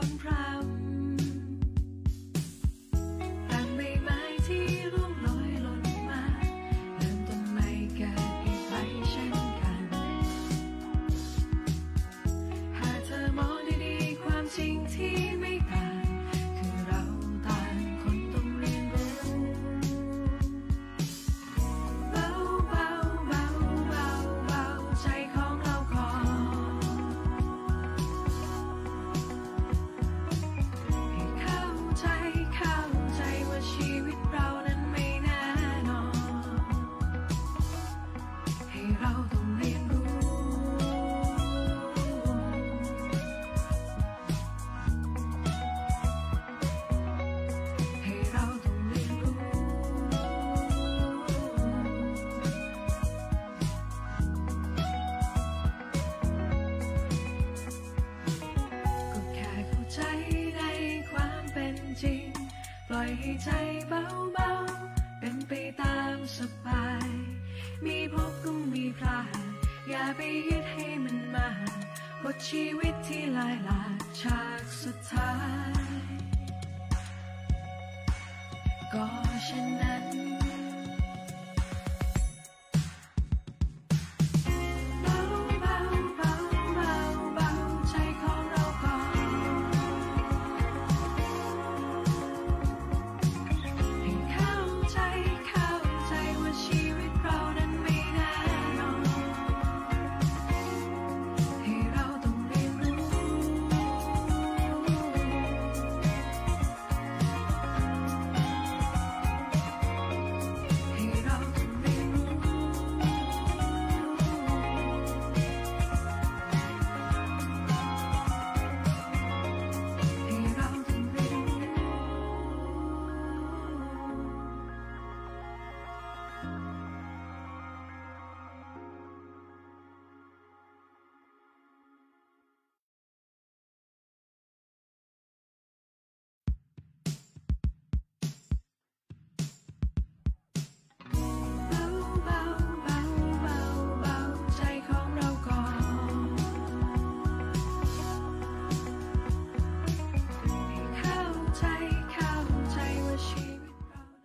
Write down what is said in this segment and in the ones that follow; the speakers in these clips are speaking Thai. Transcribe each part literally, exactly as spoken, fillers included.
นพรำดังใบไม้ที่ร่วงโรยหล่นมาเริ่มต้นใหม่เกิดอีกไปเช่นกัน หากเธอมองดีๆความจริงที่ไม่ต่างคือเราต่างคนต้องเรียนรู้ เบาเบาเบาเบาเบาใจของเราก่อนให้เข้าใจเข้าใจว่าชีวิตเรานั้นไม่แน่นอนให้เราต้องเรียนรู้ให้เราต้องเรียนรู้ก็แค่เข้าใจในความเป็นจริงปล่อยให้ใจเบาๆเป็นไปตามสบายมีพบก็มีพลาดอย่าไปยึดให้มันมาบทชีวิตที่ลายหลากฉากสุดท้ายก็เช่นนั้น เบาเบาเบาเบาเบาใจของเราก่อนให้เข้าใจเข้าใจว่าชีวิตเรานั้นไม่แน่นอนให้เราต้องเรียนรู้ให้เราต้องเรียนรู้ให้เราต้องเรียนรู้ เบาเบาเบาเบาเบาใจของเราก่อนให้เข้าใจเข้าใจว่าชีวิตเรานั้น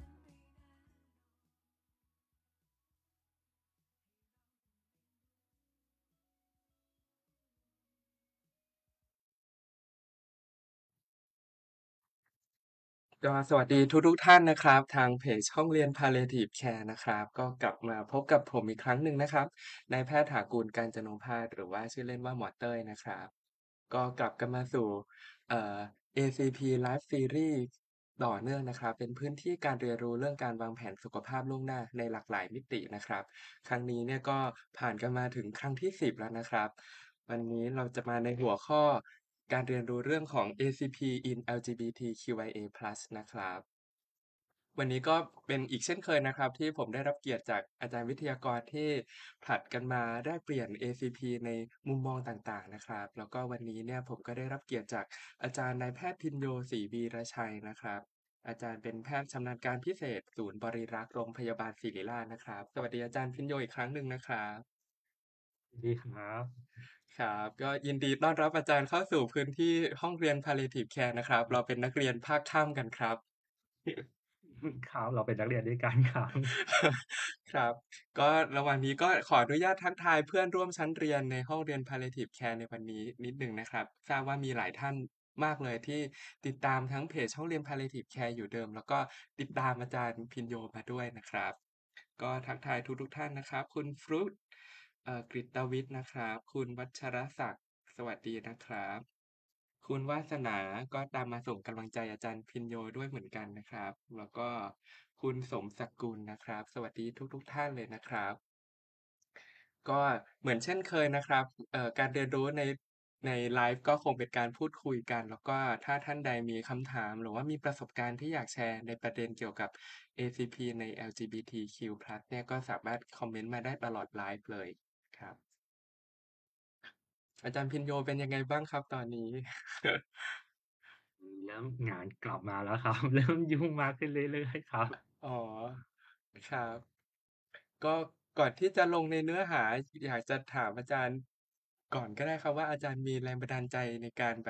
ก็สวัสดีทุกๆท่านนะครับทางเพจห้องเรียน Palliative Care นะครับก็กลับมาพบกับผมอีกครั้งหนึ่งนะครับนายแพทย์ถากูลกาญจโนภาสหรือว่าชื่อเล่นว่าหมอเต้ยนะครับก็กลับกันมาสู่เอ่อ เอ ซี พี Live Series ต่อเนื่องนะครับเป็นพื้นที่การเรียนรู้เรื่องการวางแผนสุขภาพล่วงหน้าในหลากหลายมิตินะครับครั้งนี้เนี่ยก็ผ่านกันมาถึงครั้งที่สิบแล้วนะครับวันนี้เราจะมาในหัวข้อการเรียนรู้เรื่องของ เอ ซี พี in แอล จี บี ที คิว ไอ เอ พลัส นะครับวันนี้ก็เป็นอีกเช่นเคยนะครับที่ผมได้รับเกียรติจากอาจารย์วิทยากรที่ผลัดกันมาแลกเปลี่ยน เอ ซี พี ในมุมมองต่างๆนะครับแล้วก็วันนี้เนี่ยผมก็ได้รับเกียรติจากอาจารย์นายแพทย์พินโยศรีวีรชัยนะครับอาจารย์เป็นแพทย์ชำนาญการพิเศษศูนย์บริรักษ์โรงพยาบาลศิริราชนะครับสวัสดีอาจารย์พินโยอีกครั้งหนึ่งนะครับดีครับครับก็ยินดีต้อนรับอาจารย์เข้าสู่พื้นที่ห้องเรียน Palliative Care นะครับเราเป็นนักเรียนภาคค่ำกันครับครับเราเป็นนักเรียนด้วยกันครับครับก็ระหว่างนี้ก็ขออนุญาตทักทายเพื่อนร่วมชั้นเรียนในห้องเรียน Palliative Care ในวันนี้นิดหนึ่งนะครับทราบว่ามีหลายท่านมากเลยที่ติดตามทั้งเพจห้องเรียน Palliative Care อยู่เดิมแล้วก็ติดตามอาจารย์พินโยมาด้วยนะครับก็ทักทายทุกๆท่านนะครับคุณฟรุตเอ่อกฤตวิทย์นะครับคุณวัชรศักดิ์สวัสดีนะครับคุณวาสนาก็ตามมาส่งกำลังใจอาจารย์พินโยด้วยเหมือนกันนะครับแล้วก็คุณสมศักดิ์กุลนะครับสวัสดีทุกๆท่านเลยนะครับก็เหมือนเช่นเคยนะครับเอ่อการเรียนรู้ในในไลฟ์ก็คงเป็นการพูดคุยกันแล้วก็ถ้าท่านใดมีคำถามหรือว่ามีประสบการณ์ที่อยากแชร์ในประเด็นเกี่ยวกับ เอ ซี พี ใน แอล จี บี ที คิว พลัส เนี่ยก็สามารถคอมเมนต์มาได้ตลอดไลฟ์เลยครับอาจารย์พินโยเป็นยังไงบ้างครับตอนนี้เริ่มงานกลับมาแล้วครับเริ่มยุ่งมากขึ้นเรื่อยๆครับอ๋อครับก็ก่อนที่จะลงในเนื้อหาอยากจะถามอาจารย์ก่อนก็ได้ครับว่าอาจารย์มีแรงบันดาลใจในการแบบ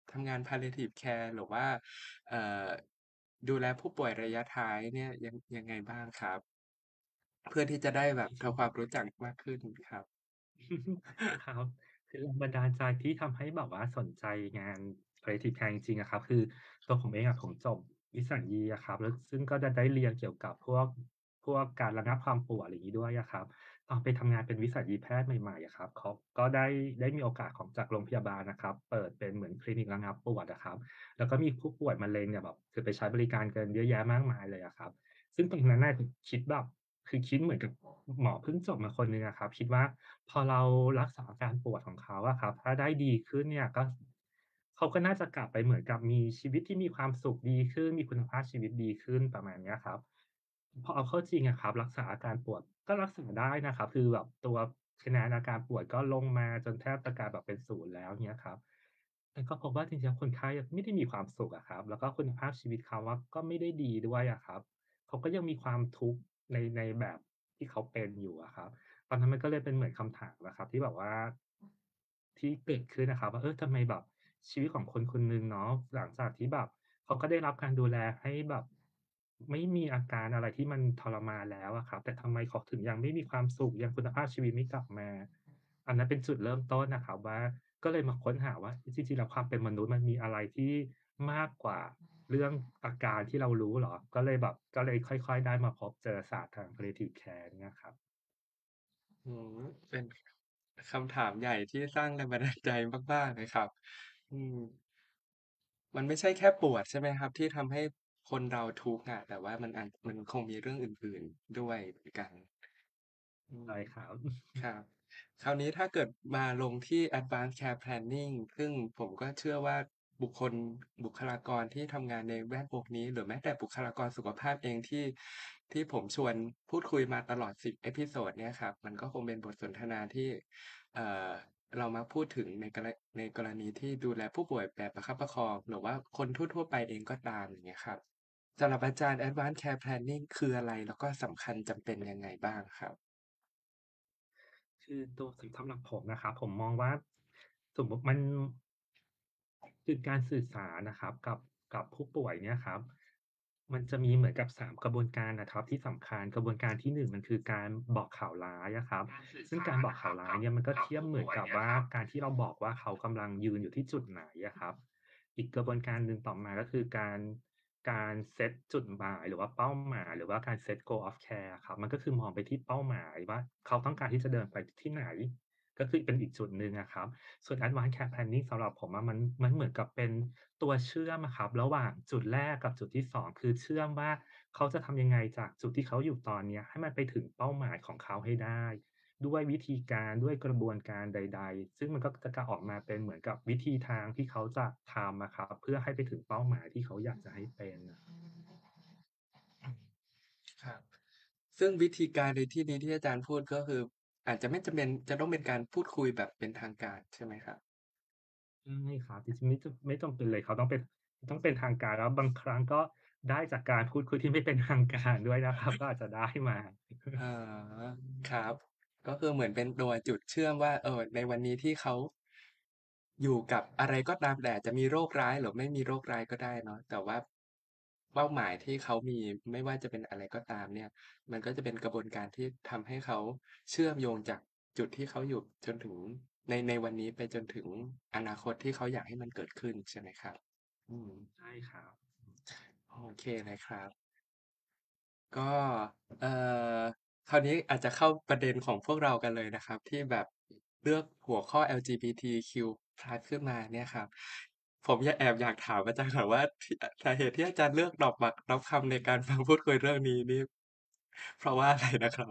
ทำงาน Palliative Care หรือว่าเอ่อดูแลผู้ป่วยระยะท้ายเนี่ยยังยังไงบ้างครับเพื่อที่จะได้แบบจริงๆทำความรู้จักมากขึ้นครับครับคือแรงบันดาลใจที่ทำให้แบบว่าสนใจงาน Creative Care จริงๆอะครับคือตัวผมเองอะผมจบวิสัญญีอะครับแล้วซึ่งก็จะได้เรียนเกี่ยวกับพวกพวกการระงับความปวดอะไรอย่างงี้ด้วยอะครับตอนไปทำงานเป็นวิสัญญีแพทย์ใหม่ๆอะครับเขาก็ได้ได้มีโอกาสของจากโรงพยาบาลนะครับเปิดเป็นเหมือนคลินิกระงับปวดอะครับแล้วก็มีผู้ป่วยมะเร็งเนี่ยแบบคือไปใช้บริการกันเยอะแยะมากมายเลยอะครับ ซึ่งตรงนั้นน่ะคือคิดแบบคือคิดเหมือนกับหมอเพิ่งจบมาคนหนึ่งอะครับคิดว่าพอเรารักษาอาการปวดของเขาอะครับถ้าได้ดีขึ้นเนี่ยก็เขาก็น่าจะกลับไปเหมือนกับมีชีวิตที่มีความสุขดีขึ้นมีคุณภาพชีวิตดีขึ้นประมาณเนี้ยครับพอเอาเข้าจริงอะครับรักษาอาการปวดก็รักษาได้นะครับคือแบบตัวคะแนนอาการปวดก็ลงมาจนแทบจะกลายแบบเป็นศูนย์แล้วเงี้ยครับแต่ก็พบว่าจริงๆแล้วคนไข้อะไม่ได้มีความสุขอะครับแล้วก็คุณภาพชีวิตเขาอะก็ไม่ได้ดีด้วยอะครับ เขาก็ยังมีความทุกข์ในในแบบที่เขาเป็นอยู่อะครับตอนนั้นมันก็เลยเป็นเหมือนคำถามอะครับที่แบบว่าที่เกิดขึ้นนะครับว่าเออทำไมแบบชีวิตของคนคนหนึ่งเนาะหลังจากที่แบบเขาก็ได้รับการดูแลให้แบบไม่มีอาการอะไรที่มันทรมานแล้วอะครับแต่ทำไมเขาถึงยังไม่มีความสุขยังคุณภาพชีวิตไม่กลับมาอันนั้นเป็นจุดเริ่มต้นน่ะครับว่าก็เลยมาค้นหาว่าจริงๆแล้วความเป็นมนุษย์มันมีอะไรที่มากกว่า เรื่องอาการที่เรารู้เหรอ ก็เลยแบบก็เลยค่อยๆได้มาพบเจอศาสตร์ทาง Palliative Care เนี่ยครับอืมเป็นคำถามใหญ่ที่สร้างแรงบันดาลใจมากๆเลยครับอืมมันไม่ใช่แค่ปวดใช่ไหมครับที่ทำให้คนเราทุกข์อะแต่ว่ามันอาจมันคงมีเรื่องอื่นๆด้วยเหมือนกันอืมใช่ครับครับคราวนี้ถ้าเกิดมาลงที่ Advanced Care Planning ซึ่งผมก็เชื่อว่าบุคคลบุคลากรที่ทำงานในแวดวงนี้หรือแม้แต่บุคลากรสุขภาพเองที่ที่ผมชวนพูดคุยมาตลอดสิบเอพิโซดเนี่ยครับมันก็คงเป็นบทสนทนาที่เอ่อเรามาพูดถึงในกรในกรณีที่ดูแลผู้ป่วยแบบประคับประคองหรือว่าคนทั่วๆไปเองก็ตามอย่างเงี้ยครับสำหรับอาจารย์ Advanced Care Planning คืออะไรแล้วก็สำคัญจำเป็นยังไงบ้างครับคือตัวสำหรับผมนะครับผมมองว่าสมมุติมันคือการสื่อสารนะครับกับกับผู้ป่วยเนี่ยครับมันจะมีเหมือนกับสามกระบวนการนะครับที่สำคัญกระบวนการที่หนึ่งมันคือการบอกข่าวร้ายอะครับซึ่งการบอกข่าวร้ายเนี่ยมันก็เทียบเหมือนกับว่าการที่เราบอกว่าเขากำลังยืนอยู่ที่จุดไหนอะครับอีกกระบวนการหนึ่งต่อมาก็คือการการเซตจุดหมายหรือว่าเป้าหมายหรือว่าการเซต goal of care อะครับมันก็คือมองไปที่เป้าหมายว่าเขาต้องการที่จะเดินไปที่ไหน ก็คือเป็นอีกจุดหนึ่งอะครับส่วน Advanced Care Planning สำหรับผมอะมันมันเหมือนกับเป็นตัวเชื่อมอะครับระหว่างจุดแรกกับจุดที่สองคือเชื่อมว่าเขาจะทำยังไงจากจุดที่เขาอยู่ตอนเนี้ยให้มันไปถึงเป้าหมายของเขาให้ได้ด้วยวิธีการด้วยกระบวนการใดๆซึ่งมันก็จะกออกมาเป็นเหมือนกับวิธีทางที่เขาจะทำอะครับเพื่อให้ไปถึงเป้าหมายที่เขาอยากจะให้เป็นอะอืมครับ ซึ่งวิธีการในที่นี้ที่อาจารย์พูดก็คืออาจจะไม่จำเป็นจะต้องเป็นการพูดคุยแบบเป็นทางการใช่ไหมครับใช่ครับจริงๆไม่จำไม่จำเป็นเลยเขาต้องเป็นต้องเป็นทางการแล้วบางครั้งก็ได้จากการพูดคุยที่ไม่เป็นทางการด้วยนะครับก็อาจจะได้มาอ๋อครับก็คือเหมือนเป็นตัวจุดเชื่อมว่าเอ่อในวันนี้ที่เขาอยู่กับอะไรก็ตามแต่จะมีโรคร้ายหรือไม่มีโรคร้ายก็ได้เนาะแต่ว่าเป้าหมายที่เขามีไม่ว่าจะเป็นอะไรก็ตามเนี่ยมันก็จะเป็นกระบวนการที่ทำให้เขาเชื่อมโยงจากจุดที่เขาอยู่จนถึงในในวันนี้ไปจนถึงอนาคตที่เขาอยากให้มันเกิดขึ้นใช่ไหมครับอืมใช่ครับโอเคเลยครับ ก็เอ่อคราวนี้อาจจะเข้าประเด็นของพวกเรากันเลยนะครับที่แบบเลือกหัวข้อ แอล จี บี ที คิว พลัส ขึ้นมาเนี่ยครับผมอยากแอบอยากถามอาจารย์ก่อนว่าที่อสาเหตุที่อาจารย์เลือกดอกหมากรับคำในการฟังพูดคุยเรื่องนี้นี่เพราะว่าอะไรนะครับ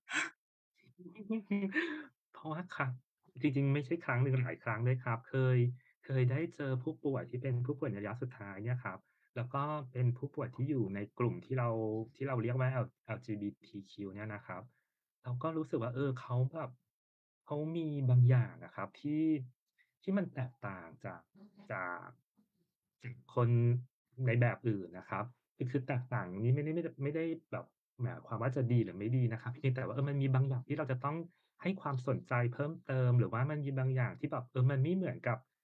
เพราะว่าครั้งจริงๆไม่ใช่ครั้งหนึ่งหลายครั้งด้วยครับเคยเคยได้เจอผู้ป่วยที่เป็นผู้ป่วยในระยะสุดท้ายเนี่ยครับแล้วก็เป็นผู้ป่วยที่อยู่ในกลุ่มที่เราที่เราเรียกว่า แอล แอล จี บี ที คิว เนี่ยนะครับเราก็รู้สึกว่าเออเขาแบบเขามีบางอย่างอะครับที่ที่มันแตกต่างจากจากจากคนในแบบอื่นนะครับคือคือแตกต่างนี้ไม่ได้ไม่ได้ไม่ได้แบบหมายความว่าจะดีหรือไม่ดีนะครับเพียงแต่ว่าเออมันมีบางอย่างที่เราจะต้องให้ความสนใจเพิ่มเติมหรือว่ามันมีบางอย่างที่แบบเออมันไม่เหมือนกับ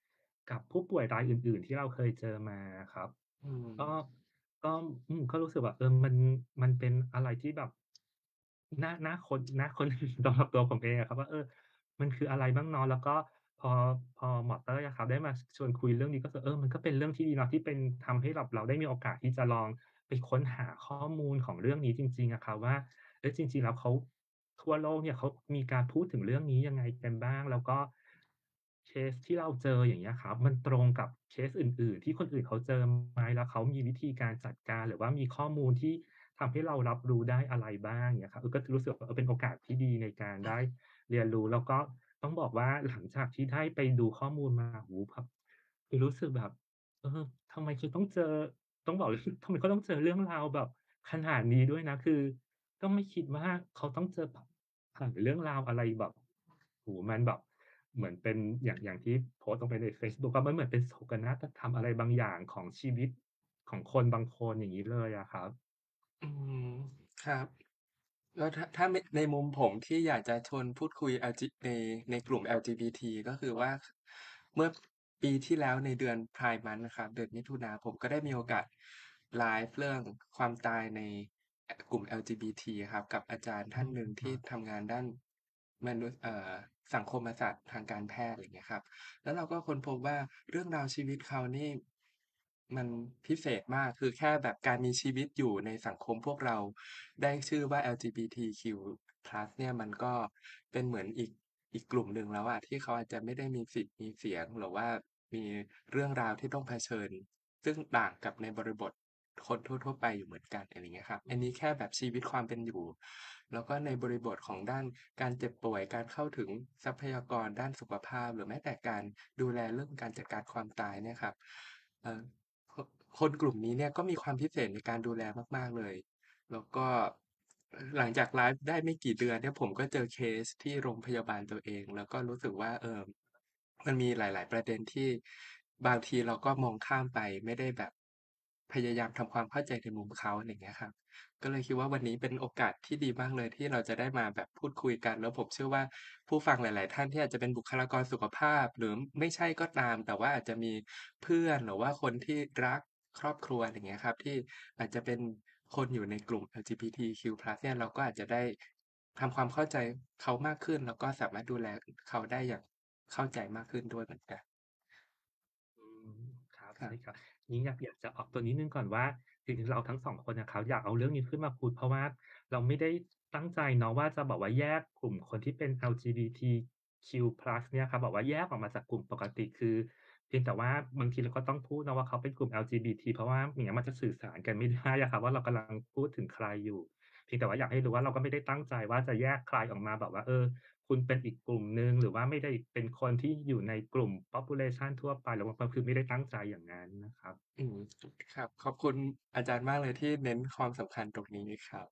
กับผู้ป่วยรายอื่นๆที่เราเคยเจอมาอะครับอืมก็ก็อืมก็รู้สึกว่าเออมันมันเป็นอะไรที่แบบน่าน่าค้นน่าค้นสำหรับตัวผมเองอะครับว่าเออมันคืออะไรบ้างเนาะแล้วก็พอพอหมอเต้ยอะครับได้มาชชวนคุยเรื่องนี้ก็รู้สึกเออมันก็เป็นเรื่องที่ดีเนาะที่เป็นทำให้แบบเราได้มีโอกาสที่จะลองไปค้นหาข้อมูลของเรื่องนี้จริงๆอะครับว่า เอ๊ะจริงๆแล้วเขาทั่วโลกเนี่ยเขามีการพูดถึงเรื่องนี้ยังไงกันบ้างแล้วก็เคสที่เราเจออย่างเงี้ยครับมันตรงกับเคสอื่นๆที่คนอื่นเขาเจอไหมแล้วเขามีวิธีการจัดการหรือว่ามีข้อมูลที่ทำให้เรารับรู้ได้อะไรบ้างอย่างเงี้ยครับเออก็รู้สึกว่าเออเป็นโอกาสที่ดีในการได้เรียนรู้แล้วก็ต้องบอกว่าหลังจากที่ได้ไปดูข้อมูลมาโอ้โฮแบบคือรู้สึกแบบ เออทำไมคือต้องเจอต้องบอกเลยทำไมเขาต้องเจอเรื่องราวแบบขนาดนี้ด้วยนะคือก็ไม่คิดว่าเขาต้องเจอแบบผ่านเรื่องราวอะไรแบบโอ้โฮมันแบบเหมือนเป็นอย่างอย่างที่โพสต์ลงไปในเฟซบุ๊กอะมันเหมือนเป็นโศกนาฏกรรมอะไรบางอย่างของชีวิตของคนบางคนอย่างงี้เลยอะครับอืมครับ แล้วถ้าถ้าในในมุมผมที่อยากจะชวนพูดคุย แอล จี ในในกลุ่ม แอล จี บี ที ก็คือว่าเมื่อปีที่แล้วในเดือน Pride Month นะครับเดือนมิถุนาผมก็ได้มีโอกาสไลฟ์เรื่องความตายในอากลุ่ม แอล จี บี ที อะครับกับอาจารย์อืท่านมหนึ่งที่ครับทำงานด้านมนุษย์เอ่อสังคมศาสตร์ทางการแพทย์อะไรอย่างเงี้ยครับแล้วเราก็ค้นพบว่าเรื่องราวชีวิตเขานี่มันพิเศษมากคือแค่แบบการมีชีวิตอยู่ในสังคมพวกเรา ได้ชื่อว่า แอล จี บี ที คิว พลัส เนี่ยมันก็เป็นเหมือนอีกอีกกลุ่มหนึ่งแล้วอะที่เขาอาจจะไม่ได้มีสิทธิ์มีเสียงหรือว่ามีเรื่องราวที่ต้องเผชิญซึ่งต่างกับในบริบทคนทั่วๆไปอยู่เหมือนกันอะไรอย่างเงี้ยครับอันนี้แค่แบบชีวิตความเป็นอยู่แล้วก็ในบริบทของด้านการเจ็บป่วยการเข้าถึงทรัพยากรด้านสุขภาพหรือแม้แต่การดูแลเรื่องการจัดการความตายเนี่ยครับเอ่อคคนกลุ่มนี้เนี่ยก็มีความพิเศษในการดูแลมากๆเลย แล้วก็หลังจากไลฟ์ได้ไม่กี่เดือนเนี่ยผมก็เจอเคสที่โรงพยาบาลตัวเองแล้วก็รู้สึกว่าเออมันมีหลายๆประเด็นที่บางทีเราก็มองข้ามไปไม่ได้แบบพยายามทำความเข้าใจในมุมเขาอะไรอย่างเงี้ยครับก็เลยคิดว่าวันนี้เป็นโอกาสที่ดีมากเลยที่เราจะได้มาแบบพูดคุยกันแล้วผมเชื่อว่าผู้ฟังหลายๆท่านที่อาจจะเป็นบุคลากรสุขภาพหรือไม่ใช่ก็ตามแต่ว่าอาจจะมีเพื่อนหรือว่าคนที่รักครอบครัวอะไรอย่างเงี้ยครับที่ อาจจะเป็นคนอยู่ในกลุ่ม แอล จี บี ที คิว พลัส เนี่ยเราก็อาจจะได้ทำความเข้าใจเขามากขึ้นแล้วก็สามารถดูแลเขาได้อย่างเข้าใจมากขึ้นด้วยเหมือนกันอืมครับครับใช่ครับงี้อยากอยากจะออกตัวนิดหนึ่งก่อนว่าจริงๆเราทั้งสองคนอะครับอยากเอาเรื่องนี้ขึ้นมาพูดเพราะว่าเราไม่ได้ตั้งใจเนาะว่าจะแบบว่าแยกกลุ่มคนที่เป็น แอล จี บี ที คิว พลัส เนี่ยครับแบบว่าแยกออกมาจากกลุ่มปกติคือเพียงแต่ว่าบางทีเราก็ต้องพูดเนาะว่าเขาเป็นกลุ่ม แอล จี บี ที เพราะว่าไม่งั้นมันจะสื่อสารกันไม่ได้อะครับว่าเรากำลังพูดถึงใครอยู่ เพียงแต่ว่าอยากให้รู้ว่าเราก็ไม่ได้ตั้งใจว่าจะแยกใครออกมาแบบว่าเออคุณเป็นอีกกลุ่มหนึ่งหรือว่าไม่ได้เป็นคนที่อยู่ในกลุ่ม population ทั่วไปหรือว่าก็คือไม่ได้ตั้งใจอย่างงั้นนะครับอืมครับขอบคุณอาจารย์มากเลยที่เน้นความสำคัญตรงนี้ครับ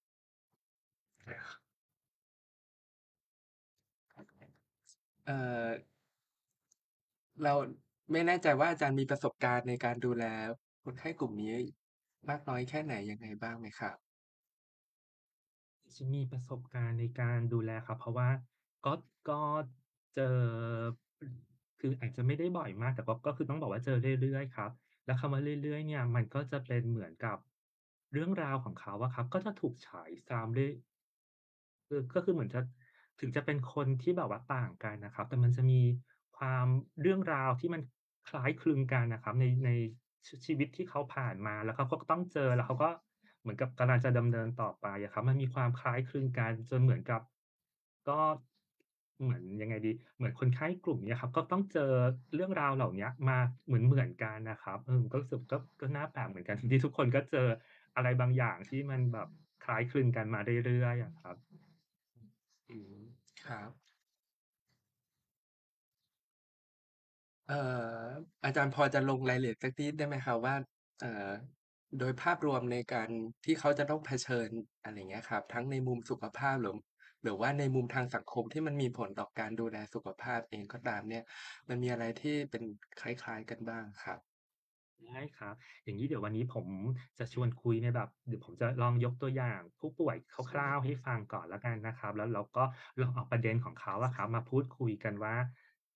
เอ่อเราไม่แน่ใจว่าอาจารย์มีประสบการณ์ในการดูแลคนไข้กลุ่มนี้มากน้อยแค่ไหนยังไงบ้างไหมครับจะมีประสบการณ์ในการดูแลครับเพราะว่าก็ก็เจอคืออาจจะไม่ได้บ่อยมากแต่ก็ก็คือต้องบอกว่าเจอเรื่อยๆครับแล้วคำว่าเรื่อยๆเนี่ยมันก็จะเป็นเหมือนกับเรื่องราวของเขาอะครับก็จะถูกฉายซ้ำเรื่อย คือก็คือเหมือนจะถึงจะเป็นคนที่แบบว่าต่างกันนะครับแต่มันจะมีความเรื่องราวที่มันคล้ายคลึงกันน่ะครับในในชชีวิตที่เขาผ่านมาแล้วเขาก็ต้องเจอแล้วเขาก็เหมือนกับกำลังจะดำเนินต่อไปอะครับมันมีความคล้ายคลึงกันจนเหมือนกับก็เหมือนยังไงดีเหมือนคนไข้กลุ่มเนี้ยครับก็ต้องเจอเรื่องราวเหล่าเนี้ยมาเหมือนๆกันน่ะครับเออก็รู้สึกก็ก็น่าแปลกเหมือนกันที่ทุกคนก็เจออะไรบางอย่างที่มันแบบคล้ายคลึงกันมาเรื่อยๆอะครับอืมครับเอ่ออาจารย์พอจะลงรายละเอียดสักนิดได้ไหมครับว่าเอ่อโดยภาพรวมในการที่เขาจะต้องเผชิญอะไรอย่างเงี้ยครับทั้งในมุมสุขภาพหรือหรือว่าในมุมทางสังคมที่มันมีผลต่อการดูแลสุขภาพเองก็ตามเนี่ยมันมีอะไรที่เป็นคล้ายๆกันบ้างครับได้ครับอย่างนี้เดี๋ยววันนี้ผมจะชวนคุยในแบบเดี๋ยวผมจะลองยกตัวอย่างผู้ป่วยคร่าวๆให้ฟังก่อนแล้วกันนะครับแล้วเราก็ลองเอาประเด็นของเขาอะครับมาพูดคุยกันว่า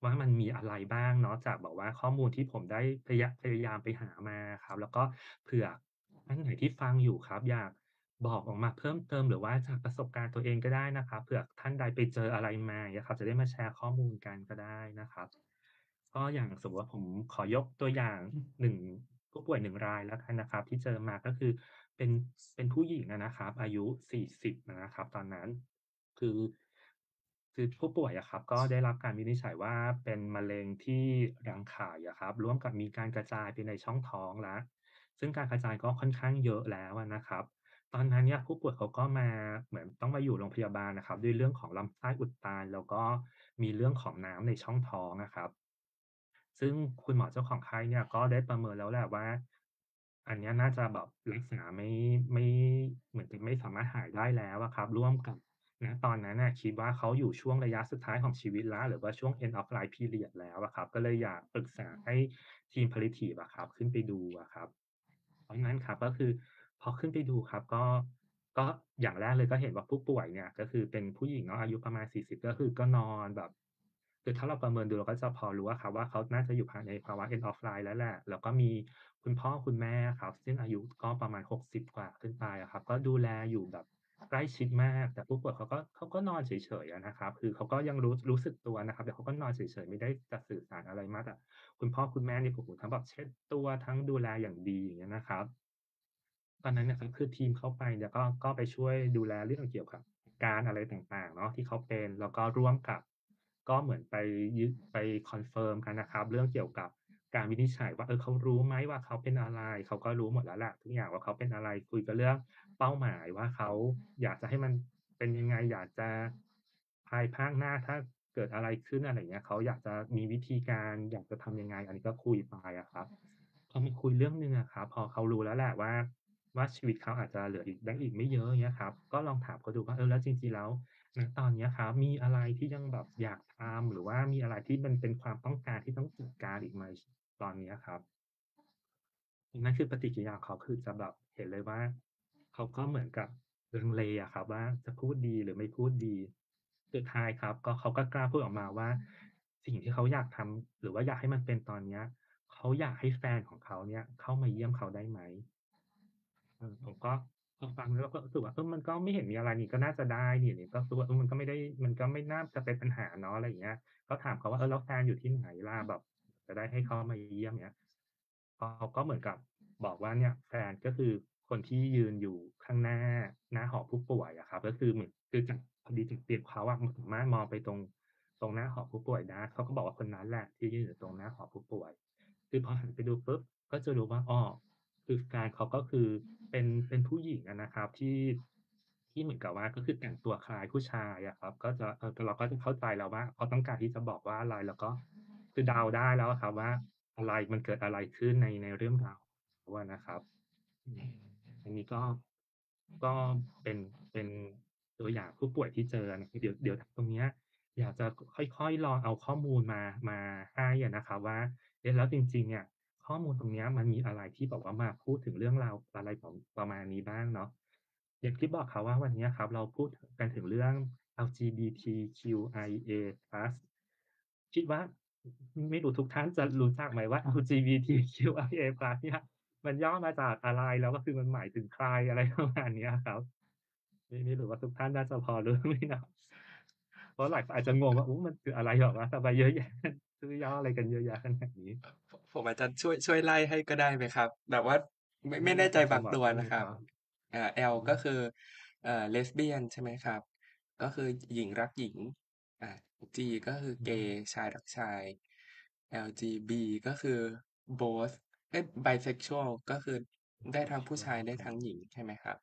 ว่ามันมีอะไรบ้างเนาะจากแบบว่าข้อมูลที่ผมได้พยะพยายามไปหามาครับแล้วก็เผื่อท่านไหนที่ฟังอยู่ครับอยากบอกออกมาเพิ่มเติมหรือว่าจากประสบการณ์ตัวเองก็ได้นะครับเผื่อท่านใดไปเจออะไรมาอย่างเงี้ยครับจะได้มาแชร์ข้อมูลกันก็ได้นะครับก็อย่างสมมุติว่าผมขอยกตัวอย่างหนึ่งผู้ป่วยหนึ่งรายแล้วกันนะครับที่เจอมาก็คือเป็นเป็นผู้หญิงอะนะครับอายุสี่สิบอะนะครับตอนนั้น คือคือผู้ป่วยอะครับก็ได้รับการวินิจฉัยว่าเป็นมะเร็งที่รังไข่อะครับร่วมกับมีการกระจายไปในช่องท้องแล้วซึ่งการกระจายก็ค่อนข้างเยอะแล้วอะนะครับตอนนั้นเนี่ยผู้ป่วยเขาก็มาเหมือนต้องมาอยู่โรงพยาบาลนะครับด้วยเรื่องของลำไส้อุดตันแล้วก็มีเรื่องของน้ำในช่องท้องอะครับ ซึ่งคุณหมอเจ้าของไข้เนี่ยก็ได้ประเมินแล้วแหละว่าอันเนี้ยน่าจะแบบรักษาไม่ไม่เหมือนจะไม่สามารถหายได้แล้วอะครับร่วมกับณตอนนั้นน่ะคิดว่าเขาอยู่ช่วงระยะสุดท้ายของชีวิตแล้วหรือว่าช่วง end of life period แล้วอะครับก็เลยอยากปรึกษาให้ทีม Palliative อะครับขึ้นไปดูอะครับเพราะงั้นครับก็คือพอขึ้นไปดูครับก็ก็อย่างแรกเลยก็เห็นว่าผู้ป่วยเนี่ยก็คือเป็นผู้หญิงเนาะอายุประมาณสี่สิบก็คือก็นอนแบบ คือถ้าเราประเมินดูเราก็จะพอรู้อะครับว่าเขาน่าจะอยู่ภายในภาวะ end of life แล้วแหละแล้วก็มีคุณพ่อคุณแม่อะครับซึ่งอายุก็ประมาณหกสิบกว่าขึ้นไปอะครับก็ดูแลอยู่แบบใกล้ชิดมากแต่ผู้ป่วยเขาก็เขาก็นอนเฉยๆอะนะครับคือเขาก็ยังรู้รู้สึกตัวนะครับแต่เขาก็นอนเฉยๆไม่ได้จะสื่อสารอะไรมากแต่คุณพ่อคุณแม่นี่โอ้โฮทั้งแบบเช็ดตัวทั้งดูแลอย่างดีอย่างเงี้ยนะครับ ตอนนั้นน่ะครับคือทีมเข้าไปเนี่ยก็ก็ไปช่วยดูแลเรื่องเกี่ยวกับอาการอะไรต่างๆเนาะที่เขาเป็นแล้วก็ร่วมกับก็เหมือนไปยึดไปคอนเฟิร์มกันนะครับเรื่องเกี่ยวกับการวินิจฉัยว่าเออเขารู้ไหมว่าเขาเป็นอะไรเขาก็รู้หมดแล้วแหละทุกอย่างว่าเขาเป็นอะไรคุยกันเรื่องเป้าหมายว่าเขาอยากจะให้มันเป็นยังไงอยากจะภายภาคหน้าถ้าเกิดอะไรขึ้นอะไรอย่างเงี้ยเขาอยากจะมีวิธีการอยากจะทำยังไงอันนี้ก็คุยไปอะครับ พอมาคุยเรื่องหนึ่งอะครับพอเขารู้แล้วแหละว่าว่าชีวิตเขาอาจจะเหลืออีกได้อีกไม่เยอะอย่างเงี้ยครับก็ลองถามเขาดูว่าเออแล้วจริงๆแล้วณตอนเนี้ยครับมีอะไรที่ยังแบบอยากทำหรือว่ามีอะไรที่มันเป็นความต้องการที่ต้องจัดการอีกไหมชตอนเนี้ยครับ นั่นคือปฏิกิริยาของเขาคือจะแบบเห็นเลยว่าเขาก็เหมือนกับลังเลอะครับว่าจะพูดดีหรือไม่พูดดีสุดท้ายครับก็เขาก็กล้าพูดออกมาว่าสิ่งที่เขาอยากทำหรือว่าอยากให้มันเป็นตอนเนี้ยเขาอยากให้แฟนของเขาเนี่ยเข้ามาเยี่ยมเขาได้ไหม เออผมก็พอฟังแล้วก็รู้สึกว่าเออมันก็ไม่เห็นมีอะไรนี่ก็น่าจะได้นี่นี่ก็รู้สึกว่าเออมันก็ไม่ได้มันก็ไม่น่าจะเป็นปัญหาเนาะอะไรอย่างเงี้ยก็ถามเขาว่าเออแล้วแฟนอยู่ที่ไหนล่ะแบบจะได้ให้เขามาเยี่ยมเงี้ยเขาก็เหมือนกับบอกว่าเนี่ยแฟนก็คือคนที่ยืนอยู่ข้างหน้าหน้าหอผู้ป่วยอะครับก็คือเหมือนคือจากพอดีจากเตียงเขาอะมันสามารถมองไปตรงตรงหน้าหอผู้ป่วยได้เขาก็บอกว่าคนนั้นแหละที่ยืนอยู่ตรงหน้าหอผู้ป่วยคือพอหันไปดูปุ๊บก็จะรู้ว่าอ้อ คือแฟนเขาก็คือเป็นเป็นผู้หญิงอะนะครับที่ที่เหมือนกับว่าก็คือแต่งตัวคล้ายผู้ชายอะครับก็จะเออเราก็จะเข้าใจแล้วว่าเขาต้องการที่จะบอกว่าอะไรแล้วก็คือเดาได้แล้วอะครับว่าอะไรมันเกิดอะไรขึ้นในในเรื่องราวของเขาอะนะครับอืมอันนี้ก็ก็เป็นเป็นตัวอย่างผู้ป่วยที่เจอนะครับเดี๋ยวเดี๋ยวตรงเนี้ยอยากจะค่อยๆลองเอาข้อมูลมามาให้อะนะครับว่าเอ๊ะแล้วจริงๆเนี่ย ข้อมูลตรงเนี้ยมันมีอะไรที่แบบว่ามาพูดถึงเรื่องราวอะไรของประมาณนี้บ้างเนาะอย่างที่บอกครับว่าวันเนี้ยครับเราพูดกันถึงเรื่อง แอล จี บี ที คิว ไอ เอ พลัส คิดว่าไม่รู้ทุกท่านจะรู้จักไหมว่า แอล จี บี ที คิว ไอ เอ พลัส เนี่ยมันย่อมาจากอะไรแล้วก็คือมันหมายถึงใครอะไรประมาณเนี้ยครับไม่ไม่รู้ว่าทุกท่านน่าจะพอรู้ไหมเนาะเพราะหลายคนอาจจะงงว่าโอ้มันคืออะไรเหรอวะทำไมเยอะแยะชื่อย่ออะไรกันเยอะแยะขนาดนี้ผผมอาจจะช่วยช่วยไล่ให้ก็ได้ไหมครับแบบว่าไม่ได้ไม่แน่ใจได้ครับจะบางตัวบอกได้เลนะครับยครับอ่า L อืมก็คือเอ่อ Lesbian ใช่ไหมครับก็คือหญิงรักหญิงอ่า G ก็คืออืเกมย์ชายรักชาย แอล จี บี ก็คือ both เอ๊ย bisexual ก็คือได้ทั้งผู้ชายได้ทั้งหญิงใช่ไหมครับ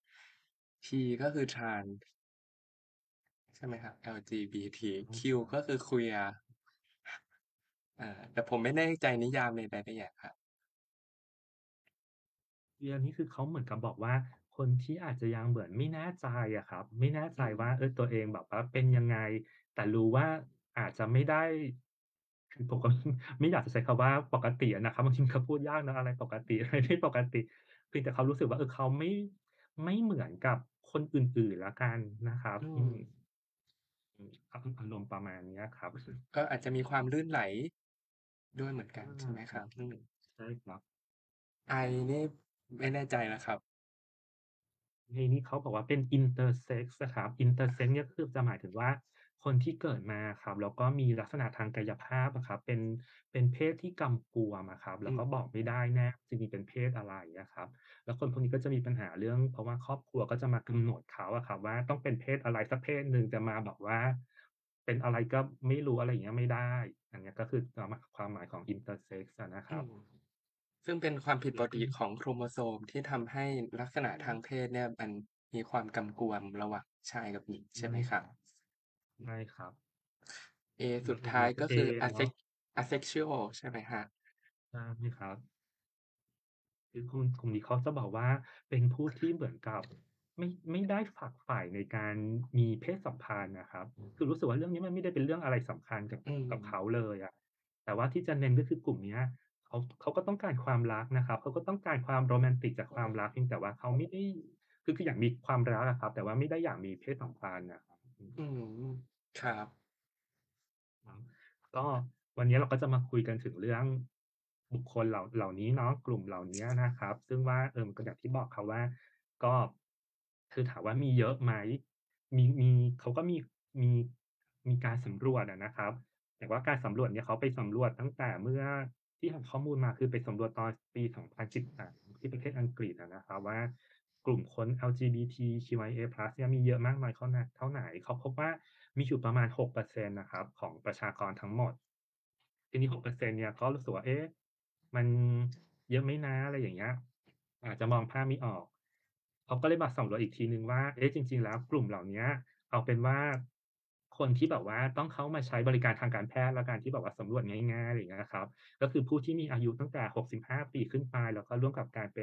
T ก็คือ trans ใช่ไหมครับ แอล จี บี ทีอืม Q ก็คือ queer อ่าแต่ผมไม่แน่ใจนิยามในรายละเอียดครับเรียนนี่คือเขาเหมือนกับบอกว่าคนที่อาจจะยังเหมือนไม่แน่ใจอะครับไม่แน่ใจอืมว่าเออตัวเองแบบว่าเป็นยังไงแต่รู้ว่าอาจจะไม่ได้คือผมก็ไม่อยากจะใช้คำว่าปกติอะนะครับบางทีมันก็พูดยากเนาะอะไรปกติอะไรไม่ปกติเพียงแต่เขารู้สึกว่าเออเขาไม่ไม่เหมือนกับคนอื่นๆแล้วกันนะครับอืมอืมอืม อ อารมณ์ประมาณเนี้ยครับก็อาจจะมีความลื่นไหลด้วยเหมือนอกาันใช่ไหมครครัับ? บอืมใช่ครับ I นี่ไม่แน่ใจนะครับในนี้เขาบอกว่าเป็น Intersex อะครับ Intersex เนี่ยก็คือจะหมายถึงว่า คนที่เกิดมาอะครับ แล้วก็มีลักษณะทางกายภาพอะครับ เป็น เป็นเพศที่กำกวมอะครับ แอลื้วก็มบอกไม่ได้แน่จริง ๆ เป็นเพศอะไรอะครับ แล้วคนพวกนี้ก็จะมีปัญหาเรื่อง เพราะว่าครอบครัวก็จะมากำหนดเขาอะครับว่า ต้องเป็นเพศอะไรสักเพศหนึ่ง จะมาแบบว่าเป็นอะไรก็ไม่รู้ อะไรอย่างเงี้ย ไม่ได้ อันเนี้ยก็คือความ ความหมายของ Intersex อะนะคอรืับม ซึ่งเป็นความผิดแลป้วกกต็ิของโครโมโซมที่ทำให้ลักษณะทางเพศเนี่ย มันมีความกำกวมระหว่างชายกับหญิงใช่ไหมครับ? ใช่ครับ A แลสุ้ดทวอย่าง้างยี้ก็ก็ A คือเนาะ Asex Asexual ใช่ไหมครับ? ใช่ครับ คือคนกลุ่มนี้เขาจะบอกว่า เป็นผู้ที่เหมือนกับไม่ ไม่ได้ฝักใฝ่ในการมีเพศสัมพันธ์น่ะครับ คือรู้สึกว่าเรื่องนี้มันไม่ได้เป็นเรื่องอะไรสำคัญกับอืกับเขามเลยอะ แต่ว่าที่จะเน้นก็คือกลุ่มเนี้ย เขา เขาก็ต้องการความรักนะครับ เขาก็ต้องการความโรแมนติกจากความรัก เพียงแต่ว่าเขาไม่ได้ คือ คืออยากมีความรักอะครับ แต่ว่าไม่ได้อยากมีเพศสัมพันธ์อะครับ อืมอืม ครับครับ ก็วันนี้เราก็จะมาคุยกันถึงเรื่องบุคคลเหล่า เหล่านี้เนาะ กลุ่มเหล่าเนี้ยนะครับ ซึ่งว่า เอ่อ ก็อย่างที่บอกครับว่า ก็ คือถามว่ามีเยอะไหม มี มี เขาก็มี มี มีการสำรวจอะนะครับ แต่ว่าการสำรวจเนี่ยเขาไปสำรวจตั้งแต่เมื่อ ที่หาข้อมูลมา คือไปสำรวจตอนปี สองพันสิบสาม ที่ประเทศอังกฤษอะนะครับว่า กลุ่มคน LGBTQIA+ เนี่ยมีเยอะมากน้อยเท่า น เท่าไหน เขาพบว่ามีอยู่ประมาณ หกเปอร์เซ็นต์ น่ะครับของประชากรทั้งหมด ทีนี้ หกเปอร์เซ็นต์ เนี่ยก็รู้สึกว่า เอ๊ะ มันเยอะไหมนะ อะไรอย่างเงี้ย อาจจะมองภาพไม่ออก เขาก็เลยมาสำรวจอีกทีหนึ่งว่า เอ๊ะ จริง ๆ แล้วกลุ่มเหล่าเนี้ย เอาเป็นว่า คนที่แบบว่าต้องเข้ามาใช้บริการทางการแพทย์แล้วกัน ที่แบบว่าสำรวจง่าย ๆ อะไรอย่างเงี้ยนะครับ ก็คือผู้ที่มีอายุตั้งแต่ หกสิบห้า ปีขึ้นไป แล้วก็ร่วมกับการเป็น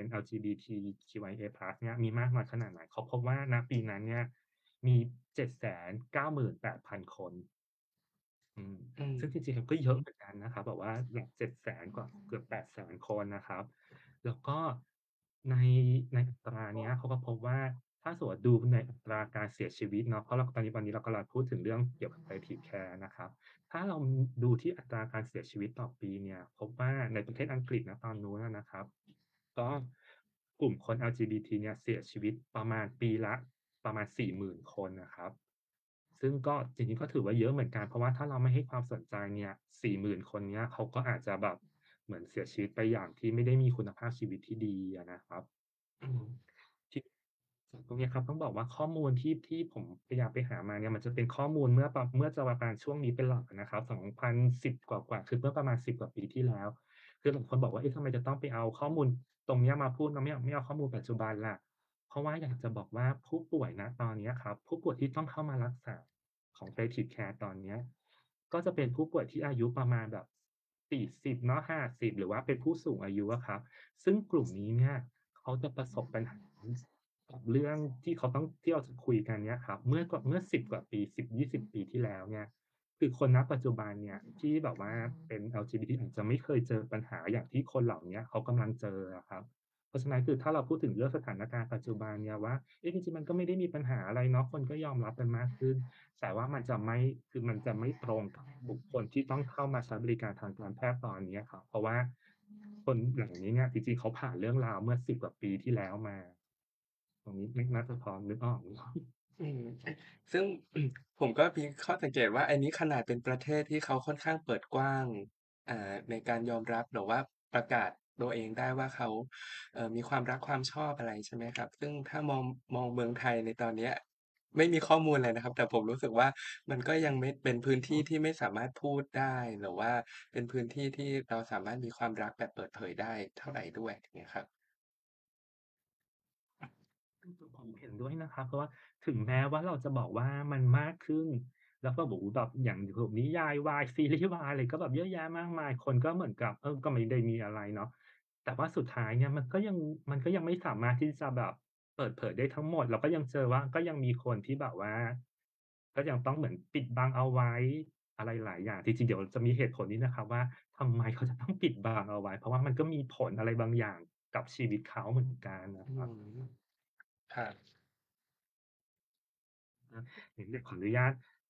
LGBTQIA+ เนี่ยมีมากน้อยขนาดไหน เขาพบว่า ณ ปีนั้นเนี่ยมี เจ็ดแสนเก้าหมื่นแปดพัน คน อืมอืมซึ่งจริง ๆ มันก็เยอะเหมือนกันนะครับ แบบว่าหลัก เจ็ดแสน กว่า เกือบ แปดแสน คนนะครับ แล้วก็ใน ในอัตราเนี้ยเขาก็พบว่า ถ้าสมมุติว่าดูในอัตราการเสียชีวิตเนาะ เพราะเรา ตอนนี้ ตอนนี้เรากำลังพูดถึงเรื่องเกี่ยวกับ Palliative Care นะครับ ถ้าเรา ม ดูที่อัตราการเสียชีวิตต่อปีเนี่ย พบว่าในประเทศอังกฤษ ณ ตอนนู้นอะนะครับ ก็กลุ่มคน LGBT เนี่ยเสียชีวิตประมาณปีละประมาณ สี่หมื่น คนน่ะครับ ซึ่งก็ จริง ๆ ก็ถือว่าเยอะเหมือนกัน เพราะว่าถ้าเราไม่ให้ความสนใจเนี่ย สี่หมื่น คนเนี้ย เขาก็อาจจะแบบเหมือนเสียชีวิตไปอย่างที่ไม่ได้มีคุณภาพชีวิตที่ดีอะนะครับอืมที่ ตรงเนี้ยครับต้องบอกว่าข้อมูลที่ ที่ผมพยายามไปหามาเนี่ย มันจะเป็นข้อมูลเมื่อประ เมื่อจะประมาณช่วงนี้เป็นหลักอะนะครับ สองพันสิบ กว่า ๆ คือเมื่อประมาณ สิบ กว่าปีที่แล้ว คือบางคนบอกว่า "เอ๊ะ ทำไมจะต้องไปเอาข้อมูลตรงเนี้ยมาพูด แล้วไม่เอา ไม่เอาข้อมูลปัจจุบันล่ะ?" เพราะว่าอยากจะบอกว่า ผู้ป่วย ณ ตอนเนี้ยครับ ผู้ป่วยที่ต้องเข้ามารักษาของ Palliative Care ตอนเนี้ย ก็จะเป็นผู้ป่วยที่อายุประมาณแบบ สี่สิบ เนาะ ห้าสิบ หรือว่าเป็นผู้สูงอายุอะครับ ซึ่งกลุ่มนี้เนี่ยเขาจะประสบปัญหากับเรื่องที่เขาต้อง ที่เราจะคุยกันเนี่ยครับ เมื่อก่อน เมื่อ สิบ กว่าปี สิบยี่สิบ ปีที่แล้วเนี่ย คือคน ณ ปัจจุบันเนี่ยที่แบบว่าเป็น LGBT อาจจะไม่เคยเจอปัญหาอย่างที่คนเหล่าเนี้ยเขากำลังเจออะครับ เพราะฉะนั้นคือถ้าเราพูดถึงเรื่องสถานการณ์ปัจจุบันเนี่ยว่า เอ๊ะ จริง ๆ มันก็ไม่ได้มีปัญหาอะไรเนาะ คนก็ยอมรับกันมากขึ้น แต่ว่ามันจะไม่ คือมันจะไม่ตรงกับบุคคลที่ต้องเข้ามาใช้บริการทางการแพทย์ตอนเนี้ยครับ เพราะว่าคนเหล่านี้เนี่ย จริง ๆ เขาผ่านเรื่องราวเมื่อ สิบ กว่าปีที่แล้วมา ตรงนี้นึก น่าจะพอนึกออกอืม ซึ่ง ผมก็มีข้อสังเกตว่า อันนี้ขนาดเป็นประเทศที่เขาค่อนข้างเปิดกว้าง อ่า ในการยอมรับ หรือว่าประกาศตัวเองได้ว่า เขา เอ่อ มีความรักความชอบอะไร ใช่ไหมครับ ซึ่งถ้ามอง มองเมืองไทยในตอนเนี้ย ไม่มีข้อมูลเลยนะครับ แต่ผมรู้สึกว่า มันก็ยังไม่ เป็นพื้นที่ที่ไม่สามารถพูดได้ หรือว่าเป็นพื้นที่ที่เราสามารถมีความรักแบบเปิดเผยได้เท่าไรด้วย อย่างเงี้ยครับผมเห็นด้วยนะครับ เพราะว่าถึงแม้ว่าเราจะบอกว่ามันมากขึ้น แล้วก็ โอ้โฮ แบบอย่างแบบนิยายวาย ซีรีส์วายอะไรก็แบบเยอะแยะมากมาย คนก็เหมือนกับ เออ ก็ไม่ได้มีอะไรเนาะ แต่ว่าสุดท้ายเนี่ยมันก็ยัง มันก็ยังไม่สามารถที่จะแบบเปิดเผยได้ทั้งหมด เราก็ยังเจอว่า ก็ยังมีคนที่แบบว่า ก็ยังต้องเหมือนปิดบังเอาไว้ อะไรหลายอย่าง จริง ๆ เดี๋ยวจะมีเหตุผลนี้นะครับว่า ทำไมเขาจะต้องปิดบังเอาไว้ เพราะว่ามันก็มีผลอะไรบางอย่างกับชีวิตเขาเหมือนกันน่ะอืครับม ครับครับ อย่างเงี้ยขออนุญาต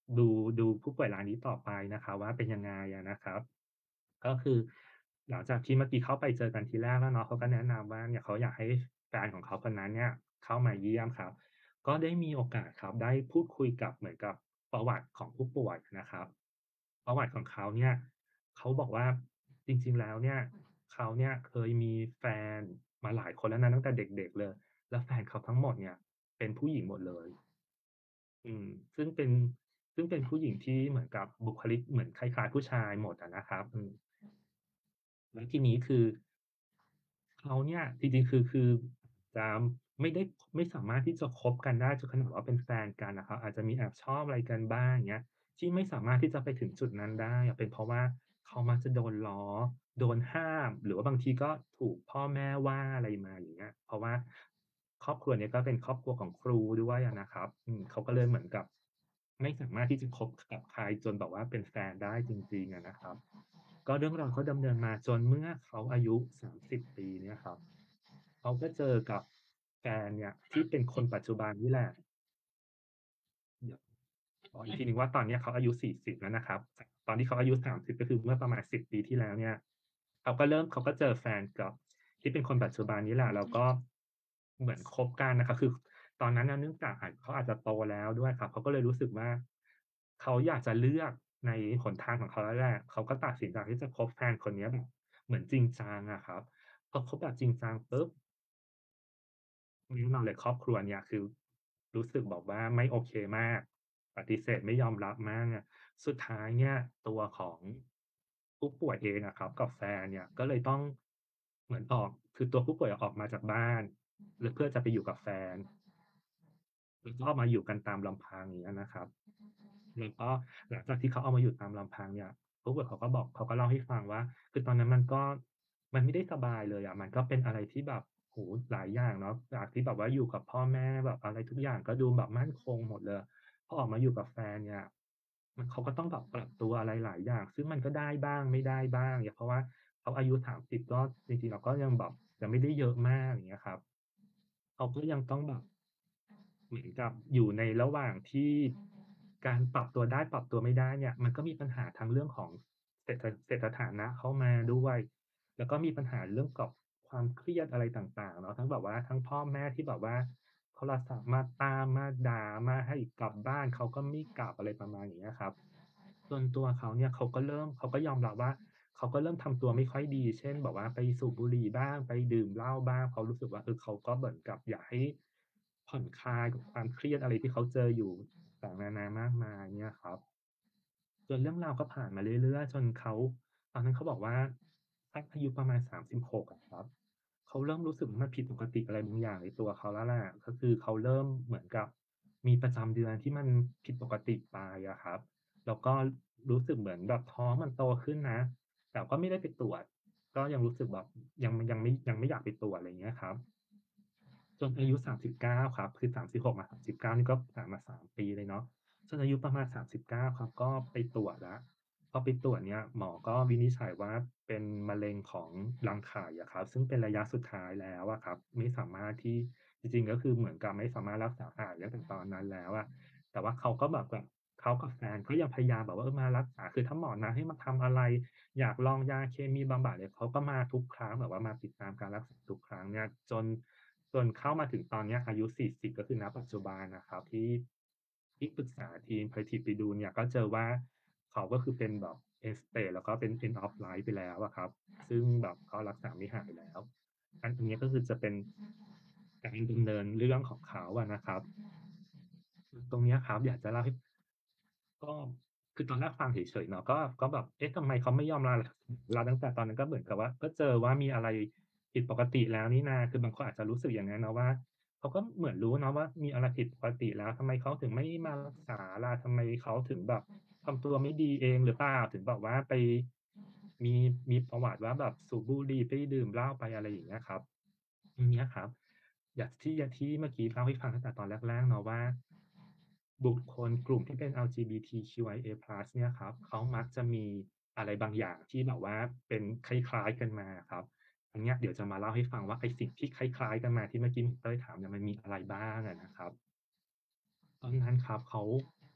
ดูดูผู้ป่วยรายนี้ต่อไปนะครับว่าเป็นยังไงอะนะครับก็คือหลังจากที่เมื่อกี้เข้าไปเจอกันทีแรกแล้วเนาะเขาก็แนะนำว่าเนี่ยเขาอยากให้แฟนของเขาคนนั้นเนี่ยเข้ามาเยี่ยมครับก็ได้มีโอกาสครับได้พูดคุยกับเหมือนกับประวัติของผู้ป่วยนะครับประวัติของเขาเนี่ยเขาบอกว่าจริงๆแล้วเนี่ยเขาเนี่ยเคยมีแฟนมาหลายคนแล้วนะตั้งแต่เด็กๆเลยแล้วแฟนเขาทั้งหมดเนี่ยเป็นผู้หญิงหมดเลย อืมซึ่งเป็นซึ่งเป็นผู้หญิงที่เหมือนกับบุคลิกเหมือนคล้ายๆผู้ชายหมดอะนะครับอืมแล้วทีนี้คือเขาเนี่ยจริงๆคือคือจะไม่ได้ไม่สามารถที่จะคบกันได้จนขนาดว่าเป็นแฟนกันอะครับอาจจะมีแอบชอบอะไรกันบ้างอย่างเงี้ยที่ไม่สามารถที่จะไปถึงจุดนั้นได้อะเป็นเพราะว่าเขามักจะโดนล้อโดนห้ามหรือว่าบางทีก็ถูกพ่อแม่ว่าอะไรมาอย่างเงี้ยเพราะว่าครอบครัวเนี้ยก็เป็นครอบครัวของครูด้วยอะนะครับอืมเขาก็เลยเหมือนกับ ไม่สามารถที่จะคบกับใครจนแบบว่าเป็นแฟนได้จริงๆอะนะครับก็เรื่องราวก็ดำเนินมาจนเมื่อเขาอายุสามสิบปีเนี่ยครับเขาก็เจอกับแฟนเนี่ยที่เป็นคนปัจจุบันนี่แหละ เดี๋ยวขออีกทีหนึ่งว่าตอนเนี้ยเขาอายุสี่สิบแล้วนะครับตอนที่เขาอายุสามสิบก็คือเมื่อประมาณสิบปีที่แล้วเนี่ยเขาก็เริ่มเขาก็เจอแฟนกับที่เป็นคนปัจจุบันนี้แหละแล้วก็เหมือนคบกันนะครับคือตอนนั้นน่ะเนื่องจากอาจเขาอาจจะโตแล้วด้วยครับเขาก็เลยรู้สึกว่าเขาอยากจะเลือกในหนทางของเขาแล้วแหละเขาก็ตัดสินใจที่จะคบแฟนคนเนี้ยแบบเหมือนจริงจังอะครับพอคบแบบจริงจังปุ๊บ แน่นอนเลยครอบครัวเนี่ยคือรู้สึกแบบว่าไม่โอเคมากปฏิเสธไม่ยอมรับมากเนี่ยสุดท้ายเนี่ยตัวของผู้ป่วยเองอะครับกับแฟนเนี่ยก็เลยต้องเหมือนออกคือตัวผู้ป่วยอะออกมาจากบ้านแล้วเพื่อจะไปอยู่กับแฟน แล้วก็มาอยู่กันตามลำพังอย่างเงี้ยนะครับแล้วก็หลังจากที่เขาเอามาอยู่ตามลำพังเนี่ยผู้ป่วยเขาก็บอกเขาก็เล่าให้ฟังว่าคือตอนนั้นมันก็มันไม่ได้สบายเลยอะมันก็เป็นอะไรที่แบบโอ้โฮหลายอย่างเนาะจากที่แบบว่าอยู่กับพ่อแม่แบบอะไรทุกอย่างก็ดูแบบมั่นคงหมดเลยพอออกมาอยู่กับแฟนเนี่ยมันเขาก็ต้องแบบปรับตัวอะไรหลายอย่างซึ่งมันก็ได้บ้างไม่ได้บ้างเนี่ยเพราะว่าเขาอายุสามสิบก็จริงๆเราก็ยังแบบยังไม่ได้เยอะมากอย่างเงี้ยครับเขาก็ยังต้องแบบ เหมือนกับอยู่ในระหว่างที่การปรับตัวได้ปรับตัวไม่ได้เนี่ยมันก็มีปัญหาทั้งเรื่องของเศรษฐเศรษฐฐานะเข้ามาด้วยแล้วก็มีปัญหาเรื่องกับความเครียดอะไรต่างๆเนาะทั้งแบบว่าทั้งพ่อแม่ที่แบบว่าโทรศัพท์มาตามมาด่ามาให้กลับบ้านเขาก็ไม่กลับอะไรประมาณอย่างเงี้ยครับจนตัวเขาเนี่ยเขาก็เริ่มเขาก็ยอมรับว่าเขาก็เริ่มทำตัวไม่ค่อยดีเช่นแบบว่าไปสูบบุหรี่บ้างไปดื่มเหล้าบ้างเพราะรู้สึกว่าเออเขาก็เหมือนกับอยากให้ ผ่อนคลายกับความเครียดอะไรที่เขาเจออยู่ต่างๆนานามากมายเนี่ยครับจนเรื่องราวก็ผ่านมาเรื่อยๆจนเขาตอนนั้นเขาบอกว่าสักอายุประมาณสามสิบหกอะครับเขาเริ่มรู้สึกว่ามันผิดปกติอะไรบางอย่างในตัวเขาแล้วแหละก็คือเขาเริ่มเหมือนกับมีประจำเดือนที่มันผิดปกติไปอะครับแล้วก็รู้สึกเหมือนแบบท้องมันโตขึ้นนะแต่ก็ไม่ได้ไปตรวจก็ยังรู้สึกแบบยังยังไม่ยังไม่อยากไปตรวจอะไรอย่างเงี้ยครับ จนอายุสามสิบเก้าครับคือสามสิบหกมาสามสิบเก้านี่ก็ผ่านมาสามปีเลยเนาะจนอายุประมาณสามสิบเก้าครับก็ไปตรวจแล้วพอไปตรวจเนี่ยหมอก็วินิจฉัยว่าเป็นมะเร็งของรังไข่อะครับซึ่งเป็นระยะสุดท้ายแล้วอะครับไม่สามารถที่จริงๆก็คือเหมือนกับไม่สามารถรักษาหายได้ตั้งแต่ตอนนั้นแล้วอะแต่ว่าเขาก็แบบแบบเขากับแฟนก็ยังพยายามแบบว่าเออมารักษาคือถ้าหมอนัดให้มาทำอะไรอยากลองยาเคมีบำบัดเนี่ยเขาก็มาทุกครั้งแบบว่ามาติดตามการรักษาทุกครั้งเนี่ยจน จนเข้ามาถึงตอนเนี้ยอายุสี่สิบก็คือณปัจจุบันนะครับที่ที่ปรึกษาทีม Creative ไปดูเนี่ยก็เจอว่าเขาก็คือเป็นแบบ End stage แล้วก็เป็น End of life ไปแล้วอะครับซึ่งแบบก็รักษาไม่หายแล้วอันอันเนี้ยก็คือจะเป็นการดำเนินเรื่องของเขาอะนะครับตรงเนี้ยครับอยากจะเล่าให้ ก็คือตอนแรกฟังเฉยๆเนาะก็ก็แบบเอ๊ะทำไมเขาไม่ยอมลาลาตั้งแต่ตอนนั้นก็เหมือนกับว่าก็เจอว่ามีอะไรผิดปกติแล้วนี่นาคือบางคนอาจจะรู้สึกอย่างงั้นเนาะว่าเขาก็เหมือนรู้เนาะว่ามีอะไรผิดปกติแล้วทำไมเขาถึงไม่มารักษาล่ะทำไมเขาถึงแบบทำตัวไม่ดีเองหรือเปล่าถึงแบบว่าไปมีมีประวัติว่าแบบสูบบุหรี่ไปดื่มเหล้าไปอะไรอย่างเงี้ยครับทีเนี้ยครับอยากที่อย่างที่เมื่อกี้เล่าให้ฟังตั้งแต่ตอนแรกๆเนาะว่า บุคคลกลุ่มที่เป็น แอล จี บี ที คิว ไอ เอ พลัส เนี่ยครับเขามักจะมีอะไรบางอย่างที่แบบว่าเป็นคล้ายๆกันมาอะครับอันเนี้ยเดี๋ยวจะมาเล่าให้ฟังว่าไอ้สิ่งที่คล้ายๆกันมาที่เมื่อกี้คุณเต้ยถามเนี่ยมันมีอะไรบ้างอะนะครับตอนนั้นครับเขา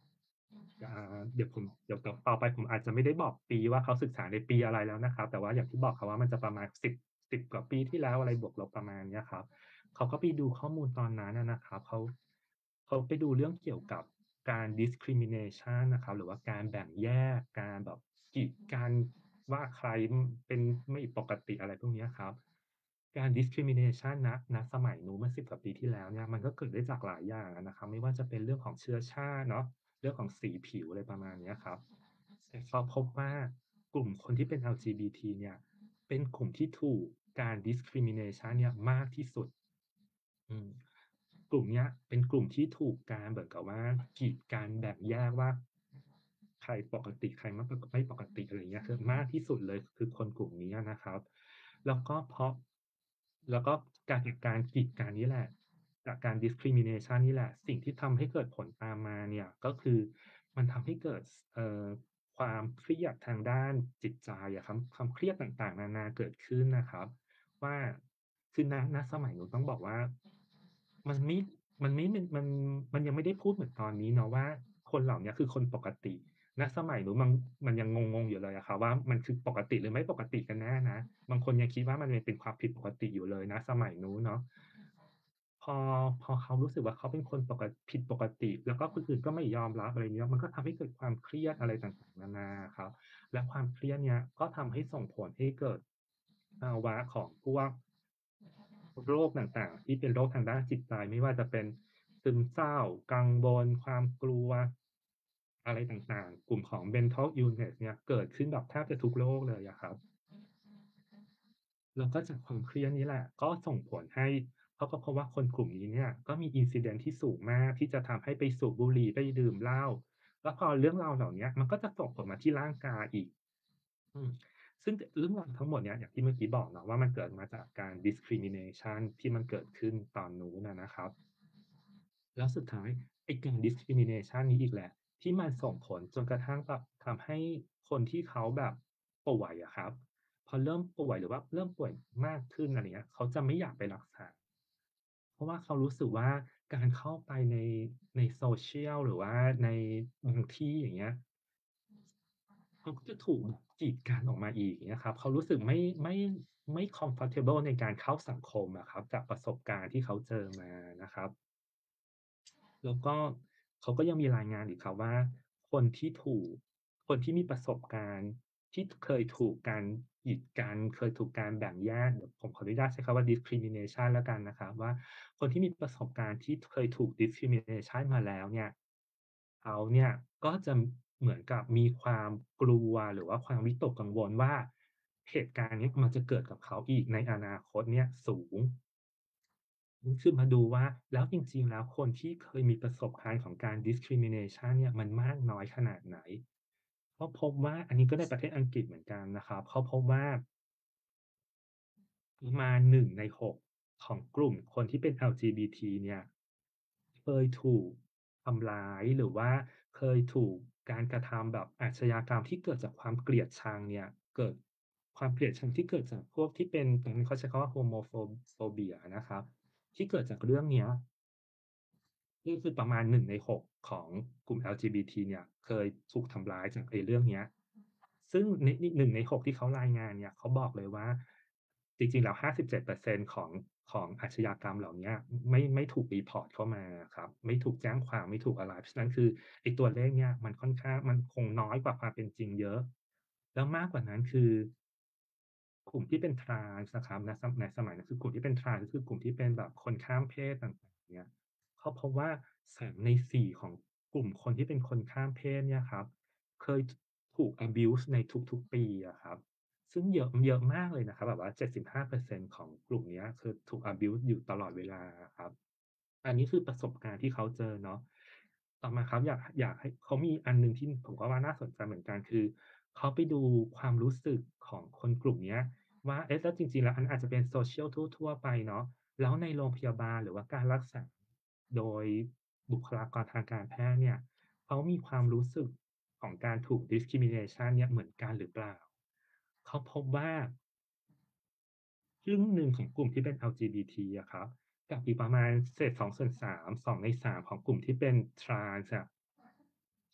อ่าเดี๋ยวผมเดี๋ยวตต่อไปผมอาจจะไม่ได้บอกปีว่าเขาศึกษาในปีอะไรแล้วนะครับแต่ว่าอย่างที่บอกครับว่ามันจะประมาณสิบสิบกว่าปีที่แล้วอะไรบวกลบประมาณเนี้ยครับเขาก็ไปดูข้อมูลตอนนั้นอะนะครับเขาเขาไปดูเรื่องเกี่ยวกับการ discrimination นะครับหรือว่าการแบ่งแยกการแบบกีดกันว่าใครอืมเป็นไม่ปกติอะไรพวกเนี้ยครับการ discrimination ณณสมัยนู้นเมื่อสิบกว่าปีที่แล้วเนี่ยมันก็เกิดได้จากหลายอย่างอะนะครับไม่ว่าจะเป็นเรื่องของเชื้อชาติเนาะ เรื่องของสีผิวอะไรประมาณเนี้ยครับแต่เขาพบว่ากลุ่มคนที่เป็น แอล จี บี ที เนี่ยเป็นกลุ่มที่ถูกการ discrimination เนี่ยมากที่สุดอืมกลุ่มเนี้ยเป็นกลุ่มที่ถูกการเหมือนกับว่ากีดกันแบ่งแยกว่าใครปกติใครไม่ปกไม่ปกติอะไรอย่างเงี้ยคือมากที่สุดเลยคือคนกลุ่มนี้อะนะครับแล้วก็เพราะแล้วก็การจากการกีดกันนี่แหละ จากการ discrimination นี่แหละสิ่งที่ทำให้เกิดผลตามมาเนี่ยก็คือมันทำให้เกิดสเอ่อความเครียดทางด้านจิตใจอะครับความเครียดต่างๆนานาเกิดขึ้นนะครับว่าคือณณสมัยนู้นต้องบอกว่ามันไม่มันไม่มันมันมันยังไม่ได้พูดเหมือนตอนนี้เนาะว่าคนเหล่าเนี้ยคือคนปกติณสมัยนู้นมันมันยังงงๆอยู่เลยอะครับว่ามันคือปกติหรือไม่ปกติกันแน่นะบางคนยังคิดว่ามันยังเป็นความผิดปกติอยู่เลยณสมัยนู้นเนาะ พอพอเขารู้สึกว่าเขาเป็นคนปกผิดปกติแล้วก็คนอื่นก็ไม่ยอมรับอะไรเงี้ยมันก็ทำให้เกิดความเครียดอะไรต่างๆนานาอะครับและความเครียดเนี้ยก็ทำให้ส่งผลให้เกิดภาวะของพวกโรคต่างๆที่เป็นโรคทางด้านจิตใจไม่ว่าจะเป็นซึมเศร้ากังวลความกลัวอะไรต่างๆกลุ่มของ mental illness เนี่ยเกิดขึ้นแบบแทบจะทุกโรคเลยอะครับ แล้วก็จากความเครียดนี้แหละก็ส่งผลให้เขาก็พบว่าคนกลุ่มนี้เนี่ยก็มี incidence ที่สูงมากที่จะทำให้ไปสูบบุหรี่ไปดื่มเหล้าแล้วพอเรื่องราวเหล่าเนี้ยมันก็จะส่งผลมาที่ร่างกายอีกอืมซึ่งตเรื่องราวทั้งหมดเนี้ยอย่างที่เมื่อกี้บอกเนาะว่ามันเกิดมาจากการ discrimination ที่มันเกิดขึ้นตอนนู้นอะนะครับ แล้วสุดท้ายไอ้การ discrimination นี้อีกแหละที่มันส่งผลจนกระทั่งแบบทำให้คนที่เขาแบบป่วยอะครับพอเริ่มป่วยหรือว่าเริ่มป่วยมากขึ้นอะไรเงี้ยเขาจะไม่อยากไปรักษาเพราะว่าเขารู้สึกว่าการเข้าไปในใน social หรือว่าในบางที่อย่างเงี้ยเขาก็จะถูกแบบกีดกันออกมาอีกอย่างเงี้ยครับเขารู้สึกไม่ไม่ไม่ comfortable ในการเข้าสังคมอะครับจากประสบการณ์ที่เขาเจอมานะครับ แล้วก็เขาก็ยังมีรายงานอีกครับว่าคนที่ถูกคนที่มีประสบการณ์ที่เคยถูกการกีดกันเคยถูกการแบ่งแยกเดี๋ยวผมขออนุญาตใช้คำว่า discrimination แล้วกันนะครับว่าคนที่มีประสบการณ์ที่เคยถูก discrimination มาแล้วเนี่ยเขาเนี่ยก็จะเหมือนกับมีความกลัวหรือว่าความวิตกกังวลว่าเหตุการณ์เนี้ยมันจะเกิดกับเขาอีกในอนาคตเนี่ยสูง อืมคือมาดูว่าแล้วจริงๆแล้วคนที่เคยมีประสบการณ์ของการ discrimination เนี่ยมันมากน้อยขนาดไหนก็พบว่าอันนี้ก็ในประเทศอังกฤษเหมือนกันนะครับเขาพบว่าประมาณหนึ่งในหกของกลุ่มคนที่เป็น แอล จี บี ที เนี่ยเคยถูกทำร้ายหรือว่าเคยถูกการกระทำแบบอาชญากรรมที่เกิดจากความเกลียดชังเนี่ยเกิดความเกลียดชังที่เกิดจากพวกที่เป็นตรงนี้เขาใช้คำว่า homopho phobia นะครับที่เกิดจากเรื่องเนี้ย นี่คือประมาณหนึ่งในหกของกลุ่ม แอล จี บี ที เนี่ยเคยถูกทำร้ายจากไอ้เรื่องเนี้ยซึ่งในนี่หนึ่งในหกที่เขารายงานเนี่ยเขาบอกเลยว่าจริงๆแล้วห้าสิบเจ็ดเปอร์เซ็นต์ของของอาชญากรรมเหล่าเนี้ยไม่ไม่ถูก report เข้ามาอะครับไม่ถูกแจ้งความไม่ถูกอะไรเพราะฉะนั้นคือไอ้ตัวเลขเนี่ยมันค่อนข้างมันคงน้อยกว่าความเป็นจริงเยอะแล้วมากกว่านั้นคือ กลุ่มที่เป็น trans นะครับณสในสมัยนั้นคือกลุ่มที่เป็น trans ก็คือกลุ่มที่เป็นแบบคนข้ามเพศต่างๆเนี่ยเขาพบว่าสามในสี่ของกลุ่มคนที่เป็นคนข้ามเพศเนี่ยครับเคยถถูก abuse ในทุกๆปีอะครับซึ่งเยอะเยอะมากเลยนะครับแบบว่าเจ็ดสิบห้าเปอร์เซ็นต์ของกลุ่มเนี้ยคือถูก abuse อยู่ตลอดเวลาอะครับ อันนี้คือประสบการณ์ที่เขาเจอเนาะต่อมาครับอยากอยากให้เขามีอันหนึ่งที่ผมก็ว่าน่าสนใจเหมือนกันคือเขาไปดูความรู้สึกของคนกลุ่มเนี้ยว่าเอ๊ะแล้วจริงๆแล้วอันอาจจะเป็น social ทั่วๆไปเนาะแล้วในโรงพยาบาลหรือว่าการรักษาโดยบุคลากรทางการแพทย์เนี่ยเขามีความรู้สึกของการถูก discrimination เนี่ยเหมือนกันหรือเปล่าเขาพบว่า ครึ่งหนึ่งของกลุ่มที่เป็น แอล จี บี ที อะครับกับอีกประมาณเศษสองส่วนสาม สองในสามของกลุ่มที่เป็น trans อะ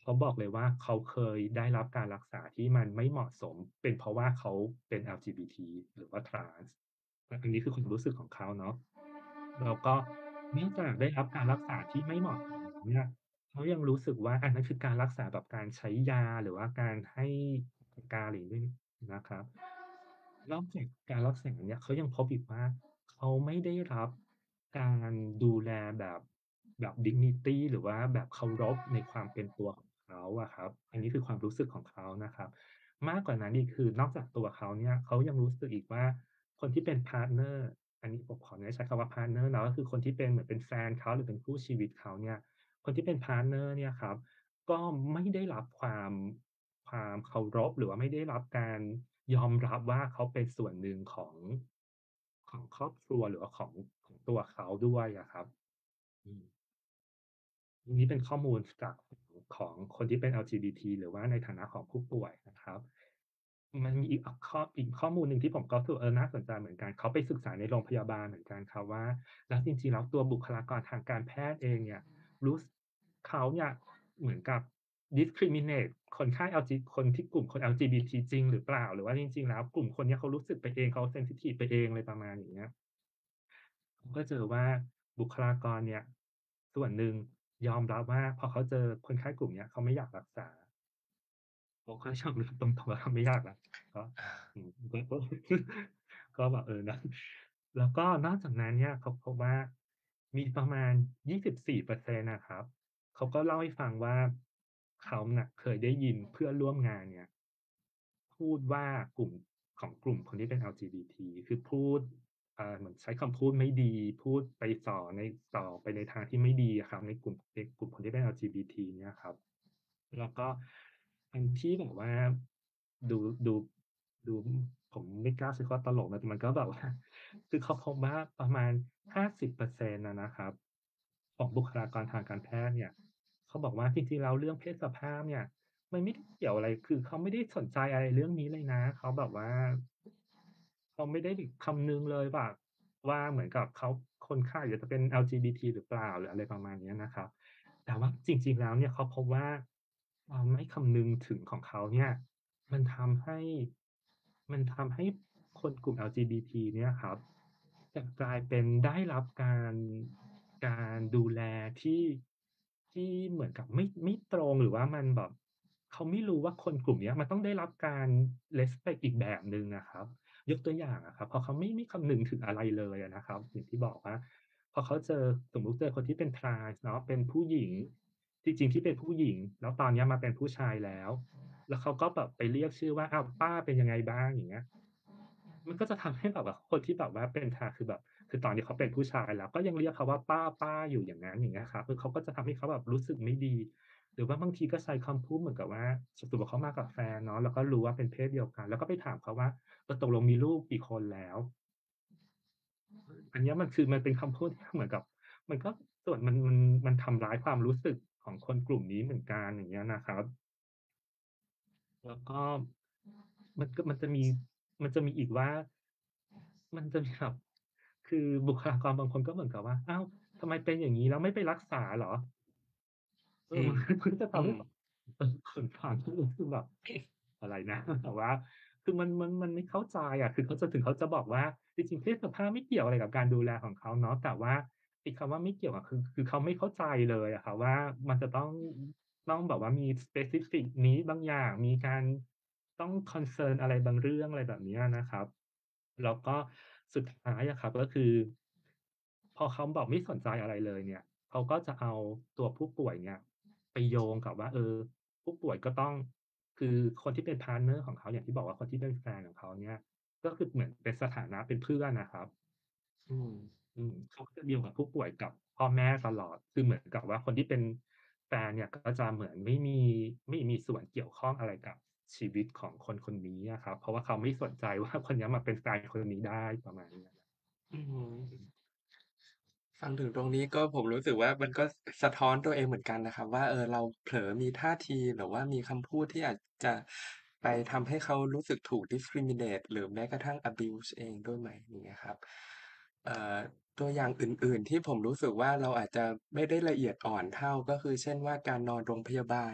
เขาบอกเลยว่า เขาเคยได้รับการรักษาที่มันไม่เหมาะสม เป็นเพราะว่าเขาเป็น แอล จี บี ที หรือว่า Trans และอันนี้คือความรู้สึกของเขาเนาะ แล้วก็เนื่องจากได้รับการรักษาที่ไม่เหมาะสมแล้วเนี่ย เขายังรู้สึกว่า อันนั้นคือการรักษาแบบการใช้ยา หรือว่าการให้ปากกา อะไรอย่างงี้ด้วยนะครับ นอกจากการรักษาเนี่ย เขายังพบอีกว่า เขาไม่ได้รับการดูแลแบบ แบบ dignity หรือว่าแบบเคารพในความเป็นตัวของเขาอะครับ อันนี้คือความรู้สึกของเขานะครับ มากกว่านั้นอีก คือนอกจากตัวเขาเนี่ย เขายังรู้สึกอีกว่า คนที่เป็น พาร์ตเนอร์ อันนี้ผมขออนุญาตใช้คำว่า พาร์ตเนอร์ เนาะ ก็คือคนที่เป็นเหมือนเป็นแฟนเขา หรือเป็นคู่ชีวิตเขาเนี่ย คนที่เป็น พาร์ตเนอร์ เนี่ยครับ ก็ไม่ได้รับความ ความเคารพ หรือว่าไม่ได้รับการยอมรับว่า เขาเป็นส่วนหนึ่งของ ของครอบครัว หรือว่าของ ของตัวเขาด้วยอะครับ อืม นี้เป็นข้อมูล จาก ของคนที่เป็น แอล จี บี ที หรือว่าในฐานะของผู้ป่วยนะครับ มันมีอีก อ ข้อ อีกข้อมูลหนึ่งที่ผมก็รู้สึก เออ น่าสนใจเหมือนกัน เขาไปศึกษาในโรงพยาบาลเหมือนกันครับว่า แล้วจริง ๆ แล้วตัวบุคลากรทางการแพทย์เองเนี่ย รู้ ส เขาเนี่ยเหมือนกับ discriminate คนไข้ แอล จี คนที่กลุ่มคน แอล จี บี ที จริงหรือเปล่า หรือว่าจริง ๆ แล้วกลุ่มคนเนี้ยเขารู้สึกไปเอง เขาเซนซิทิฟไปเอง อะไรประมาณอย่างเงี้ย ก็เจอว่าบุคลากรเนี่ย ส่วนหนึ่งยอมรับว่า พอเขาเจอคนไข้กลุ่มเนี้ย เขาไม่อยากรักษา เขาก็ยอมรับตรง ๆ ว่าเขาไม่อยากรัก ก็ อืม ก็ ก็ ก็แบบ เออ นะ แล้วก็นอกจากนั้นเนี่ยเขาพบว่า มีประมาณ ยี่สิบสี่เปอร์เซ็นต์ อะครับ เขาก็เล่าให้ฟังว่า เขาน่ะเคยได้ยินเพื่อนร่วมงานเนี่ย พูดว่ากลุ่ม ของกลุ่มคนที่เป็น แอล จี บี ที คือพูด อ่า เหมือนใช้คำพูดไม่ดี พูดไปส่อใน ส่อไปในทางที่ไม่ดีอะครับ ในกลุ่ม ในกลุ่มคนที่เป็น แอล จี บี ที เนี่ยครับ แล้วก็อันที่แบบว่าดู ดู ดู ผมไม่กล้าใช้คำว่าตลกนะ แต่มันก็แบบ ว่า คือเขาพบว่าประมาณ ห้าสิบเปอร์เซ็นต์ อะนะครับ ของบุคลากรทางการแพทย์เนี่ย เขาบอกว่าจริง ๆ แล้วเรื่องเพศสภาพเนี่ย มันไม่ได้เกี่ยวอะไร คือเขาไม่ได้สนใจอะไรเรื่องนี้เลยนะ เขาแบบว่า เขาไม่ได้ถึงคำนึงเลยว่า ว่าเหมือนกับเขา คนไข้อะจะเป็น แอล จี บี ที หรือเปล่า หรืออะไรประมาณเนี้ยนะครับ แต่ว่าจริง ๆ แล้วเนี่ย เขาพบว่าความไม่คำนึงถึงของเขาเนี่ย มันทำให้ มันทำให้คนกลุ่ม แอล จี บี ที เนี่ยครับ กลับกลายเป็นได้รับการ การดูแลที่ ที่เหมือนกับไม่ ไม่ตรง หรือว่ามันแบบ เขาไม่รู้ว่าคนกลุ่มเนี้ย มันต้องได้รับการ respect อีกแบบหนึ่งอะครับ ยกตัวอย่างอะครับ พอเขาไม่ ไม่คำนึงถึงอะไรเลยอะนะครับ อย่างที่บอกว่า พอเขาเจอ สมมุติเจอคนที่เป็น Trans เนาะ เป็นผู้หญิง จริง ๆ ที่เป็นผู้หญิง แล้วตอนเนี้ยมาเป็นผู้ชายแล้ว แล้วเขาก็แบบไปเรียกชื่อว่า "อ้าว ป้าเป็นยังไงบ้าง?" อย่างเงี้ย มันก็จะทำให้แบบว่าคนที่แบบว่าเป็น Trans คือแบบ คือตอนนี้เขาเป็นผู้ชายแล้ว ก็ยังเรียกเขาว่าป้า ๆ อยู่อย่างงั้น อย่างเงี้ยครับ คือเขาก็จะทำให้เขาแบบรู้สึกไม่ดี หรือว่าบางทีก็ใช้คำพูดเหมือนกับว่า ส สมมุติเขามากับแฟนเนาะ แล้วก็รู้ว่าเป็นเพศเดียวกัน แล้วก็ไปถามเขาว่า "เออ ตกลงมีลูกกี่คนแล้ว?" อันเนี้ยมันคือ มันเป็นคำพูดที่เหมือนกับ มันก็ ส่วนมัน มัน มันทำร้ายความรู้สึกของคนกลุ่มนี้เหมือนกัน อย่างเงี้ยนะครับ แล้วก็ มันก็ มันจะมี มันจะมีอีกว่า มันจะมีแบบ คือบุคลากรบางคนก็เหมือนกับว่า "อ้าว ทำไมเป็นอย่างงี้แล้วไม่ไปรักษาเหรอ?" เอออืมมัน มันก็จะทอืำให้มแบบ เออ คนฟังก็รู้สึกแบบ อะไรนะ แต่ว่า คือมัน มัน มันไม่เข้าใจอะ คือเขาจะ ถึงเขาจะบอกว่า จริง ๆ เพศสภาพไม่เกี่ยวอะไรกับการดูแลของเขาเนาะ แต่ว่าไอ้คำว่าไม่เกี่ยวอะ คือ คือเขาไม่เข้าใจเลยอะครับว่า มันจะต้อง ต้องแบบว่ามี specific need บางอย่าง มีการต้อง คอนเซิร์น อะไรบางเรื่อง อะไรแบบเนี้ยนะครับ แล้วก็สุดท้ายอะครับ ก็คือ พอเขาแบบไม่สนใจอะไรเลยเนี่ย เขาก็จะเอาตัวผู้ป่วยเนี่ยไปโยงกับว่า เออ ผู้ป่วยก็ต้อง คือคนที่เป็น พาร์ตเนอร์ ของเขา อย่างที่บอกว่าคนที่เป็นแฟนของเขาเนี่ย ก็คือเหมือนเป็นสถานะเป็นเพื่อนน่ะครับอืมอืม เขาก็จะดีลกับผู้ป่วยกับพ่อแม่ตลอด คือเหมือนกับว่าคนที่เป็นแฟนเนี่ย ก็จะเหมือนไม่มี ไม่มีส่วนเกี่ยวข้องอะไรกับชีวิตของคนคนนี้อะครับ เพราะว่าเขาไม่สนใจ ว่า คนเนี้ยมาเป็นแฟนคนนี้ได้ ประมาณนี้อะอือฮึอืมฟังถึงตรงนี้ก็ ผมรู้สึกว่า มันก็สะท้อนตัวเองเหมือนกันนะครับว่า เออ เราเผลอมีท่าที หรือว่ามีคำพูดที่อาจจะไปทำให้เขารู้สึกถูก discriminate หรือแม้กระทั่ง อะบิวส์ เองด้วยไหม อย่างเงี้ยครับ เอ่อ ตัวอย่างอื่น ๆ ที่ผมรู้สึกว่า เราอาจจะไม่ได้ละเอียดอ่อนเท่า ก็คือ เช่นว่า การนอนโรงพยาบาลใน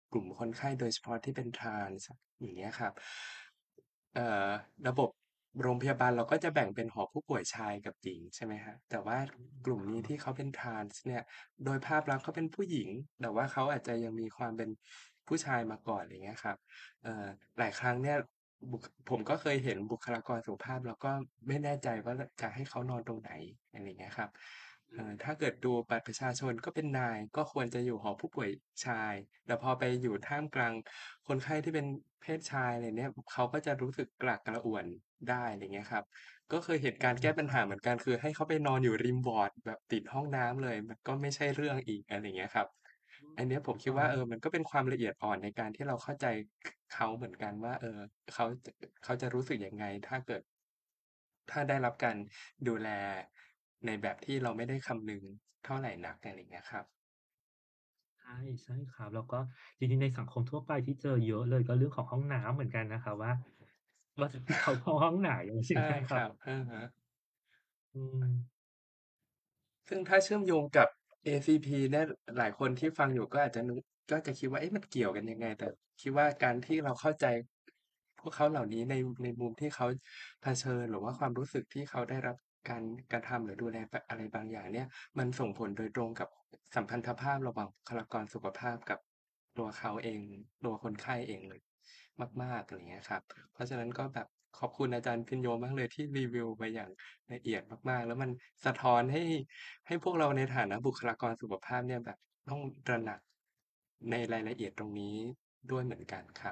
กลุ่มคนไข้โดยเฉพาะที่เป็น Trans อย่างเงี้ยครับเอ่อระบบโรงพยาบาลเราก็จะแบ่งเป็นหอผู้ป่วยชายกับหญิงใช่ไหมครับแต่ว่าอืมกลุ่มนี้ครับที่เขาเป็น Trans เนี่ยโดยภาพลักษณ์เขาเป็นผู้หญิงแต่ว่าเขาอาจจะยังมีความเป็นผู้ชายมาก่อนอย่างเงี้ยครับเอ่อหลายครั้งเนี่ยบุคผมก็เคยเห็นบุคลากรสุขภาพแล้วก็ไม่แน่ใจว่าจะให้เขานอนตรงไหนอะไรอย่างเงี้ยครับ เอ่อถ้าเกิดดูบัตรประชาชนก็เป็นนายก็ควรจะอยู่หอผู้ป่วยชายแต่พอไปอยู่ท่ามกลางคนไข้ที่เป็นเพศชายอะไรเนี่ยเขาก็จะรู้สึกกระอักกระอ่วนได้อะไรเงี้ยครับก็เคยเห็นการแก้ปัญหาเหมือนกันคือให้เขาไปนอนอยู่ริมวอร์ดแบบติดห้องน้ำเลยมันก็ไม่ใช่เรื่องอีกอะไรเงี้ยครับอืมอันเนี้ยผมคิดว่าเออครับมันก็เป็นความละเอียดอ่อนในการที่เราเข้าใจขเขาเหมือนกันว่าเออเขาจะเขาจะรู้สึกยังไงถ้าเกิดถ้าได้รับการดูแล ในแบบที่เราไม่ได้คำนึงเท่าไรนักอะไรอย่างเงี้ยครับใช่ใช่ครับแล้วก็จริงๆในสังคมทั่วไปที่เจอเยอะเลยก็เรื่องของห้องน้ำเหมือนกันนะครับว่าว่าจะให้เขาเข้าห้องไหนอะไรอย่างใช่เงี้ยครับครับอะฮะอืมซึ่งถ้าเชื่อมโยงกับ เอ ซี พี เนี่ยหลายคนที่ฟังอยู่ก็อาจจะนึกก็จะคิดว่าเอ๊ะมันเกี่ยวกันยังไงแต่คิดว่าการที่เราเข้าใจพวกเขาเหล่านี้ในในมุมที่เขาเผชิญหรือว่าความรู้สึกที่เขาได้รับการกระทำหรือดูแลบอะไรบางอย่างเนี่ยมันส่งผลโดยตรงกับสัมพันธภาพระหว่างบุคลากรสุขภาพกับตัวเขาเองตัวคนไข้เองเลยมากๆอะไรอย่างเงี้ยครับเพราะฉะนั้นก็แบบขอบคุณอาจารย์พินโยมากเลยที่รีวิวมาอย่าง ละเอียดมากๆแล้วมันสะท้อนให้ให้พวกเราในฐานะบุคลากรสุขภาพเนี่ยแบบต้องตระหนักในรายละเอียดตรงนี้ด้วยเหมือนกันครับ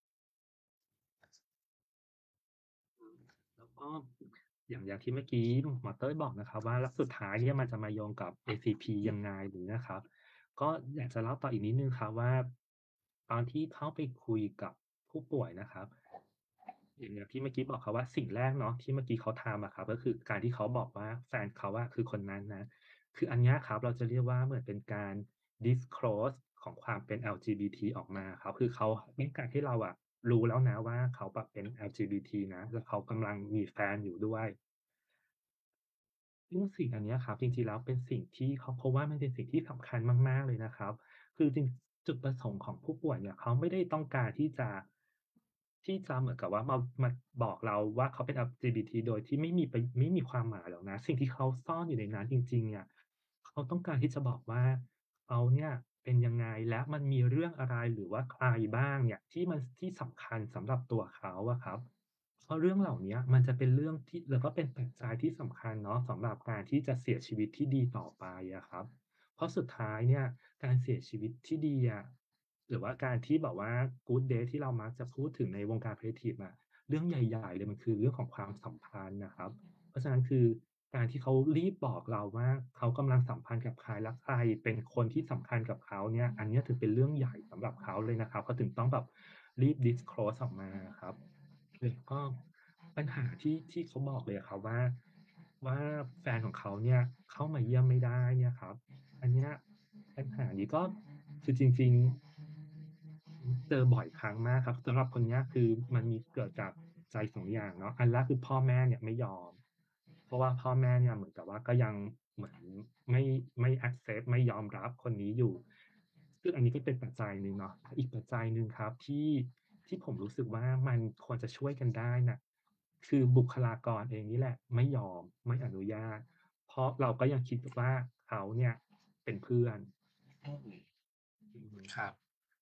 แล้วก็อย่างอย่างที่เมื่อกี้หมอเต้ยบอกนะครับว่าแล้วสุดท้ายเนี่ยมันจะมาโยงกับ เอ ซี พี ยังไงอย่างเงี้ยครับก็อยากจะเล่าต่ออีกนิดหนึ่งครับว่าตอนที่เข้าไปคุยกับผู้ป่วยนะครับ อย่างอย่างที่เมื่อกี้บอกเขาว่าสิ่งแรกเนาะที่เมื่อกี้เขาทำอะครับก็คือการที่เขาบอกว่าแฟนเขาอะคือคนนั้นนะคืออันเนี้ยครับเราจะเรียกว่าเหมือนเป็นการ disclose ของความเป็น แอล จี บี ที ออกมาครับคือเขาต้องการให้เราอะรู้แล้วนะว่าเขาแบบเป็น แอล จี บี ที นะแล้วเขากำลังมีแฟนอยู่ด้วย ซึ่งสิ่งอันเนี้ยครับจริงๆแล้วเป็นสิ่งที่เขาเพราะว่ามันเป็นสิ่งที่สำคัญมากๆเลยนะครับคือจริงจุดประสงค์ของผู้ป่วยเนี่ยเขาไม่ได้ต้องการที่จะที่จะเหมือนกับว่ามามาบอกเราว่าเขาเป็น แอล จี บี ที โดยที่ไม่มีประไม่มีความหมายหรอกนะสิ่งที่เขาซ่อนอยู่ในนั้นจริงๆเนี่ยเขาต้องการที่จะบอกว่าเขาเนี่ยเป็นยังไงและมันมีเรื่องอะไรหรือว่าใครบ้างเนี่ยที่มันที่สำคัญสำหรับตัวเขาอะครับ เพราะเรื่องเหล่าเนี้ยมันจะเป็นเรื่องที่แล้วก็เป็นปัจจัยที่สำคัญเนาะสำหรับการที่จะเสียชีวิตที่ดีต่อไปอะครับเพราะสุดท้ายเนี่ยการเสียชีวิตที่ดีอะหรือว่าการที่แบบว่า good death ที่เรามักจะพูดถึงในวงการ Palliative อะเรื่องใหญ่ๆเลยมันคือเรื่องของความสัมพันธ์น่ะครับเพราะฉะนั้นคือการที่เขารีบบอกเราว่าเขากำลังสัมพันธ์กับใครและใครเป็นคนที่สำคัญกับเขาเนี่ยอันเนี้ยถือเป็นเรื่องใหญ่สำหรับเขาเลยนะครับเขาถึงต้องแบบรีบ disclose ออกมาอะครับ แล้วก็ปัญหาที่ที่เขาบอกเลยอะครับว่าว่าแฟนของเขาเนี่ยเข้ามาเยี่ยมไม่ได้เนี่ยครับอันเนี้ยปัญหานี้ก็คือจริงๆอือเจอบ่อยครั้งมากครับสำหรับคนเนี้ยคือมันมีเกิดจากใจสองอย่างเนาะอันแรกคือพ่อแม่เนี่ยไม่ยอมเพราะว่าพ่อแม่เนี่ยเหมือนกับว่าก็ยังเหมือนไม่ไม่ accept ไม่ยอมรับคนนี้อยู่ซึ่งอันนี้ก็เป็นปัจจัยหนึ่งเนาะอีกปัจจัยหนึ่งครับที่ ที่ผมรู้สึกว่ามันควรจะช่วยกันได้น่ะคือบุคลากรเองนี่แหละไม่ยอมไม่อนุญาตเพราะเราก็ยังคิดว่าเขาเนี่ยเป็นเพื่อนอืมอือฮึครับ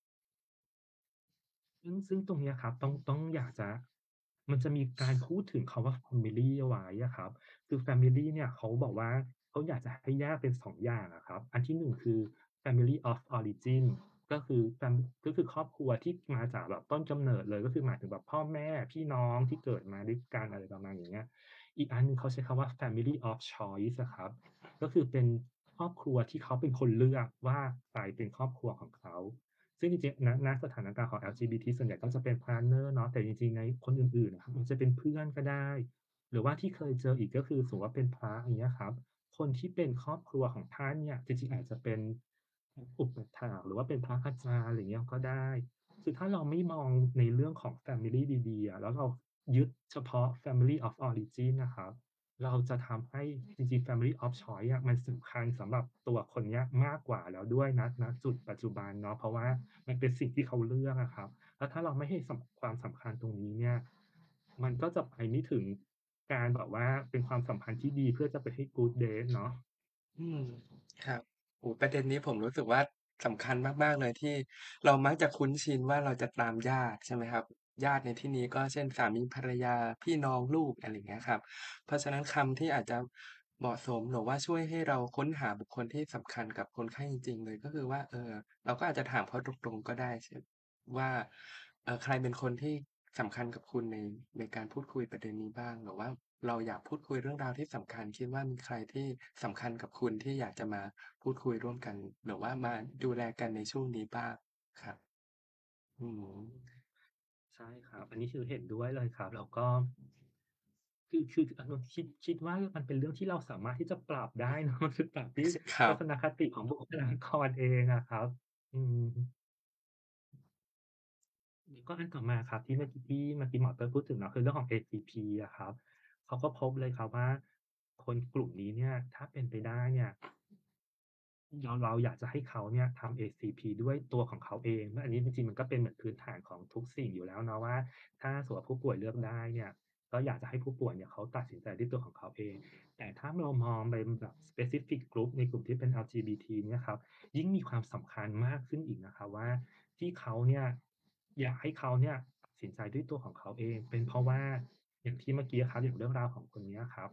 ซึ่งซึ่งตรงเนี้ยครับต้องต้องอยากจะมันจะมีการพูดถึงคำว่า Family เอาไว้อะครับคือ Family เนี่ยเขาบอกว่าเขาอยากจะให้แยกเป็นสององอย่างอะครับอันที่หนึ่งคือ Family of Origin ก็คือแฟมก็คือครอบครัวที่มาจากแบบต้นกำเนิดเลยก็คือหมายถึงแบบพ่อแม่พี่น้องที่เกิดมาด้วยกันอะไรประมาณอย่างเงี้ยอีกอันหนึ่งเขาใช้คำว่า Family of Choice อะครับก็คือเป็นครอบครัวที่เขาเป็นคนเลือกว่าใครเป็นครอบครัวของเขา ซึ่งจริงๆณณสถานการณ์ของ แอล จี บี ที ส่วนใหญ่ก็จะเป็นพาร์ตเนอร์เนาะแต่จริงๆในคนอื่นๆอะครับมันจะเป็นเพื่อนก็ได้หรือว่าที่เคยเจออีกก็คือสมมุติว่าเป็นพระอย่างเงี้ยครับคนที่เป็นครอบครัวของท่านเนี่ยจริงๆอาจจะเป็นอุปถากหรือว่าเป็นพระอาจารย์อะไรอย่างเงี้ยก็ได้คือถ้าเราไม่มองในเรื่องของ Family ดีๆอะแล้วเรายึดเฉพาะ Family of Origin นะครับเราจะทำให้จริงๆ Family of Choice อะมันสำคัญสำหรับตัวคนเนี้ยมากกว่าแล้วด้วยณณจุดปัจจุบันเนาะเพราะว่ามันเป็นสิ่งที่เขาเลือกอะครับแล้วถ้าเราไม่ให้สำความสำคัญตรงนี้เนี่ยมันก็จะไปไม่ถึงการแบบว่าเป็นความสัมพันธ์ที่ดีเพื่อจะไปให้ good date เนาะอืมครับโอ้โฮประเด็นนี้ผมรู้สึกว่าสำคัญมากๆเลยที่เรามักจะคุ้นชินว่าเราจะตามญาติใช่ไหมครับญาติในที่นี้ก็เช่นสามีภรรยาพี่น้องลูกอะไรอย่างเงี้ยครับเพราะฉะนั้นคำที่อาจจะเหมาะสมหรือว่าช่วยให้เราค้นหาบุคคลที่สำคัญกับคนไข้จริงๆเลยก็คือว่าเอ่อเราก็อาจจะถามเขาตรงๆก็ได้ใช่ว่าเอ่อใครเป็นคนที่สำคัญกับคุณในในการพูดคุยประเด็นนี้บ้างหรือว่าเราอยากพูดคุยเรื่องราวที่สำคัญคิดว่ามีใครที่สำคัญกับคุณที่อยากจะมาพูดคุยร่วมกันหรือว่ามาดูแลกันในช่วงนี้บ้างครับอืมอืมใช่ครับอันนี้คือเห็นด้วยเลยครับแล้วก็คือคืออารมณ์คิดคิดว่ามันเป็นเรื่องที่เราสามารถที่จะปรับได้เนาะคือปรับที่คครับทัศนคติของบุคลากรเองอะครับอืม แล้วก็อันต่อมาครับที่เมื่อกี้ที่เมื่อกี้หมอเติ้ลพูดถึงเนาะคือเรื่องของ เอ ที พี อะครับเขาก็พบเลยครับว่าคนกลุ่มนี้เนี่ยถ้าเป็นไปได้เนี่ยเราเราอยากจะให้เขาเนี่ยทำ เอ ซี พี ด้วยตัวของเขาเองและอันนี้จริงๆมันก็เป็นเหมือนพื้นฐานของทุกสิ่งอยู่แล้วเนาะว่าถ้าสมมุติว่าผู้ป่วยเลือกได้เนี่ยก็อยากจะให้ผู้ป่วยเนี่ยเขาตัดสินใจด้วยตัวของเขาเองแต่ถ้าเรามองเป็นแบบ specific group ในกลุ่มที่เป็น แอล จี บี ที เนี่ยครับยิ่งมีความสำคัญมากขึ้นอีกนะครับว่าที่เขาเนี่ย อยากให้เขาเนี่ยตัดสินใจด้วยตัวของเขาเองเป็นเพราะว่าอย่างที่เมื่อกี้อะครับอย่างเรื่องราวของคนเนี้ยครับ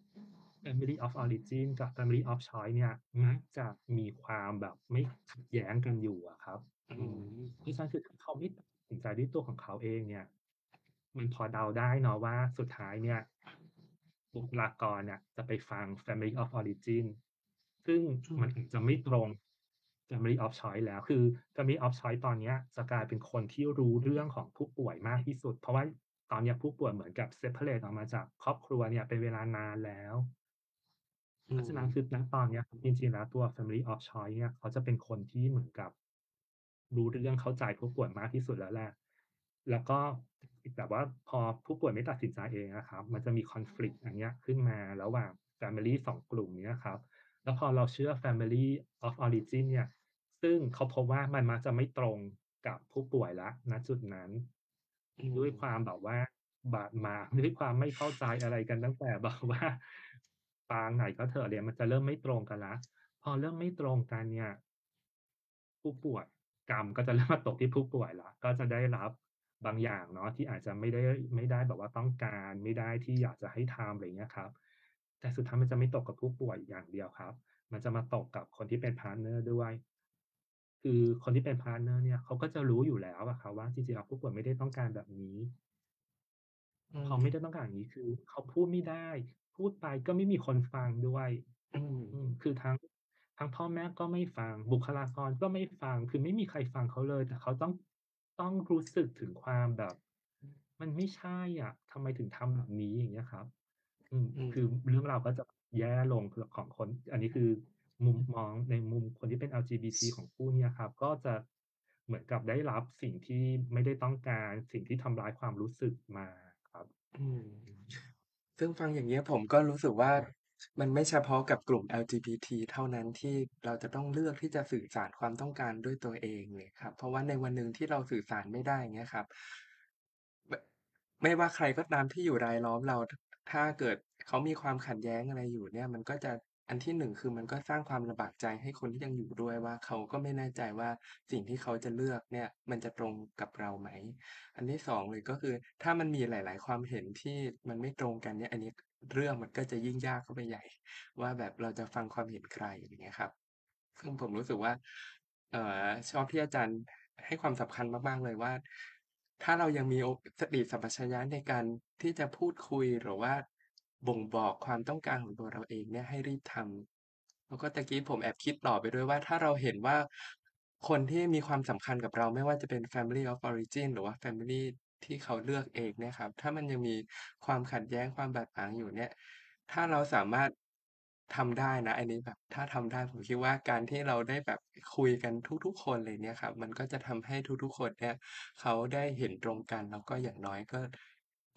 Family of Origin กับ Family of Choice เนี่ยมักจะมีความแบบไม่ขัดแย้งกันอยู่อะครับอือืมเพมราะฉะนั้นคือถ้าเขาไม่ตัดสินใจด้วยตัวของเขาเองเนี่ยมันพอเดาได้เนาะว่าสุดท้ายเนี่ยบุคลากรเนี่ยจะไปฟัง Family of Origin ซึ่งอืมมันอาจจะไม่ตรง Family of Choice แล้วคือ Family of Choice ตอนเนี้ยจะกลายเป็นคนที่รู้เรื่องของผู้ป่วยมากที่สุดเพราะว่าตอนเนี้ยผู้ป่วยเหมือนกับ separate ออกมาจากครอบครัวเนี่ยเป็นเวลานานแล้วเพอืมราะฉะนั้นคือณตอนเนี้ยครับจริงๆแล้วตัว Family of Choice เนี่ยเขาจะเป็นคนที่เหมือนกับรู้เรื่องเข้าใจผู้ป่วยมากที่สุดแล้วแหละแล้วก็แต่ว่าพอผู้ป่วยไม่ตัดสินใจเองอะครับมันจะมี conflict อันเนี้ยขึ้นมาระหว่าง Family สองกลุ่มเนี้ยครับ แล้วพอเราเชื่อ Family of Origin เนี่ยซึ่งเขาพบว่ามันมักจะไม่ตรงกับผู้ป่วยแล้วณจุดนั้นอืด้วยความมแบบว่าบาดหมางด้วยความไม่เข้าใจอะไรกันตั้งแต่แบบว่าปางไหนก็เถอะเนี่ยมันจะเริ่มไม่ตรงกันแล้วพอเริ่มไม่ตรงกันเนี่ยผู้ป่วยกรรมก็จะเริ่มมาตกที่ผู้ป่วยแล้วก็จะได้รับบางอย่างเนาะที่อาจจะไม่ได้ไม่ได้แบบว่าต้องการไม่ได้ที่อยากจะให้ทำอะไรอย่างเงี้ยครับแต่สุดท้ายมันจะไม่ตกกับผู้ป่วยอย่างเดียวครับ มันจะมาตกกับคนที่เป็นพาร์ตเนอร์ด้วยคือคนที่เป็นพาร์ตเนอร์เนี่ยเขาก็จะรู้อยู่แล้วอะครับว่าจริงๆแล้วผู้ป่วยไม่ได้ต้องการแบบนี้อืมเขาไม่ได้ต้องการอย่างงี้คือเขาพูดไม่ได้พูดไปก็ไม่มีคนฟังด้วยอืมอืมคือทั้งทั้งพ่อแม่ก็ไม่ฟังบุคลากรก็ไม่ฟังคือไม่มีใครฟังเขาเลยแต่เขาต้องต้องรู้สึกถึงความแบบมันไม่ใช่อะทำไมถึงทำแบบนี้อย่างเงี้ยครับ อืมอืมคือเรื่องราวก็จะแย่ลงคือของคนอันนี้คือมุมมองในมุมคนที่เป็น แอล จี บี ที ของคู่เนี้ยครับก็จะเหมือนกับได้รับสิ่งที่ไม่ได้ต้องการสิ่งที่ทำร้ายความรู้สึกมาครับอืมอืมซึ่งฟังอย่างเงี้ยผมก็รู้สึกว่ามันไม่เฉพาะกับกลุ่ม แอล จี บี ที เท่านั้นที่เราจะต้องเลือกที่จะสื่อสารความต้องการด้วยตัวเองเลยครับเพราะว่าในวันหนึ่งที่เราสื่อสารไม่ได้อย่างเงี้ยครับมไม่ว่าใครก็ตามที่อยู่รายล้อมเราถถ้าเกิดเขามีความขัดแย้งอะไรอยู่เนี่ยมันก็จะอันที่หนึ่งคือมันก็สร้างความลำบากใจให้คนที่ยังอยู่ด้วยว่าเขาก็ไม่แน่ใจว่าสิ่งที่เขาจะเลือกเนี่ยมันจะตรงกับเราไหม อันที่สองเลยก็คือถ้ามันมีหลายๆความเห็นที่มันไม่ตรงกันเนี่ยอันนี้เรื่องมันก็จะยิ่งยากเข้าไปใหญ่ว่าแบบเราจะฟังความเห็นใครอย่างเงี้ยครับซึ่งผมรู้สึกว่าเอ่อชอบที่อาจารย์ให้ความสำคัญมากๆเลยว่าถ้าเรายังมีโอสติสัมปชัญญะในการที่จะพูดคุยหรือว่าบ่งบอกความต้องการของตัวเราเองเนี่ยให้รีบทำ แล้วก็ตะกี้ผมแอบคิดต่อไปด้วยว่าถ้าเราเห็นว่าคนที่มีความสำคัญกับเราไม่ว่าจะเป็น Family of Origin หรือว่า Family ที่เขาเลือกเองเนี่ยครับถ้ามันยังมีความขัดแย้งความบาดหมางอยู่เนี่ยถ้าเราสามารถทำได้นะอันนี้แบบถ้าทำได้ผมคิดว่าการที่เราได้แบบคุยกันทุกๆคนเลยเนี่ยครับมันก็จะทำให้ทุกๆคนเนี่ยเขาได้เห็นตรงกันแล้วก็อย่างน้อยก็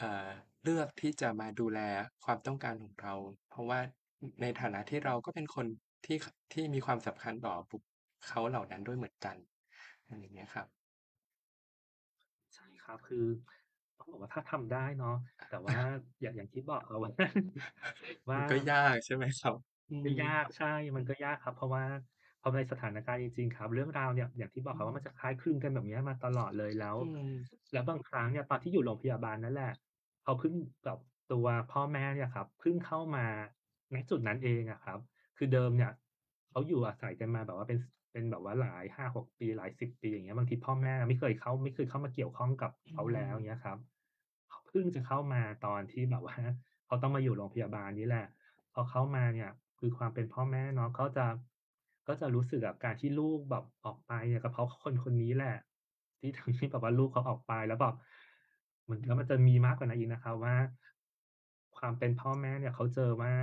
เอ่อเลือกที่จะมาดูแลความต้องการของเรา เพราะว่าอในฐานะที่เราก็เป็นคนที่ขที่มีความสำคัญต่อบุคเขาเหล่านั้นด้วยเหมือนกัน อะไรอย่างเงี้ยครับใช่ครับ คือต้องบอกว่าถ้าทำได้เนาะ แต่ว่าอย่าง อย่างที่บอกเอา ไว้ วม่ัานก็ยากใช่ไหมครับ? อืก็ยมาก ใช่ มันก็ยากครับ เพราะว่า พอในสถานการณ์จริง ๆ ครับ เรื่องราวเนี่ย อย่างที่บออกืครับว่า มันจะมคล้ายคลึงกันแบบเนี้ยมาตลอดเลย แล้วอืมแล้วบางครั้งเนี่ย ตอนที่อยู่โรงพยาบาลนั่นแหละ เขาเพิ่งแบบ ตัวพ่อแม่เนี่ยครับ เพิ่งเข้ามา ณ จุดนั้นเองอะครับ คือเดิมเนี่ยเขาอยู่อาศัยกันมาแบบว่าเป็น ส เป็นแบบว่าหลาย ห้าหก ปี หลาย สิบ ปี อย่างเงี้ย บางทีพ่อแม่ไม่เคยเข้า ไม่เคยเข้ามาเกี่ยวข้องกับอืเขาแล้วมเงี้ยครับ เขาเพิ่งจะเข้ามาตอนที่แบบ ว่า เขาต้องมาอยู่โรงพยาบาลนี่แหละ พอเข้ามาเนี่ย คือความเป็นพ่อแม่เนาะ ก็จะ ก็จะรู้สึกกับการที่ลูกแบบออกไปเนี่ย ก็เพราะคนคนนี้แหละ ที่ทำให้แบบว่าลูกเขาออกไป แล้วแบบ เหมือน แล้วมันจะมีมากกว่านั้นอีกนะครับว่า ความเป็นพ่อแม่เนี่ยเขาเจอว่า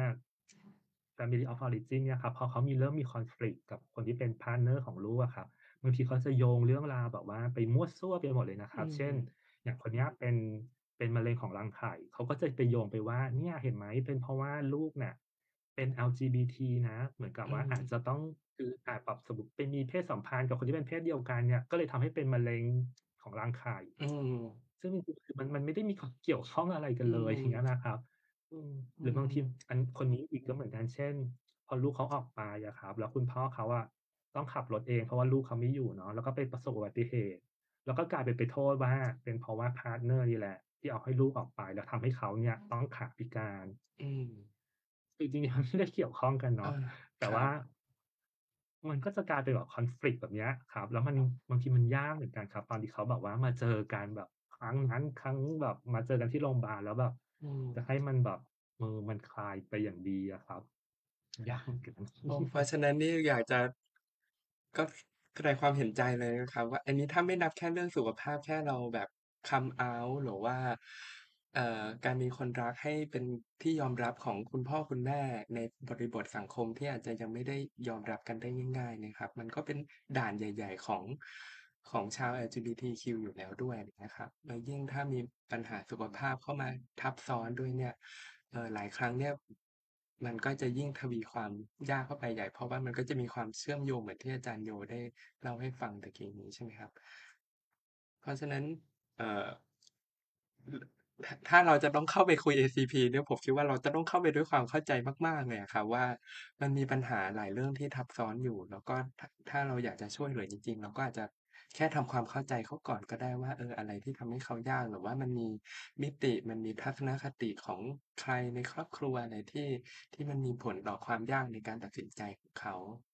Family of Origin เนี่ยครับ พอเขามี เริ่มมี conflict กับคนที่เป็น พาร์ตเนอร์ ของลูกอะครับ บางทีเขาจะโยงเรื่องราวแบบว่าไปมั่วซั่วไปหมดเลยนะคอืรับ เช่นมอย่างคนเนี้ยเป็น เป็นมะเร็งของรังไข่ เขาก็จะไปโยงไปว่า "เนี่ยเห็นไหม เป็นเพราะว่าลูกเนี่ยเป็น LGBT นะ เหมือนกับอืว่าอาจมจะต้อง คืออาจแบบสมมุติไปมีเพศสัมพันธ์กับคนที่เป็นเพศเดียวกันเนี่ย ก็เลยทำให้เป็นมะเร็งของรังไข่" อืมซึ่งจริง ๆ คือมัน มันไม่ได้มีความเกี่ยวข้องอะไรกัอืนเลย อย่างเงี้ยมนะครับ อืมอืหรือบางทีมอัน คนนี้อีกก็เหมือนกัน เช่น พอลูกเขาออกไปอะครับ แล้วคุณพ่อเขาอะต้องขับรถเอง เพราะว่าลูกเขาไม่อยู่เนาะ แล้วก็ไปประสบอุบัติเหตุ แล้วก็กลายเป็นไปโทษว่า เป็นเพราะว่า พาร์ตเนอร์ นี่แหละ ที่เอาให้ลูกออกไป แล้วทำให้เขาเนี่ยต้องขาพิการอืมจริง ๆ มันไม่ได้เกี่ยวข้องกันเเนออาะ แตค่รวั่าบมันก็จะกลายเป็นแบบ conflict แบบเนี้ยครับ แล้วมัน บางทีมันยากเหมือนกันครับ ตอนที่เขาแบบว่ามาเจอกันแบบครั้งนั้น ครั้งแบบมาเจอกันที่โรงบาล แล้วแบบอืมจะให้มันแบบ เออ มันคลายไปอย่างดีอะครับ ยากเหมือนกันโอ้ เพราะฉะนั้นนี่อยากจะ ก็ ส แสดงความเห็นใจเลยนะครับว่า อันนี้ถ้าไม่นับแค่เรื่องสุขภาพ แค่เราแบบ come out หรือว่า เอ่อ การมีคนรักให้เป็นที่ยอมรับของคุณพ่อคุณแม่ในบริบทสังคมที่อาจจะยังไม่ได้ยอมรับกันได้ง่าย ๆ เนี่ยครับ มันก็เป็นด่านใหญ่ ๆ ของ ของชาว LGBTQ อยู่แล้วด้วยนะครับ แล้วยิ่งถ้ามีปัญหาสุขภาพเข้ามาทับซ้อนด้วยเนี่ย เอ่อ หลายครั้งเนี่ย มันก็จะยิ่งทวีความยากเข้าไปใหญ่ เพราะว่ามันก็จะมีความเชื่อมโยงเหมือนที่อาจารย์โยได้เล่าให้ฟังตะกี้นี้ ใช่ไหมครับ? เพราะฉะนั้น เอ่อ ล ถ ถ้าเราจะต้องเข้าไปคุย เอ ซี พี เนี่ย ผมคิดว่าเราจะต้องเข้าไปด้วยความเข้าใจมาก ๆ เลยอะครับว่า มันมีปัญหาหลายเรื่องที่ทับซ้อนอยู่ แล้วก็ ถ ถ้าเราอยากจะช่วยเหลือจริง ๆ เราก็อาจจะแค่ทำความเข้าใจเขาก่อนก็ได้ว่า เออ อะไรที่ทำให้เขายาก หรือว่ามันมีมิติ มันมีทัศนคติของใครในครอบครัวไหนที่ ที่มันมีผลต่อความยากในการตัดสินใจของเขา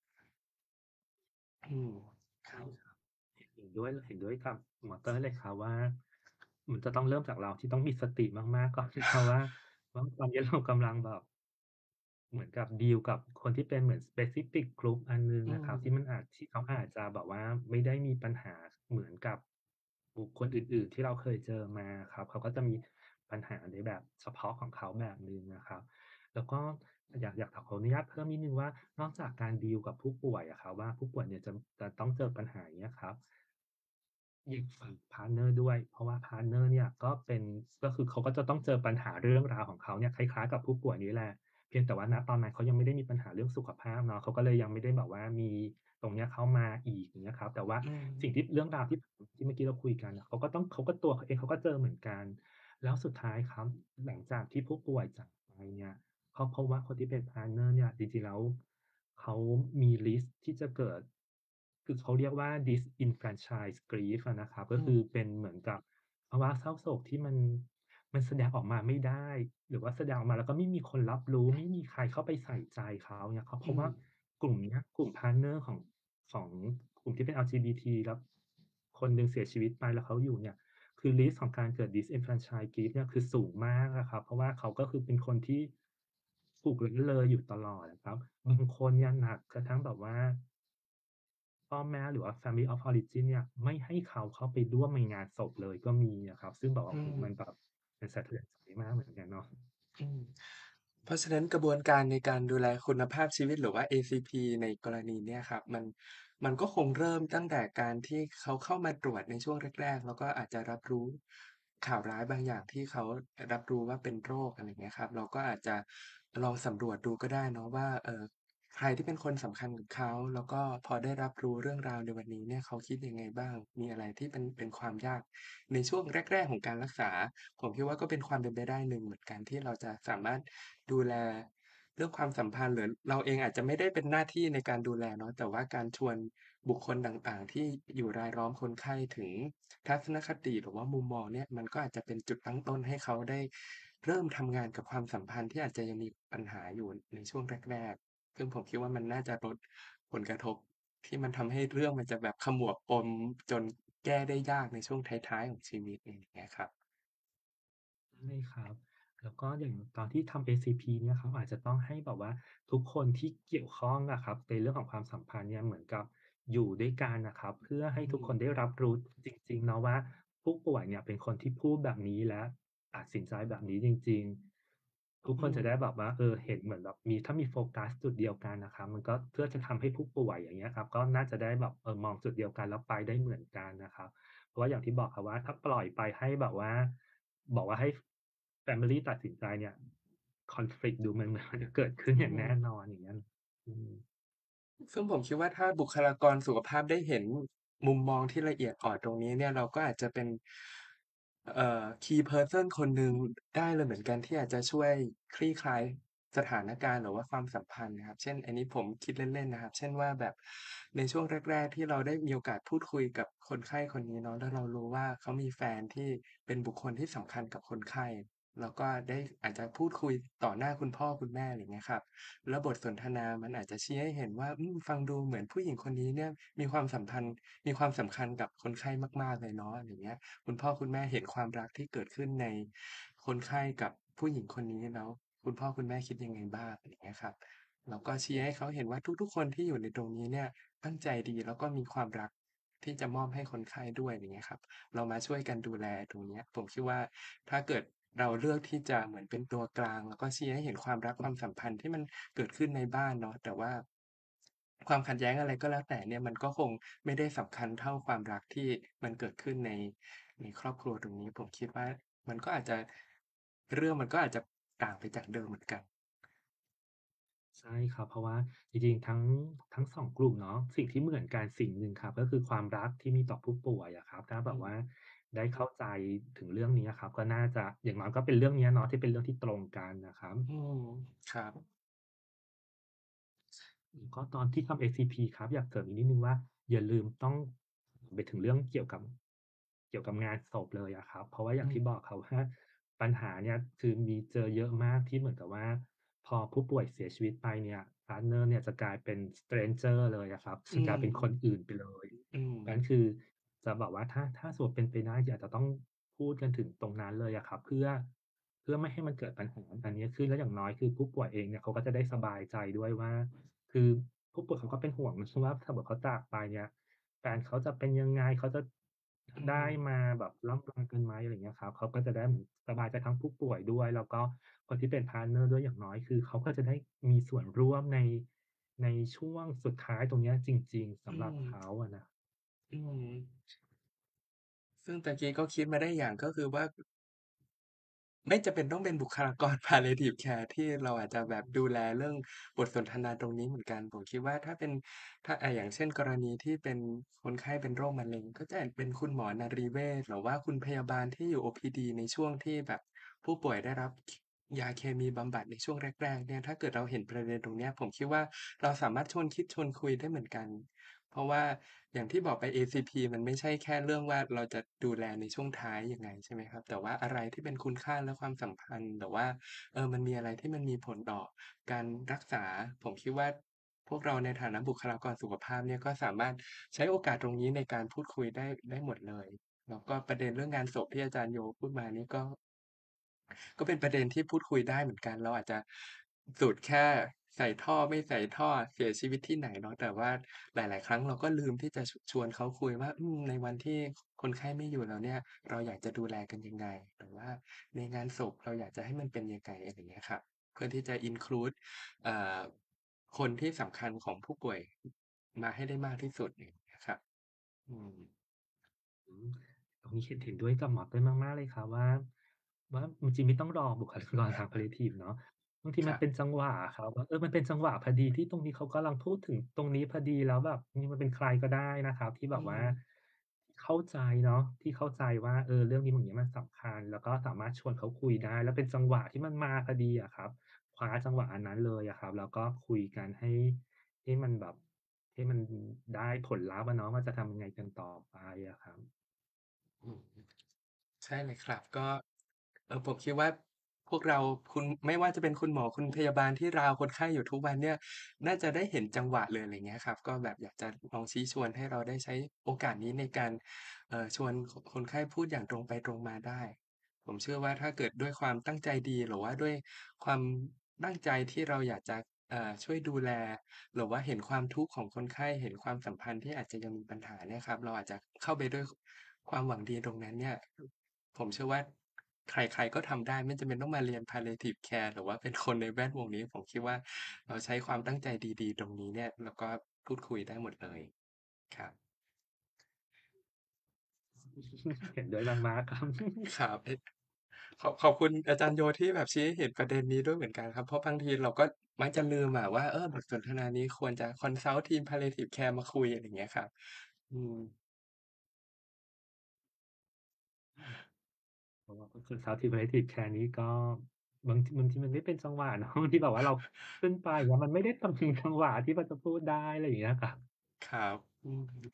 อืมใคชร่ับครับ เห็น เห็นด้วย เห็นด้วยกับหมวกเต้ยเลยครับว่า มันจะต้องเริ่มจากเราที่ต้องมีสติมาก ๆ ก่อน นะครับว่า ว่าตอนนี้เรากำลังแบบ เหมือนกับดีลกับคนที่เป็นเหมือน specific group อันหนึ่งอือะครับ ที่มมันอาจ ที่เขาอาจจะแบบว่าไม่ได้มีปัญหาเหมือนกับบุคคลอื่น ๆ ที่เราเคยเจอมาอะครับ เขาก็จะมีปัญหาในแบบเฉพาะของเขาแบบหนึ่งอะครับ แล้วก็อยาก อยากขออนุญาตเพิ่มนิดหนึ่งว่า นอกจากการดีลกับผู้ป่วยอะครับว่า ผู้ป่วยเนี่ยจะ จะต้องเจอปัญหาอย่างเงี้ยครับ อีกฝั่ง พาร์ตเนอร์ ด้วย เพราะว่า พาร์ตเนอร์ เนี่ยก็เป็น ก็คือเขาก็จะต้องเจอปัญหาเรื่องราวของเขาเนี่ยคล้าย ๆ กับผู้ป่วยนี่แหละ เพียงแต่ว่า ณ ตอนนั้นเขายังไม่ได้มีปัญหาเรื่องสุขภาพเนาะ เขาก็เลยยังไม่ได้แบบว่ามีตรงเนี้ยเข้ามาอีก อย่างเงี้ยครับ แต่ว่าอืมสิ่งที่ เรื่องราวที่ ที่เมื่อกี้เราคุยกันอะ เขาก็ต้อง เขาก็ ตัวเขาเองเขาก็เจอเหมือนกัน แล้วสุดท้ายครับ หลังจากที่ผู้ป่วยจากไปเนี่ย เขาพบว่าคนที่เป็น พาร์ตเนอร์ เนี่ย จริง ๆ แล้วเขามีริสก์ที่จะเกิด คือเขาเรียกว่า disenfranchised grief อะนะครับ ก็คืออืมเป็นเหมือนกับภาวะเศร้าโศกที่มัน มันแสดงออกมาไม่ได้ หรือว่าแสดงออกมาแล้วก็ไม่มีคนรับรู้ ไม่มีใครเข้าไปใส่ใจเขาเนี่ย เขาอพืบว่ามกลุ่มเนี้ย กลุ่ม พาร์ตเนอร์ ของ ของกลุ่มที่เป็น LGBT แล้วคนหนึ่งเสียชีวิตไป แล้วเขาอยู่เนี่ย คือริสก์ของการเกิด disenfranchised grief เนี่ยคือสูงมากอะครับ เพราะว่าเขาก็คือเป็นคนที่ถูกละเลยอยู่ตลอดอะครับ บางคนเนี่ยหนักกระทั่งแบบว่า พ่อแม่ หรือว่า Family of Origin เนี่ย ไม่ให้เขาเข้าไปร่วมในงานศพเลยก็มีอะครับ ซึ่งแบบว่อาืโอ้โฮ มันมแบบ มันสะเทือนใจมากเหมือนกันเนาะอืม เพราะฉะนั้นกระบวนการในการดูแลคุณภาพชีวิต หรือว่า เอ ซี พี ในกรณีเนี้ยครับ มัน มันก็คงเริ่มตั้งแต่การที่เขาเข้ามาตรวจในช่วงแรก ๆ แล้วก็อาจจะรับรู้ข่าวร้ายบางอย่างที่เขารับรู้ว่าเป็นโรคอะไรอย่างเงี้ยครับ เราก็อาจจะลองสำรวจดูก็ได้เนาะว่า เอ่อ ใครที่เป็นคนสำคัญกับเขา แล้วก็พอได้รับรู้เรื่องราวในวันนี้เนี่ย เขาคิดยังไงบ้าง มีอะไรที่เป็น เป็นความยากในช่วงแรก ๆ ของการรักษา ผมคิดว่าก็เป็นความเป็นไปได้หนึ่งเหมือนกันที่เราจะสามารถดูแลเรื่องความสัมพันธ์ หรือเราเองอาจจะไม่ได้เป็นหน้าที่ในการดูแลเนาะ แต่ว่าการชวนบุคคลต่าง ๆ ที่อยู่รายล้อมคนไข้ถึงทัศนคติ หรือว่ามุมมองเนี่ย มันก็อาจจะเป็นจุดตั้งต้นให้เขาได้เริ่มทำงานกับความสัมพันธ์ที่อาจจะยังมีปัญหาอยู่ในช่วงแรก ๆ ซึ่งผมคิดว่ามันน่าจะลดผลกระทบที่มันทำให้เรื่องมันจะแบบขมวดปมจนแก้ได้ยากในช่วงท้าย ๆ ของชีวิต อย่างเงี้ยครับใช่ครับ แล้วก็อย่างตอนที่ทำ เอ ซี พี เนี่ยครับ อาจจะต้องให้แบบว่าทุกคนที่เกี่ยวข้องอะครับในเรื่องของความสัมพันธ์เนี่ย เหมือนกับอยู่ด้วยกันน่ะครับ เพื่อให้อืมทุกคนได้รับรู้จริง ๆ เนาะว่า ผู้ป่วยเนี่ยเป็นคนที่พูดแบบนี้ และตัดสินใจแบบนี้จริง ๆ ทุกอคืนจะได้มแบบว่า เออ เห็นเหมือนแบบมี ถ้ามีโฟกัสจุดเดียวกันน่ะครับ มันก็เพื่อจะทำให้ผู้ป่วย อย่างเงี้ยครับ ก็น่าจะได้แบบ เออ มองจุดเดียวกัน แล้วไปได้เหมือนกันนะครับ เพราะว่าอย่างที่บอกครับว่า ถ้าปล่อยไปให้แบบว่า บอกว่าให้ ฟ แฟมิลีตัดสินใจเนี่ย conflict ดูมัน มันจะเกิดขึ้นอือย่างแน่มนอน อย่างเงี้ย อืมซึ่งผมคิดว่า ถ้าบุคลากรสุขภาพได้เห็นมุมมองที่ละเอียดอ่อนตรงนี้เนี่ย เราก็อาจจะเป็น เอ่อ Key Person คนหนึ่งได้เลยเหมือนกัน ที่อาจจะช่วยคลี่คลายสถานการณ์ หรือว่าความสัมพันธ์นะครับ เช่น อันนี้ผมคิดเล่น ๆ นะครับ เช่นว่า แบบในช่วงแรก ๆ ที่เราได้มีโอกาสพูดคุยกับคนไข้คนนี้เนาะ แล้วเรารู้ว่า เขามีแฟนที่เป็นบุคคลที่สำคัญกับคนไข้ แล้วก็ได้ อาจจะพูดคุยต่อหน้าคุณพ่อคุณแม่ อะไรอย่างเงี้ยครับ แล้วบทสนทนามันอาจจะชี้ให้เห็นว่า อืม ฟังดูเหมือนผู้หญิงคนนี้เนี่ยมีความสัมพันธ์ มีความสำคัญกับคนไข้มาก ๆ เลยเนาะ อะไรอย่างเงี้ย คุณพ่อคุณแม่เห็นความรักที่เกิดขึ้นในคนไข้กับผู้หญิงคนนี้ แล้วคุณพ่อคุณแม่คิดยังไงบ้าง อะไรอย่างเงี้ยครับ แล้วก็ชี้ให้เขาเห็นว่า ทุก ๆ คนที่อยู่ในตรงนี้เนี่ยตั้งใจดี แล้วก็มีความรักที่จะมอบให้คนไข้ด้วย อย่างเงี้ยครับ เรามาช่วยกันดูแลตรงเนี้ย ผมคิดว่า ถ้าเกิดเราเลือกที่จะเหมือนเป็นตัวกลาง แล้วก็ชี้ให้เห็นความรักความสัมพันธ์ที่มันเกิดขึ้นในบ้านเนาะ แต่ว่า ความขัดแย้งอะไรก็แล้วแต่เนี่ย มันก็คงไม่ได้สำคัญเท่าความรักที่มันเกิดขึ้นใน ในครอบครัวตรงนี้ ผมคิดว่า มันก็อาจจะ เรื่องมันก็อาจจะต่างไปจากเดิมเหมือนกันใช่ครับ เพราะว่าจริง ๆ ทั้ง ทั้ง สอง กลุ่มเนาะ สิ่งที่เหมือนกันสิ่งหนึ่งครับ ก็คือความรักที่มีต่อผู้ป่วยอะครับ ถ้าแอบืบว่ามได้เข้าใจถึงเรื่องนี้อะครับ ก็น่าจะ อย่างน้อยก็เป็นเรื่องเนี้ยเนาะที่เป็นเรื่องที่ตรงกันน่ะครับอืม ครับอืม ก็ตอนที่ทำ เอ ซี พี ครับ อยากเสริมอีกนิดหนึ่งว่า อย่าลืมต้อง ไปถึงเรื่องเกี่ยวกับ เกี่ยวกับงานศพเลยอะครับ เพราะว่าออย่ืางที่บมอกครับ ว่า ปัญหาเนี่ยคือมีเจอเยอะมากที่เหมือนกับว่า พอผู้ป่วยเสียชีวิตไปเนี่ย พาร์ตเนอร์ เนี่ยจะกลายเป็น stranger เลยอะครับอืจะกลายเป็นคนมอื่นไปเลยอืงั้นมคือจะแบบว่า ถ้า ถ้าสมมุติเป็นไปได้ อยากจะต้องพูดกันถึงตรงนั้นเลยอะครับ เพื่อ เพื่อไม่ให้มันเกิดปัญหาอันนี้ขึ้น แล้วอย่างน้อยคือผู้ป่วยเองเนี่ยเขาก็จะได้สบายใจด้วยว่า คือผู้ป่วยเขาก็เป็นห่วงใช่ว่า ถ้าเกิดเขาจากไปเนี่ย แฟนเขาจะเป็นยังไง เขาจะอืได้มมาแบบร่ำลากันไหม อะไรอย่างเงี้ยครับ เขาก็จะได้เหมือนสบายใจทั้งผู้ป่วยด้วย แล้วก็คนที่เป็น พาร์ตเนอร์ ด้วย อย่างน้อยคือเขาก็จะได้มีส่วนร่วมใน ในช่วงสุดท้ายตรงเนี้ยจริง ๆ สอืำหรับเขมาอะนะอืม ซึ่งตะกี้ก็คิดมาได้อย่าง ก็คือว่า ไม่จำเป็นต้องเป็นบุคลากร Palliative Care ที่เราอาจจะแบบดูแลเรื่องบทสนทนาตรงนี้เหมือนกัน ผมคิดว่าถ้าเป็น ถ้า อ่า อย่างเช่น กรณีที่เป็นคนไข้เป็นโรคมะเร็ง ก็จะอาจเป็นคุณหมอนรีเวช หรือว่าคุณพยาบาลที่อยู่ โอ พี ดี ในช่วงที่แบบผู้ป่วยได้รับ ค ยาเคมีบำบัดในช่วงแรก ๆ เนี่ย ถ้าเกิดเราเห็นประเด็นตรงเนี้ย ผมคิดว่าเราสามารถชวนคิดชวนคุยได้เหมือนกัน เพราะว่าอย่างที่บอกไป เอ ซี พี มันไม่ใช่แค่เรื่องว่า เราจะดูแลในช่วงท้ายยังไง ใช่ไหมครับ แต่ว่าอะไรที่เป็นคุณค่าและความสัมพันธ์ หรือว่า เออ มันมีอะไรที่มันมีผลต่อการรักษา ผมคิดว่า พวกเราในฐานะบุคลากรสุขภาพเนี่ย ก็สามารถใช้โอกาสตรงนี้ในการพูดคุยได้ ได้หมดเลย แล้วก็ประเด็นเรื่องงานศพที่อาจารย์โยพูดมานี่ก็ ก็เป็นประเด็นที่พูดคุยได้เหมือนกัน เราอาจจะสุดแค่ใส่ท่อ ไม่ใส่ท่อ เสียชีวิตที่ไหนเนาะ แต่ว่าหลาย ๆ ครั้งเราก็ลืมที่จะ ช ชวนเขาคุยว่า อืม ในวันที่คนไข้ไม่อยู่แล้วเนี่ย เราอยากจะดูแลกันยังไง หรือว่าในงานศพเราอยากจะให้มันเป็นยังไง อะไรอย่างเงี้ยครับ เพื่อที่จะ include อ่า คนที่สำคัญของผู้ป่วย มาให้ได้มากที่สุด อย่างเงี้ยครับ อืมอืมตรงนี้เห็นเห็นด้วยกับหมวกด้วยมาก ๆ เลยครับว่า ว่าจริง ๆ ไม่ต้องรอบุคลากรทางพาลิเอทิฟเนาะ บางทีครับมันเป็นจังหวะอะครับว่า เออ มันเป็นจังหวะพอดีที่ตรงนี้เขากำลังพูดถึงตรงนี้พอดี แล้วแบบ จริง ๆ มันเป็นใครก็ได้นะครับที่แบอืบว่ามเข้าใจเนาะ ที่เข้าใจว่า เออ เรื่องนี้อย่างงี้มันสำคัญ แล้วก็สามารถชวนเขาคุยได้ แล้วเป็นจังหวะที่มันมาพอดีอะครับ คว้าจังหวะอันนั้นเลยอะครับ แล้วก็คุยกันให้ ให้มันแบบ ให้มันได้ผลลัพธ์อะเนาะว่าจะทำยังไงกันต่อไปอะครับอืม ใช่เลยครับ ก็ เอ่อ ผมคิดว่าพวกเรา คุณ ไม่ว่าจะเป็นคุณหมอคุณพยาบาลที่ราวคนไข้อยู่ทุกวันเนี่ย น่าจะได้เห็นจังหวะเลย อะไรเงี้ยครับ ก็แบบอยากจะลองชี้ชวนให้เราได้ใช้โอกาสนี้ในการ เอ่อ ชวน ค คนไข้พูดอย่างตรงไปตรงมาได้ ผมเชื่อว่าถ้าเกิดด้วยความตั้งใจดี หรือว่าด้วยความตั้งใจที่เราอยากจะ เอ่อ ช่วยดูแล หรือว่าเห็นความทุกข์ของคนไข้ เห็นความสัมพันธ์ที่อาจจะยังมีปัญหาเนี่ยครับ เราอาจจะเข้าไปด้วย ค ความหวังดีตรงนั้นเนี่ย ผมเชื่อว่าใคร ๆ ก็ทำได้ ไม่จำเป็นต้องมาเรียน Palliative Care หรือว่าเป็นคนในแวดวงนี้ ผมคิดว่าเราใช้ความตั้งใจดี ๆ ตรงนี้เนี่ย แล้วก็พูดคุยได้หมดเลย ครับเห็นด้วยมาก ๆ ครับครับ เอ๊ะ ขอบ ขอบคุณอาจารย์โยที่แบบชี้ให้เห็นประเด็นนี้ด้วยเหมือนกันครับ เพราะบางทีเราก็มักจะลืมอะว่า เออ บทสนทนานี้ควรจะ consult ทีม Palliative Care มาคุย อะไรอย่างเงี้ยครับ อืมเพราะว่า consult ทีม Palliative Care นี้ก็ บาง บางทีมันไม่เป็นจังหวะ เนาะ บางทีแบบว่าเราขึ้นไปแล้วมันไม่ได้ตรงจังหวะที่มันจะพูดได้ อะไรอย่างเงี้ยครับครับ อือฮึ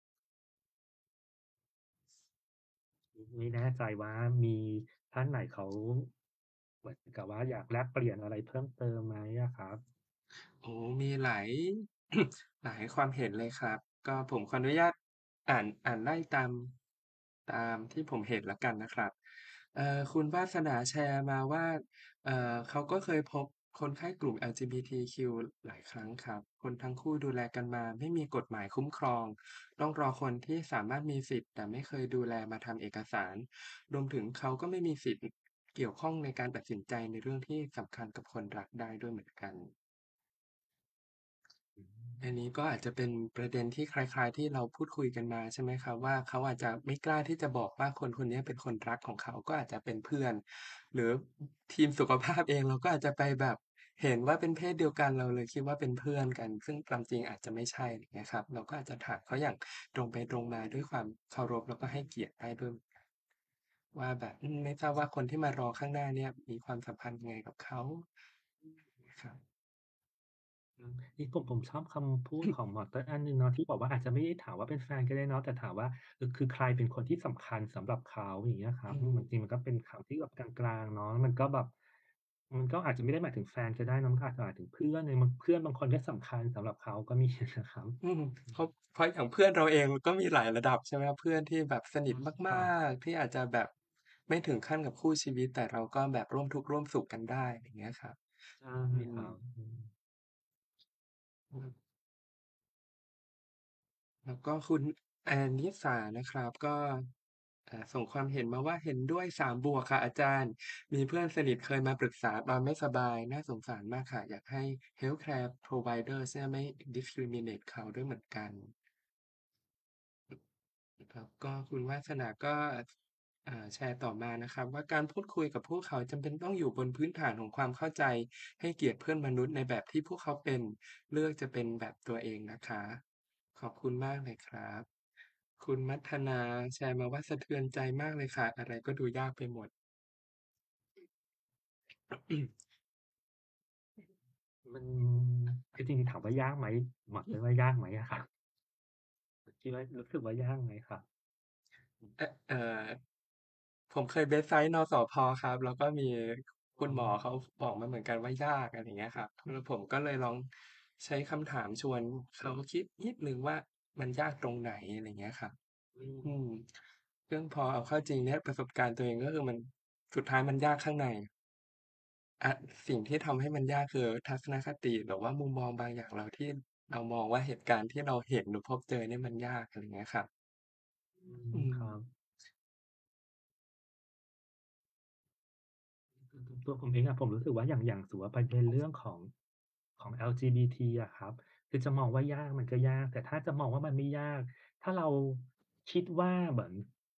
อือ ไม่แน่ใจว่ามีท่านไหนเขา เหมือนกับว่าอยากแลกเปลี่ยนอะไรเพิ่มเติมไหมอะครับ? โอ้ มีหลาย หลายความเห็นเลยครับ ก็ผมขออนุญาตอ่าน อ่านไล่ตาม ตามที่ผมเห็นแล้วกันนะครับ เอ่อ คุณวาสนาแชร์มาว่า เอ่อ เขาก็เคยพบคนไข้กลุ่ม LGBTQ หลายครั้งครับ คนทั้งคู่ดูแลกันมา ไม่มีกฎหมายคุ้มครอง ต้องรอคนที่สามารถมีสิทธิ์ แต่ไม่เคยดูแลมาทำเอกสาร รวมถึงเขาก็ไม่มีสิทธิ์ อ เกี่ยวข้องในการตัดสินใจในเรื่องที่สำคัญกับคนรักได้ด้วยเหมือนกันอือันมนี้ก็อาจจะเป็นประเด็นที่คล้าย ๆ ที่เราพูดคุยกันมา ใช่ไหมครับว่า เขาอาจจะไม่กล้าที่จะบอกว่าคนคนเนี้ยเป็นคนรักของเขา ก็อาจจะเป็นเพื่อน หรือ อ ทีมสุขภาพเองเราก็อาจจะไปแบบเห็นว่าเป็นเพศเดียวกัน เราเลยคิดว่าเป็นเพื่อนกัน ซึ่งความจริงอาจจะไม่ใช่ อย่างเงี้ยครับ เราก็อาจจะถามเขาอย่างตรงไปตรงมา ด้วยความเคารพแล้วก็ให้เกียรติได้ด้วยเหมือนกัน ว่าแบบ อืม ไม่ทราบว่าคนที่มารอข้างหน้าเนี่ยมีความสัมพันธ์ยังไงกับเขา อืม ครับอืม นี่ผม ผมชอบคำพูดของหมวกเตอร์อันหนึ่งเนาะ ที่บอกว่าอาจจะไม่ได้ถามว่าเป็นแฟนก็ได้เนาะ แต่ถามว่า เออ คือใครเป็นคนที่สำคัญสำหรับเขา อย่างเงี้ยครัอืบ อืม บางมทีมันก็เป็นคำที่แบบกลาง ๆ เนาะ แล้วมันก็แบบ มันก็อาจจะไม่ได้หมายถึงแฟนก็ได้เนาะ มันก็อาจจะหมายถึงเพื่อนใน บาง เพื่อนบางคนก็สำคัญสำหรับเขาก็มี นะครับอืมอืมเพราะ เพราะอย่างเพื่อนเราเองก็มีหลายระดับ ใช่ไหมครับ เพื่อนที่แบบสนิทอืม คมรัาบก ๆ ที่อาจจะแบบไม่ถึงขั้นกับคู่ชีวิต แต่เราก็แบบร่วมทุกข์ร่วมสุขกันได้ อย่างเงี้ยครับใช่อืครมับ อืมอืม แล้วก็คุณแอนนิสานะครับ ก็ อ่า ส่งความเห็นมาว่า "เห็นด้วย สาม บวกค่ะอาจารย์ มีเพื่อนสนิทเคยมาปรึกษาตอนไม่สบาย น่าสงสารมากค่ะ อยากให้ Healthcare Providers เนี่ยไม่ discriminate เขาด้วยเหมือนกัน" ครับ ก็คุณวาสนาก็ อ่า แชร์ต่อมานะครับว่า "การพูดคุยกับพวกเขาจำเป็นต้องอยู่บนพื้นฐานของความเข้าใจ ให้เกียรติเพื่อนมนุษย์ในแบบที่พวกเขาเป็น เลือกจะเป็นแบบตัวเองนะคะ" ขอบคุณมากเลยครับ คุณมัทนาแชร์มาว่า "สะเทือนใจมากเลยค่ะ อะไรก็ดูยากไปหมด" มัน คือจริง ๆ ถามว่ายากไหม หมวกคิดว่ายากไหมอะครับ คิดว่า รู้สึกว่ายากไหมครับ? อ เอ่อ ผมเคย Bedside น.ส.พ. ครับ แล้วก็มีอคุ๋ณหมออเขาบอกมาเหมือนกันว่ายาก อะไรอย่างเงี้ยครับ คือผมก็เลยลองใช้คำถามชวนเขาคิดนิดหนึ่งว่า มันยากตรงไหน อะไรอย่างเงี้ยครับอือืมม ซึ่งพอเอาเข้าจริงเนี่ย ประสบการณ์ตัวเองก็คือมัน สุดท้ายมันยากข้างใน อะ สิ่งที่ทำให้มันยาก คือทัศนคติ หรือว่ามุมมองบางอย่างเราที่เรามองว่า เหตุการณ์ที่เราเห็นหรือพบเจอเนี่ยมันยาก อะไรอย่างเงี้ยครับอืมอืมครับ อือ ตัวผมเองอะ ผมรู้สึกว่า อย่าง อย่างสมมุติว่าประเด็นเรื่องของ ของ LGBT อะครับ คือจะมองว่ายากมันก็ยาก แต่ถ้าจะมองว่ามันไม่ยาก ถ้าเราคิดว่าเหมือนค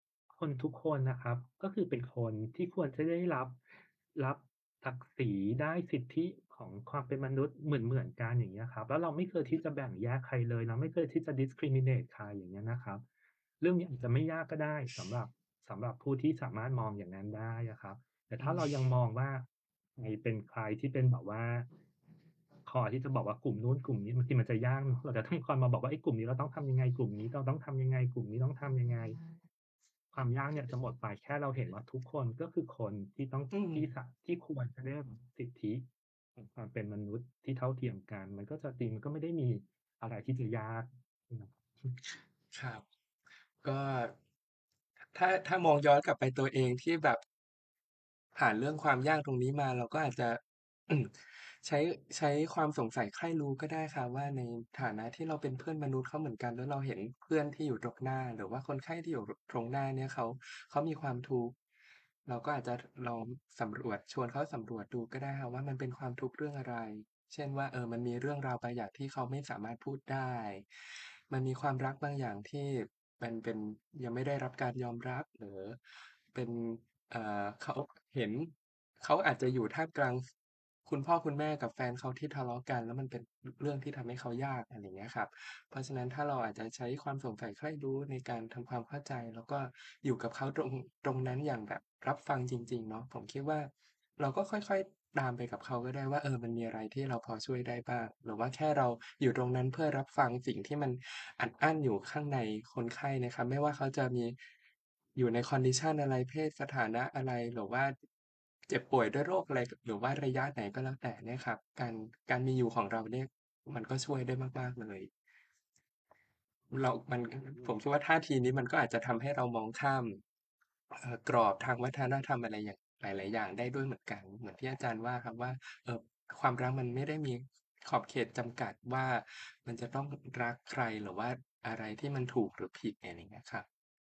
คนทุกคนนะครับ ก็คือเป็นคนที่ควรจะได้รับ รับศักดิ์ศรี ได้สิทธิของความเป็นมนุษย์เหมือน ๆ กัน อย่างเงี้ยครับ แล้วเราไม่เคยที่จะแบ่งแยกใครเลย เราไม่เคยที่จะ discriminate ใคร อย่างเงี้ยนะครับ เรื่องนี้อาจจะไม่ยากก็ได้สำหรับ สำหรับผู้ที่สามารถมองอย่างนั้นได้อะครับ แต่อืถ้าเรายังมมองว่า ใครเป็นใครที่เป็นแบบว่า คอยที่จะบอกว่ากลุ่มนู้นกลุ่มนี้ บางทีมันจะยากเนาะ เราจะต้องคอยมาบอกว่า ไอ้กลุ่มนี้เราต้องทำยังไง กลุ่มนี้เราต้องทำยังไง กลุ่มนี้ต้องทำยังไง ความยากเนี่ยจะหมดไป แค่เราเห็นว่าทุกคนก็คือคนที่ต้องอืที่สมะ ที่ควรจะได้รับสิทธิของความเป็นมนุษย์ที่เท่าเทียมกัน มันก็จะ จริง มันก็ไม่ได้มีอะไรที่จะยาก อืมครับ ก็ ถ้า ถ้ามองย้อนกลับไปตัวเองที่แบบ ผ่านเรื่องความยากตรงนี้มา เราก็อาจจะ อืม ใช้ ใช้ความสงสัยใคร่รู้ก็ได้ครับว่า ในฐานะที่เราเป็นเพื่อนมนุษย์เขาเหมือนกัน แล้วเราเห็นเพื่อนที่อยู่ตรงหน้า หรือว่าคนไข้ที่อยู่ ร ตรงหน้าเนี่ย เขา เขามีความทุกข์ เราก็อาจจะ ท ลองสำรวจ ชวนเขาสำรวจดูก็ได้ครับว่า มันเป็นความทุกข์เรื่องอะไร เช่นว่า เออ มันมีเรื่องราวบางอย่างที่เขาไม่สามารถพูดได้ มันมีความรักบางอย่างที่มันเป็น ยังไม่ได้รับการยอมรับ หรือเป็น เอ่อ เขาเห็น เขาอาจจะอยู่ท่ามกลาง ส คุณพ่อคุณแม่กับแฟนเขาที่ทะเลาะกัน แล้วมันเป็น ร เรื่องที่ทำให้เขายาก อะไรอย่างเงี้ยครับ เพราะฉะนั้นถ้าเราอาจจะใช้ความสงสัยใคร่รู้ในการทำความเข้าใจ แล้วก็อยู่กับเขาตรง ตรงนั้นอย่างแบบรับฟังจริง ๆ เนาะ ผมคิดว่า เราก็ค่อย ๆ ตามไปกับเขาก็ได้ว่า เออ มันมีอะไรที่เราพอช่วยได้บ้าง หรือว่าแค่เราอยู่ตรงนั้นเพื่อรับฟังสิ่งที่มันอัดอั้นอยู่ข้างในคนไข้นะครับ ไม่ว่าเขาจะมี อยู่ใน condition อะไร เพศสถานะอะไร หรือว่าเจ็บป่วยด้วยโรคอะไร หรือว่าระยะไหนก็แล้วแต่เนี่ยครับ การ การมีอยู่ของเราเนี่ย มันก็ช่วยได้มาก ๆ เลย เรา มันอืมผมคิดว่าท่าทีนี้มันก็อาจจะทำให้เรามองข้าม เอ่อ กรอบทางวัฒนธรรมอะไรอย่าง หลาย ๆ อย่างได้ด้วยเหมือนกัน เหมือนที่อาจารย์ว่าครับว่า เอ่อ ความรักมันไม่ได้มีขอบเขตจำกัดว่า มันจะต้องรักใคร หรือว่าอะไรที่มันถูกหรือผิด อะไรอย่างเงี้ยครับ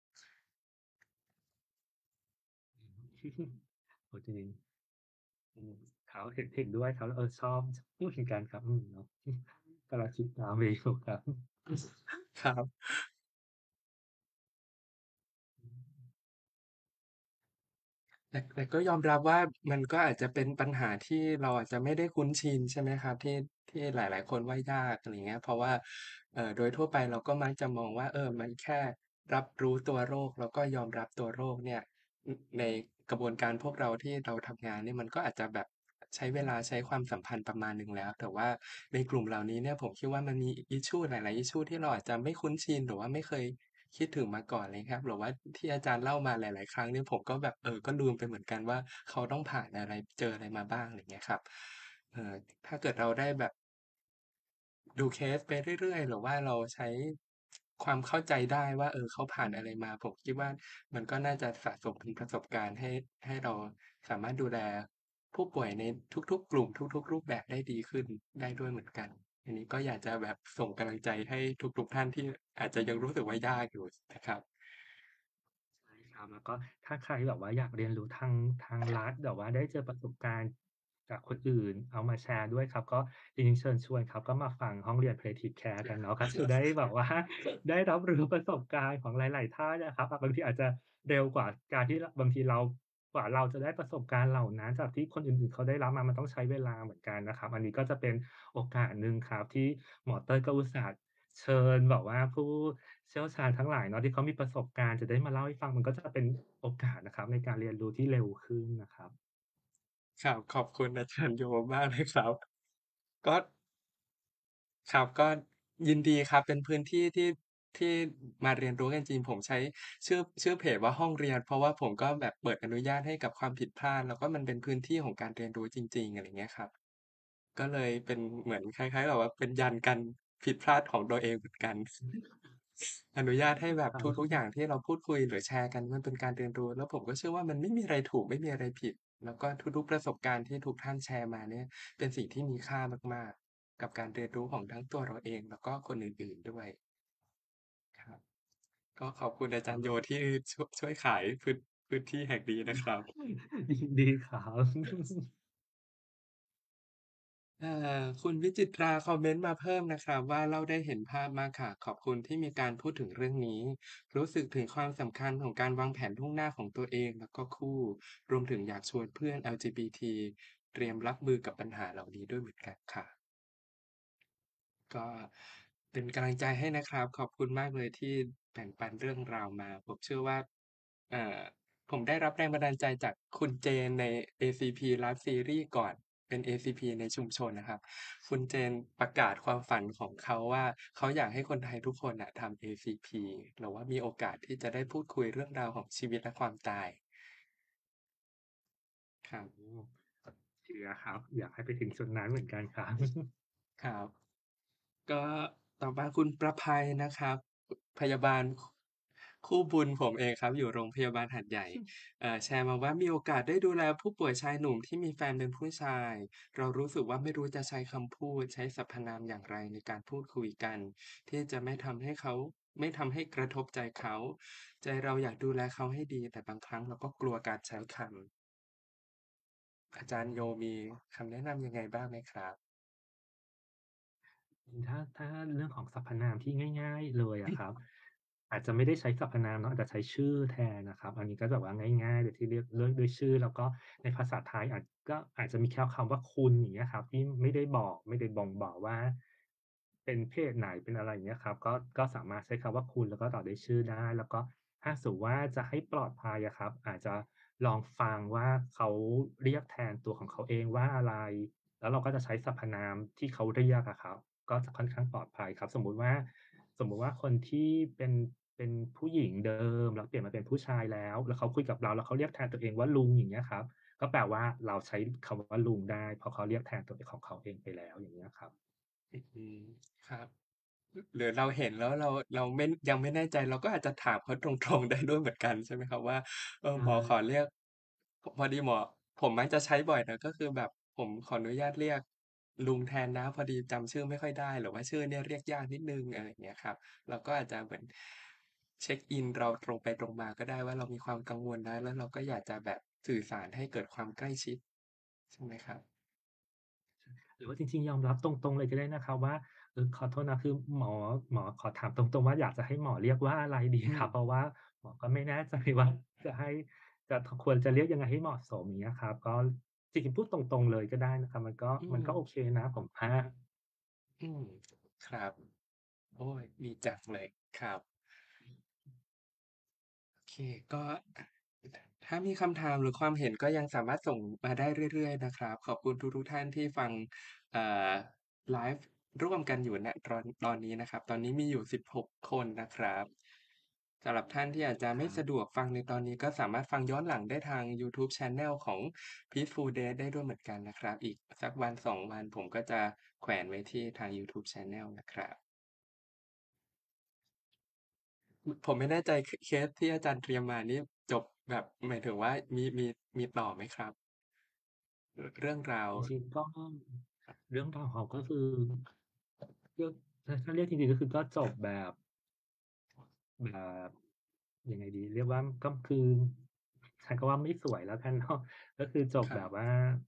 อืม โอ้จริง อืม ครับ เห็น เห็นด้วยครับ เออ ชอบ ช พูดเหมือนกันครับ อืม เนาะ กำลังคิดตาม อยู่ครับครับอืมแต่ แต่ก็ยอมรับว่า มันก็อาจจะเป็นปัญหาที่เราอาจจะไม่ได้คุ้นชิน ใช่ไหมครับ ที่ ที่หลาย ๆ คนว่ายาก อะไรอย่างเงี้ย เพราะว่า เอ่อ โดยทั่วไปเราก็มักจะมองว่า เออ มันแค่รับรู้ตัวโรค แล้วก็ยอมรับตัวโรคเนี่ย อ ในกระบวนการพวกเราที่เราทำงานเนี่ย มันก็อาจจะแบบใช้เวลา ใช้ความสัมพันธ์ประมาณหนึ่งแล้ว แต่ว่าในกลุ่มเหล่านี้เนี่ย ผมคิดว่ามันมี issue หลาย ๆ issue ที่เราอาจจะไม่คุ้นชิน หรือว่าไม่เคยคิดถึงมาก่อนเลยครับ หรือว่าที่อาจารย์เล่ามาหลาย ๆ ครั้งเนี่ย ผมก็แบบ เออ ก็ลืมไปเหมือนกันว่า เขาต้องผ่านอะไร เจออะไรมาบ้าง อะไรอย่างเงี้ยครับ เอ่อ ถ้าเกิดเราได้แบบ ดูเคสไปเรื่อย ๆ หรือว่าเราใช้ ความเข้าใจได้ว่า เออ เขาผ่านอะไรมา ผมคิดว่ามันก็น่าจะสะสมเป็นประสบการณ์ให้ ให้เราสามารถดูแลผู้ป่วยในทุก ๆ กลุ่ม ทุก ๆ รูปแบบได้ดีขึ้นได้ด้วยเหมือนกัน อันนี้ก็อยากจะแบบส่งกำลังใจให้ทุก ๆ ท่านที่อาจจะยังรู้สึกว่ายากอยู่นะครับใช่ครับ แล้วก็ถ้าใครแบบว่าอยากเรียนรู้ทาง ทางลัด แบบว่าได้เจอประสบการณ์จากคนอื่น เอามาแชร์ด้วยครับ ก็จริง ๆ เชิญชวนครับ ก็มาฟังห้องเรียน Palliative Care กันเนาะ ก็จะได้แบบว่า ได้รับรู้ประสบการณ์ของหลาย ๆ ท่านอะครับ บางทีอาจจะเร็วกว่าการที่ ร บางทีเรา กว่าเราจะได้ประสบการณ์เหล่านั้นจากที่คนอื่น ๆ เขาได้รับมา มันต้องใช้เวลาเหมือนกันนะครับ อันนี้ก็จะเป็นโอกาสหนึ่งครับที่หมอเต้ยก็อุตส่าห์เชิญแบบว่าผู้เชี่ยวชาญทั้งหลายเนาะ ที่เขามีประสบการณ์จะได้มาเล่าให้ฟัง มันก็จะเป็นโอกาสนะครับในการเรียนรู้ที่เร็วขึ้นนะครับครับ ขอบคุณอาจารย์โยมาก เลยครับ ก็ ครับ ก็ยินดีครับ เป็นพื้นที่ที่ ที่มาเรียนรู้กันจริง ผมใช้ชื่อ ชื่อเพจว่าห้องเรียน เพราะว่าผมก็แบบเปิดอนุญาตให้กับความผิดพลาด แล้วก็มันเป็นพื้นที่ของการเรียนรู้จริง ๆ อะไรอย่างเงี้ยครับ ก็เลยเป็นเหมือนคล้าย ๆ แบบว่าเป็นยันต์กันผิดพลาดของตัวเองเหมือนกัน อนุญาตให้แบบครัทุก ๆ อย่าบงที่เราพูดคุยหรือแชร์กัน มันเป็นการเรียนรู้ แล้วผมก็เชื่อว่ามันไม่มีอะไรถูก ไม่มีอะไรผิด แล้วก็ทุก ๆ ประสบการณ์ที่ทุกท่านแชร์มาเนี่ย เป็นสิ่งที่มีค่ามาก ๆ กับการเรียนรู้ของทั้งตัวเราเอง แล้วก็คนอื่น ๆ ด้วย ครับ ก็ขอบคุณอาครจาัรย์โยบที่ ช ช่วยขายพื้น พื้นที่แห่งนี้นะครับยินดีครับเอ่อ คุณวิจิตราคอมเมนต์มาเพิ่มนะครับว่า "เล่าได้เห็นภาพมากค่ะ ขอบคุณที่มีการพูดถึงเรื่องนี้ รู้สึกถึงความสำคัญของการวางแผนล่วงหน้าของตัวเองแล้วก็คู่ รวมถึงอยากชวนเพื่อน แอล จี บี ที เตรียมรับมือกับปัญหาเหล่านี้ด้วยเหมือนกันค่ะ" ก็เป็นกำลังใจให้นะครับ ขอบคุณมากเลยที่แบ่งปันเรื่องราวมา ผมเชื่อว่า เอ่อ ผมได้รับแรงบันดาลใจจากคุณเจนใน เอ ซี พี Live Series ก่อน เป็น เอ ซี พี ในชุมชนนะครับ คุณเจนประกาศความฝันของเขาว่า เขาอยากให้คนไทยทุกคนน่ะทำ เอ ซี พี หรือว่ามีโอกาสที่จะได้พูดคุยเรื่องราวของชีวิตและความตาย ครัโอบ้ เชียร์ครับ อยากให้ไปถึงจุดนั้นเหมือนกันครับครับ ก็ต่อมาคุณประไพนะครับ พยาบาล ค คู่บุญผมเองครับ อยู่โรงพยาบาลหาดใหญ่ เอ่อ แชร์มาว่า "มีโอกาสได้ดูแลผู้ป่วยชายหนุ่มที่มีแฟนเป็นผู้ชาย เรารู้สึกว่า ไม่รู้จะใช้คำพูด ใช้สรรพนามอย่างไรในการพูดคุยกัน ที่จะไม่ทำให้เขา ไม่ทำให้กระทบใจเขา ใจเราอยากดูแลเขาให้ดี แต่บางครั้งเราก็กลัวการใช้คำ" อาจารย์โยมีคำแนะนำยังไงบ้างไหมครับ? อืม ถ้า ถ้าเรื่องของสรรพนามที่ง่าย ๆ เลยอะครับ อาจจะไม่ได้ใช้สรรพนามเนาะ อาจจะใช้ชื่อแทนน่ะครับ อันนี้ก็แบบว่าง่าย ๆ โดยที่เรียก เรียกด้วยชื่อ แล้วก็ในภาษาไทยอาจ ก็อาจจะมีแค่คำว่าคุณ อย่างเงี้ยครับ ที่ไม่ได้บอก ไม่ได้บ่งบอกว่า เป็นเพศไหน เป็นอะไรอย่างเงี้ยครับ ก็ ก็สามารถใช้คำว่าคุณ แล้วก็ต่อด้วยชื่อได้ แล้วก็ถ้าสมมุติว่าจะให้ปลอดภัยอะครับ อาจจะลองฟังว่า เขาเรียกแทนตัวของเขาเองว่าอะไร แล้วเราก็จะใช้สรรพนามที่เขาเรียกอะครับ ก็จะค่อนข้างปลอดภัยครับ สมมุติว่า สมมุติว่าคนที่เป็น เป็นผู้หญิงเดิม แล้วเปลี่ยนมาเป็นผู้ชายแล้ว แล้วเขาคุยกับเรา แล้วเขาเรียกแทนตัวเองว่าลุง อย่างเงี้ยครับ ก็แปลว่าเราใช้คำว่าลุงได้ เพราะเขาเรียกแทนตัวของเขาเองไปแล้ว อย่างเงี้ยครับอื้อฮือ ครับ ห หรือเราเห็นแล้วเรา เราไม่ ยังไม่แน่ใจ เราก็อาจจะถามเขาตรง ๆ ได้ด้วยเหมือนกันใช่ไหมครับว่า "เอใอชหมอขอ่เรียก" พ พอดีหมอ ผมมักจะใช้บ่อยนะ ก็คือแบบ "ผมขออนุญาตเรียกลุงแทนนะ พอดีจำชื่อไม่ค่อยได้ หรือว่าชื่อเนี่ยเรียกยากนิดหนึ่ง" อะไรอย่างเงี้ยครับ เราก็อาจจะเหมือนเช็กอินเราตรงไปตรงมาก็ได้ว่า เรามีความกังวลนะ แล้วเราก็อยากจะแบบสื่อสารให้เกิดความใกล้ชิด ใช่ไหมครับ? หรือว่าจริง ๆ ยอมรับตรง ๆ เลยก็ได้นะครับว่า "เออ ขอโทษนะ คือหมอ หมอขอถามตรง ๆ ว่า อยากจะให้หมอเรียกว่าอะไรดีครับ? อืมเพราะว่าหมอก็ไม่แน่ ใจ ว่า จะให้ จะ ท ควรจะเรียกยังไงให้เหมาะสม" อย่างเงี้ยครับ ก็จริง ๆ พูดตรง ๆ เลยก็ได้นะครับ มันก็อืมันก็โอมเคนะผมว่าอืม ครับ โอ๊ย ดีจังเลย ครับ โอเค ก็ ถ้ามีคำถามหรือความเห็นก็ยังสามารถส่งมาได้เรื่อย ๆ นะครับ ขอบคุณทุก ๆ ท่านที่ฟัง เอ่อ ไลฟ์ร่วมกันอยู่ ณ ตอน ตอนนี้นะครับ ตอนนี้มีอยู่ สิบหก คนนะครับ สำหรับท่านที่อาจจะไมคร่ับสะดวกฟังในตอนนี้ ก็สามารถฟังย้อนหลังได้ทางยูทูบ Channel ของ Peaceful Daze ได้ด้วยเหมือนกันนะครับ อีกสักวัน สอง วัน ผมก็จะแขวนไว้ที่ทางยูทูบ Channel นะครับ อ ผมไม่แน่ใจ ค เคสที่อาจารย์เตรียมมานี่จบแบบ หมายถึงว่ามี มี มีต่อไหมครับ? ร เรื่องราวจริง ๆ ก็ เรื่องราวของเขาก็คือ ก็ ถ้า ถ้าเรียกจริง ๆ ก็คือก็จบแบบ แบบ ยังไงดี เรียกว่า ก็คือ ใช้คำว่าไม่สวยแล้วกัน เนาะ ก็คือจบครแับบบว่า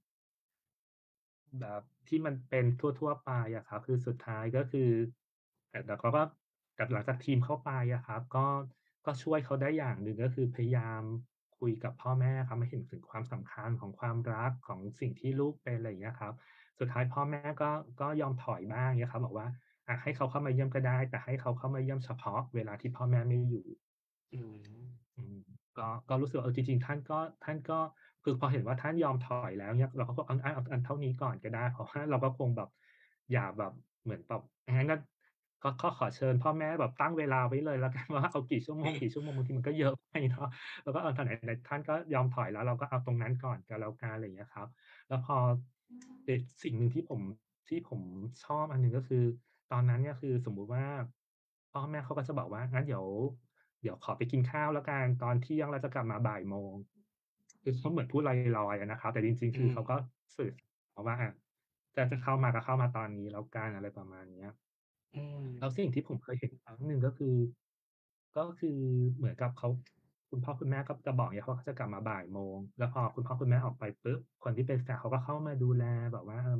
แบบที่มันเป็นทั่ว ๆ ไปอะครับ คือสุดท้ายก็คือ แต่ แต่เขาก็ แต่หลังจากทีมเข้าไปอะครับ ก็ ก็ช่วยเขาได้อย่างหนึ่ง ก็คือพยายามคุยกับพ่อแม่ครับ ให้เห็นถึงความสำคัญของความรัก ของสิ่งที่ลูกเป็น อะไรอย่างเงี้ยครับ สุดท้ายพ่อแม่ก็ ก็ยอมถอยบ้าง อย่างเงี้ยครับ บอกว่า "อะ ให้เขาเข้ามาเยี่ยมก็ได้ แต่ให้เขาเข้ามาเยี่ยมเฉพาะเวลาที่พ่อแม่ไม่อยู่" อืมอืม ก็ ก็รู้สึกว่า เออ จริง ๆ ท่านก็ ท่านก็ คือพอเห็นว่าท่านยอมถอยแล้วเนี่ย เราก็บอก "อะ อะ เอาอันเท่านี้ก่อนก็ได้" เพราะว่าเราก็คงแบบอย่าแบบเหมือนแบบ งั้นก็ ก็ ก็ขอเชิญพ่อแม่แบบตั้งเวลาไว้เลยแล้ว กัน ว่า เอากี่ชั่วโมง กี่ชั่วโมง บางทีมันก็เยอะไปเนาะ เราก็ เออ ถ้าไหน ไหนท่านก็ยอมถอยแล้ว เราก็เอาตรงนั้นก่อนก็แล้วกัน อะไรอย่างเงี้ยครับ แล้วพอ อีกสิ่งหนึ่งที่ผม ที่ผมชอบอันหนึ่ง ก็คือตอนนั้นเนี่ย คือสมมุติว่า พ่อแม่เขาก็จะบอกว่า "งั้นเดี๋ยว เดี๋ยวขอไปกินข้าวแล้วกัน ตอนเที่ยงแล้วจะกลับมาบ่ายโมง" คือเขาเหมือนพูดลอย ๆ อะนะครับ แต่จริงอืๆ คือเขาก็มสื่อมาว่า อะ จะ จะเข้ามาก็เข้ามาตอนนี้แล้วกัน อะไรประมาณเนี้ยอืแล้วมสิ่งที่ผมเคยเห็นครั้งหนึ่ง ก็คือ ก็คือเหมือนกับเขา คุณพ่อคุณแม่ก็จะบอก อย่างเงี้ย ว่าเขาจะกลับมาบ่ายโมง แล้วพอคุณพ่อคุณแม่ออกไปปุ๊บ คนที่เป็นแฟนเขาก็เข้ามาดูแลแบบว่า เออ มา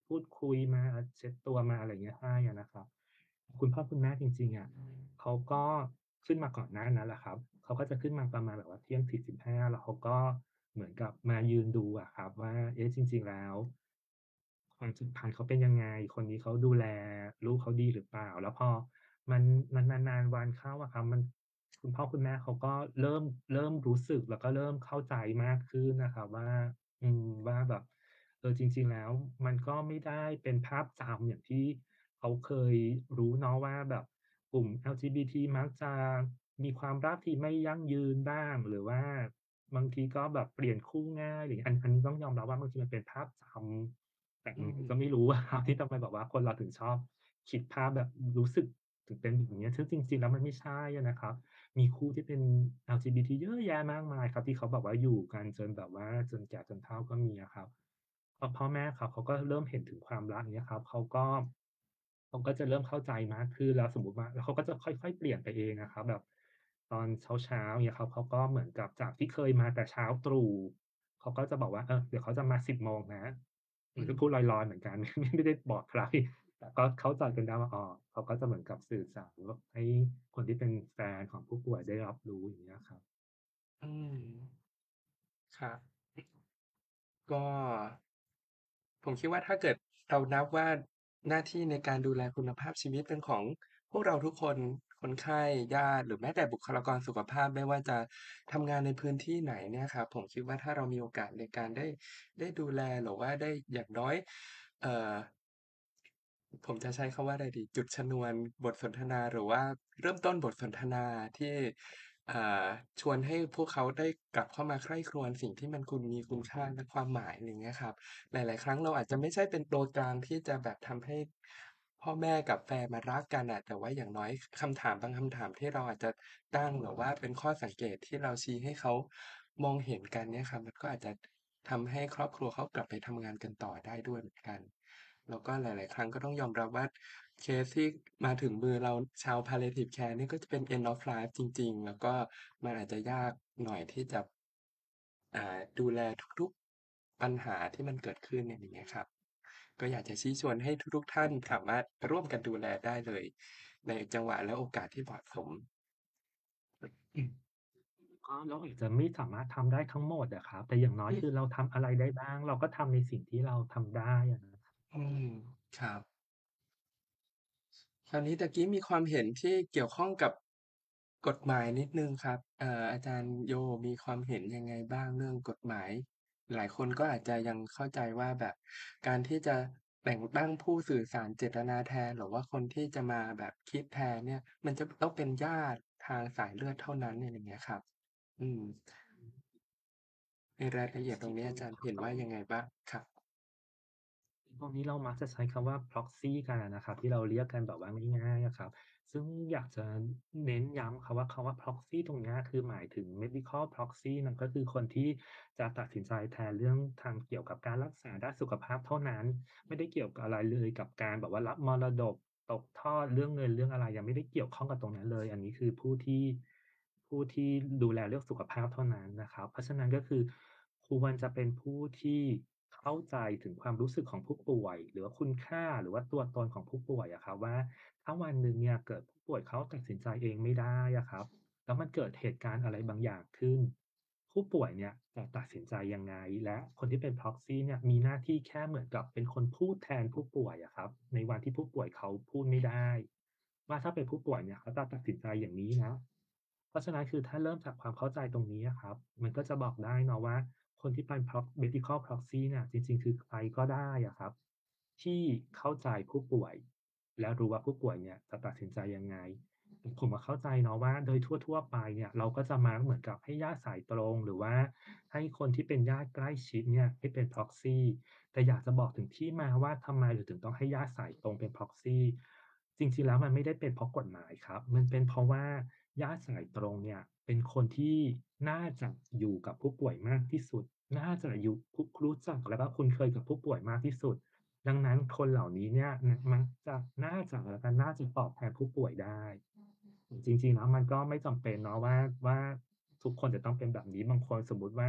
พูดคุยมาเช็ดตัวมาอะไรอย่างเงี้ยให้อะนะครับคุณพ่อคุณแม่จริงๆอะเขาก็ขึ้นมาก่อนหน้านั้นแหละครับเขาก็จะขึ้นมาประมาณแบบว่าเที่ยงสี่สิบห้าแล้วเขาก็เหมือนกับมายืนดูอะครับว่าเอ๊ะจริงๆแล้วความสัมพันธ์เขาเป็นยังไงคนนี้เขาดูแลลูกเขาดีหรือเปล่าแล้วพอมันมันนานๆวันเข้าอะครับมัน คุณพ่อคุณแม่เขาก็เริ่มเริ่มรู้สึกแล้วก็เริ่มเข้าใจมากขึ้นนะครับว่าอืมว่าแบบเออจริงๆแล้วมันก็ไม่ได้เป็นภาพจำอย่างที่เขาเคยรู้เนาะว่าแบบกลุ่ม แอล จี บี ที มักจะมีความรักที่ไม่ยั่งยืนบ้างหรือว่าบางทีก็แบบเปลี่ยนคู่ง่ายหรืออันอันนี้ต้องยอมรับว่าบางทีมันเป็นภาพจำแต่อืยังไงก็ไม่มรู้อะครับที่ทำไมแบบว่าคนเราถึงชอบคิดภาพแบบรู้สึกถึงเป็นอย่างเงี้ยซึ่งจริงๆแล้วมันไม่ใช่อะนะครับ มีคู่ที่เป็น แอล จี บี ที เยอะแยะมากมายครับที่เขาแบบว่าอยู่กันจนแบบว่าจนแก่จนเฒ่าก็มีอะครับพอพ่อแม่เขาเขาก็เริ่มเห็นถึงความรักอย่างเงี้ยครับเขาก็เขาก็จะเริ่มเข้าใจมากขึ้นแล้วสมมุติว่าแล้วเขาก็จะค่อยๆเปลี่ยนไปเองอะครับแบบตอนเช้าๆอย่างเงี้ยครับเขาก็เหมือนกับจากที่เคยมาแต่เช้าตรู่เขาก็จะบอกว่าเออเดี๋ยวเขาจะมาสิบโมงนะเหมือืมอนก็พูดลอยๆเหมือนกันไม่ไม่ได้บอกใคร แต่ก็เข้าใจกันได้ว่าอ๋อเขาก็จะเหมือนกับสื่อสารว่าให้คนที่เป็นแฟนของผู้ป่วยได้รับรู้อย่างเงี้ยครับอืมครับก็ผมคิดว่าถ้าเกิดเรานับว่าหน้าที่ในการดูแลคุณภาพชีวิตเป็นของพวกเราทุกคนคนไข้ญาติหรือแม้แต่บุคลากรสุขภาพไม่ว่าจะทำงานในพื้นที่ไหนเนี่ยครับผมคิดว่าถ้าเรามีโอกาสในการได้ได้ดูแลหรือว่าได้อย่างน้อยเอ่อ ผมจะใช้คำว่าอะไรดีจุดชนวนบทสนทนาหรือว่าเริ่มต้นบทสนทนาที่อ่าชวนให้พวกเขาได้กลับเข้ามาใคร่ครวญสิ่งที่มันคุณมีคุณค่าและความหมายอย่างเงี้ยครับหลายๆครั้งเราอาจจะไม่ใช่เป็นตัวกลางที่จะแบบทำให้พ่อแม่กับแฟนมารักกันอะแต่ว่าอย่างน้อยคำถามบางคำถามที่เราอาจจะตั้งหรือว่าเป็นข้อสังเกตที่เราชี้ให้เขามองเห็นกันเนี่ยครับมันก็อาจจะทำให้ครอบครัวเขากลับไปทำงานกันต่อได้ด้วยเหมือนกัน แล้วก็หลายๆครั้งก็ต้องยอมรับว่าเคสที่มาถึงมือเราชาว Palliative Care นี่ก็จะเป็น End of Life จริงๆ แล้วก็มันอาจจะยากหน่อยที่จะอ่าดูแลทุกๆปัญหาที่มันเกิดขึ้นเนี่ยอย่างเงี้ยครับก็อยากจะชี้ชวนให้ทุกๆท่านสามารถร่วมกันดูแลได้เลยในจังหวะและโอกาสที่เหมาะสมอืมก็เราอาจจะไม่สามารถทำได้ทั้งหมดอะครับแต่อย่างน้อยอืมคือเราทำอะไรได้บ้างเราก็ทำในสิ่งที่เราทำได้อะนะครับอืมครับ คราวนี้ตะกี้มีความเห็นที่เกี่ยวข้องกับกฎหมายนิดหนึ่งครับเอ่ออาจารย์โยมีความเห็นยังไงบ้างเรื่องกฎหมายหลายคนก็อาจจะยังเข้าใจว่าแบบการที่จะแต่งตั้งผู้สื่อสารเจตนาแทนหรือว่าคนที่จะมาแบบคิดแทนเนี่ยมันจะต้องเป็นญาติทางสายเลือดเท่านั้นเนี่ยอย่างเงี้ยครับอืมในรายละเอียดตรงนี้อาจารย์เห็นว่ายังไงบ้างครับตรงนี้เรามักจะใช้คำว่า proxy กันอะนะครับที่เราเรียกกันแบบว่าง่ายๆอะครับซึ่งอยากจะเน้นย้ำครับว่าคำว่า proxy ตรงเนี้ยคือหมายถึง medical proxy นั่นก็คือคนที่จะตัดสินใจแทนเรื่องทางเกี่ยวกับการรักษาด้านสุขภาพเท่านั้นไม่ได้เกี่ยวกับอะไรเลยกับการแบบว่ารับมรดกตกทอดเรื่องเงินเรื่องอะไรยังไม่ได้เกี่ยวข้องกับตรงนั้นเลยอันนี้คือผู้ที่ผู้ที่ดูแลเรื่องสุขภาพเท่านั้นนะครับเพราะฉะนั้นก็คือควรจะเป็นผู้ที่เข้าใจถึงความรู้สึกของผู้ป่วยหรือว่าคุณค่าหรือว่าตัวตนของผู้ป่วยอะครับว่าถ้าวันหนึ่งเนี่ยเกิดผู้ป่วยเขาตัดสินใจเองไม่ได้อะครับแล้วมันเกิดเหตุการณ์อะไรบางอย่างขึ้นผู้ป่วยเนี่ยจะตัดสินใจยังไงและคนที่เป็น proxy เนี่ยมีหน้าที่แค่เหมือนกับเป็นคนพูดแทนผู้ป่วยอะครับในวันที่ผู้ป่วยเขาพูดไม่ได้ว่าถ้าเป็นผู้ป่วยเนี่ยเขาจะตัดสินใจอย่างนี้นะ เพราะฉะนั้นคือถ้าเริ่มจากความเข้าใจตรงนี้อะครับมันก็จะบอกได้เนาะว่าคนที่เป็น prox medical proxy เนี่ยจริงๆคือใครก็ได้อะครับที่เข้าใจผู้ป่วยและรู้ว่าผู้ป่วยเนี่ยจะตัดสินใจยังไงผมอะเข้าใจเนาะว่าโดยทั่วๆไปเนี่ยเราก็จะมาร์กเหมือนกับให้ญาติสายตรงหรือว่าให้คนที่เป็นญาติใกล้ชิดเนี่ยให้เป็น proxy แต่อยากจะบอกถึงที่มาว่าทำไมเราถึงต้องให้ญาติสายตรงเป็น proxy จริงๆแล้วมันไม่ได้เป็นเพราะกฎหมายครับมันเป็นเพราะว่าญาติสายตรงเนี่ยเป็นคนที่น่าจะอยู่กับผู้ป่วยมากที่สุดน่าจะอยู่คุรู้จักแล้วก็คุ้นเคยกับผู้ป่วยมากที่สุดดังนั้นคนเหล่านี้เนี่ยนะมักจะน่าจะแล้วกันน่าจะตอบแทนผู้ป่วยได้จริงๆแล้วมันก็ไม่จำเป็นเนาะว่าว่าทุกคนจะต้องเป็นแบบนี้บางคนสมมุติว่า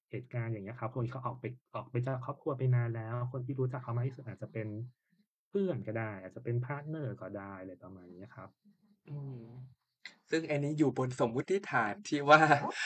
เหตุการณ์อย่างเงี้ยครับ คนที่เขาออกไปออกไปจากครอบครัวไปนานแล้ว คนที่รู้จักเขามากที่สุดอาจจะเป็นเพื่อนก็ได้ อาจจะเป็นพาร์ตเนอร์ก็ได้ อะไรประมาณนี้ครับอืม ซึ่งอันนี้อยู่บนสมมุติฐานที่ว่า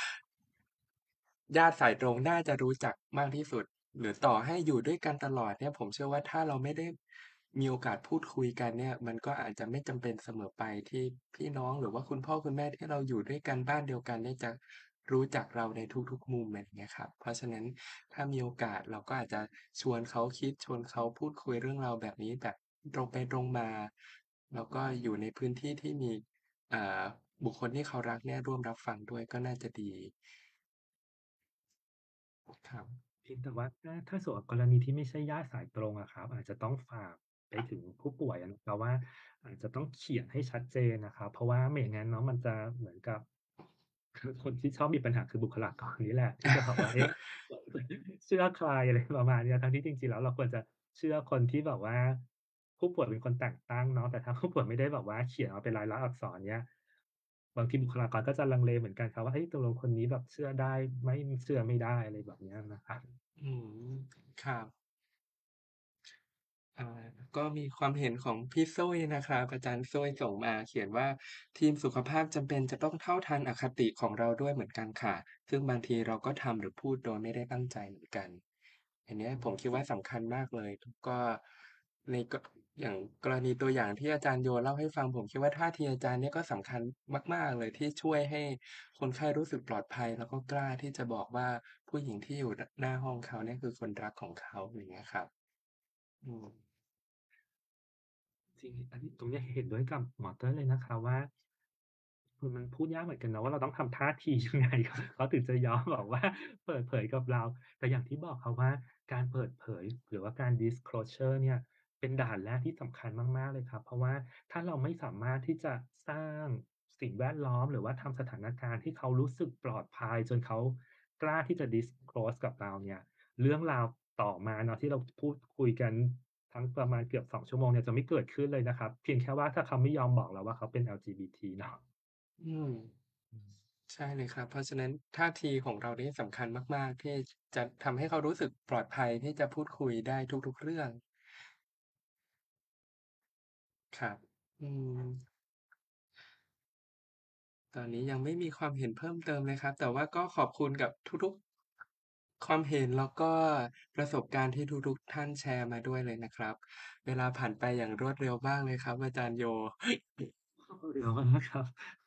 ญาติสายตรงน่าจะรู้จักมากที่สุด หรือต่อให้อยู่ด้วยกันตลอดเนี่ย ผมเชื่อว่าถ้าเราไม่ได้มีโอกาสพูดคุยกันเนี่ย มันก็อาจจะไม่จำเป็นเสมอไปที่พี่น้องหรือว่าคุณพ่อคุณแม่ที่เราอยู่ด้วยกันบ้านเดียวกันเนี่ยจะรู้จักเราในทุกๆมุม แบบเนี้ยครับ เพราะฉะนั้นถ้ามีโอกาสเราก็อาจจะชวนเขาคิด ชวนเขาพูดคุยเรื่องราวแบบนี้แบบตรงไปตรงมา แล้วก็อยู่ในพื้นที่ที่มี อ่า บุคคลที่เขารักเนี่ยร่วมรับฟังด้วยก็น่าจะดี ครับเพียงแต่ว่าถ้า ถ้าสมมุติว่ากรณีที่ไม่ใช่ญาติสายตรงอะครับ อาจจะต้องฝากไปถึงผู้ป่วยอะนะครับว่า อาจจะต้องเขียนให้ชัดเจนนะครับ เพราะว่าไม่อย่างงั้นเนาะมันจะเหมือนกับ คือคนที่ชอบมีปัญหาคือบุคลากรนี่แหละ ที่จะแบบว่า เอ๊ะ เชื่อใคร อะไรประมาณเนี้ย ทั้งที่จริงๆแล้วเราควรจะเชื่อคนที่แบบว่า ผู้ป่วยเป็นคนแต่งตั้งเนาะ แต่ถ้าผู้ป่วยไม่ได้แบบว่าเขียนมาเป็นลายลักษณ์อักษรเงี้ย บางทีบุคลากรก็จะลังเลเหมือนกันครับว่า เฮ้ย ตกลงคนนี้แบบเชื่อได้ไหม เชื่อไม่ได้ อะไรแบบเนี้ยนะครับอืม ครับ อ่า ก็มีความเห็นของพี่ซุ้ยนะครับ อาจารย์ซุ้ยส่งมาเขียนว่า "ทีมสุขภาพจำเป็นจะต้องเท่าทันอคติของเราด้วยเหมือนกันค่ะ ซึ่งบางทีเราก็ทำหรือพูดโดยไม่ได้ตั้งใจเหมือนกัน" อันเนี้ยผมคิดว่าสำคัญมากเลย ก็ใน ก อย่างกรณีตัวอย่างที่อาจารย์โยเล่าให้ฟัง ผมคิดว่าท่าทีอาจารย์เนี่ยก็สำคัญมาก ๆ เลย ที่ช่วยให้คนไข้รู้สึกปลอดภัย แล้วก็กล้าที่จะบอกว่า ผู้หญิงที่อยู่ ด หน้าห้องเขาเนี่ยคือคนรักของเขา อย่างเงี้ยครับ อืมจริง อันนี้ ตรงเนี้ยเห็นด้วยกับหมอเต้ยเลยนะครับว่า คือมันพูดยากเหมือนกันเนาะว่า เราต้องทำท่าที ยังไง เขาถึงจะยอมแบบว่าเปิดเผยกับเรา แต่อย่างที่บอกครับว่า การเปิดเผยหรือว่าการ disclosure เนี่ย เป็นด่านแรกที่สำคัญมาก ๆ เลยครับ เพราะว่าถ้าเราไม่สามารถที่จะสร้างสิ่งแวดล้อม หรือว่าทำสถานการณ์ที่เขารู้สึกปลอดภัย จนเขากล้าที่จะ disclose กับเราเนี่ย เรื่องราวต่อมาเนาะที่เราพูดคุยกันทั้งประมาณเกือบ สอง ชั่วโมงเนี่ย จะไม่เกิดขึ้นเลยนะครับ เพียงแค่ว่าถ้าเขาไม่ยอมบอกเราว่าเขาเป็น แอล จี บี ที เนาะอืมอืมใช่เลยครับ เพราะฉะนั้นท่าทีของเรานี่สำคัญมาก ๆ ที่จะทำให้เขารู้สึกปลอดภัยที่จะพูดคุยได้ทุก ๆ เรื่อง ครับ อืม ตอนนี้ยังไม่มีความเห็นเพิ่มเติมเลยครับ แต่ว่าก็ขอบคุณกับทุก ๆ ความเห็น แล้วก็ประสบการณ์ที่ทุก ๆ ท่านแชร์มาด้วยเลยนะครับ เวลาผ่านไปอย่างรวดเร็วมากเลยครับอาจารย์โยเร็วมากนะครับ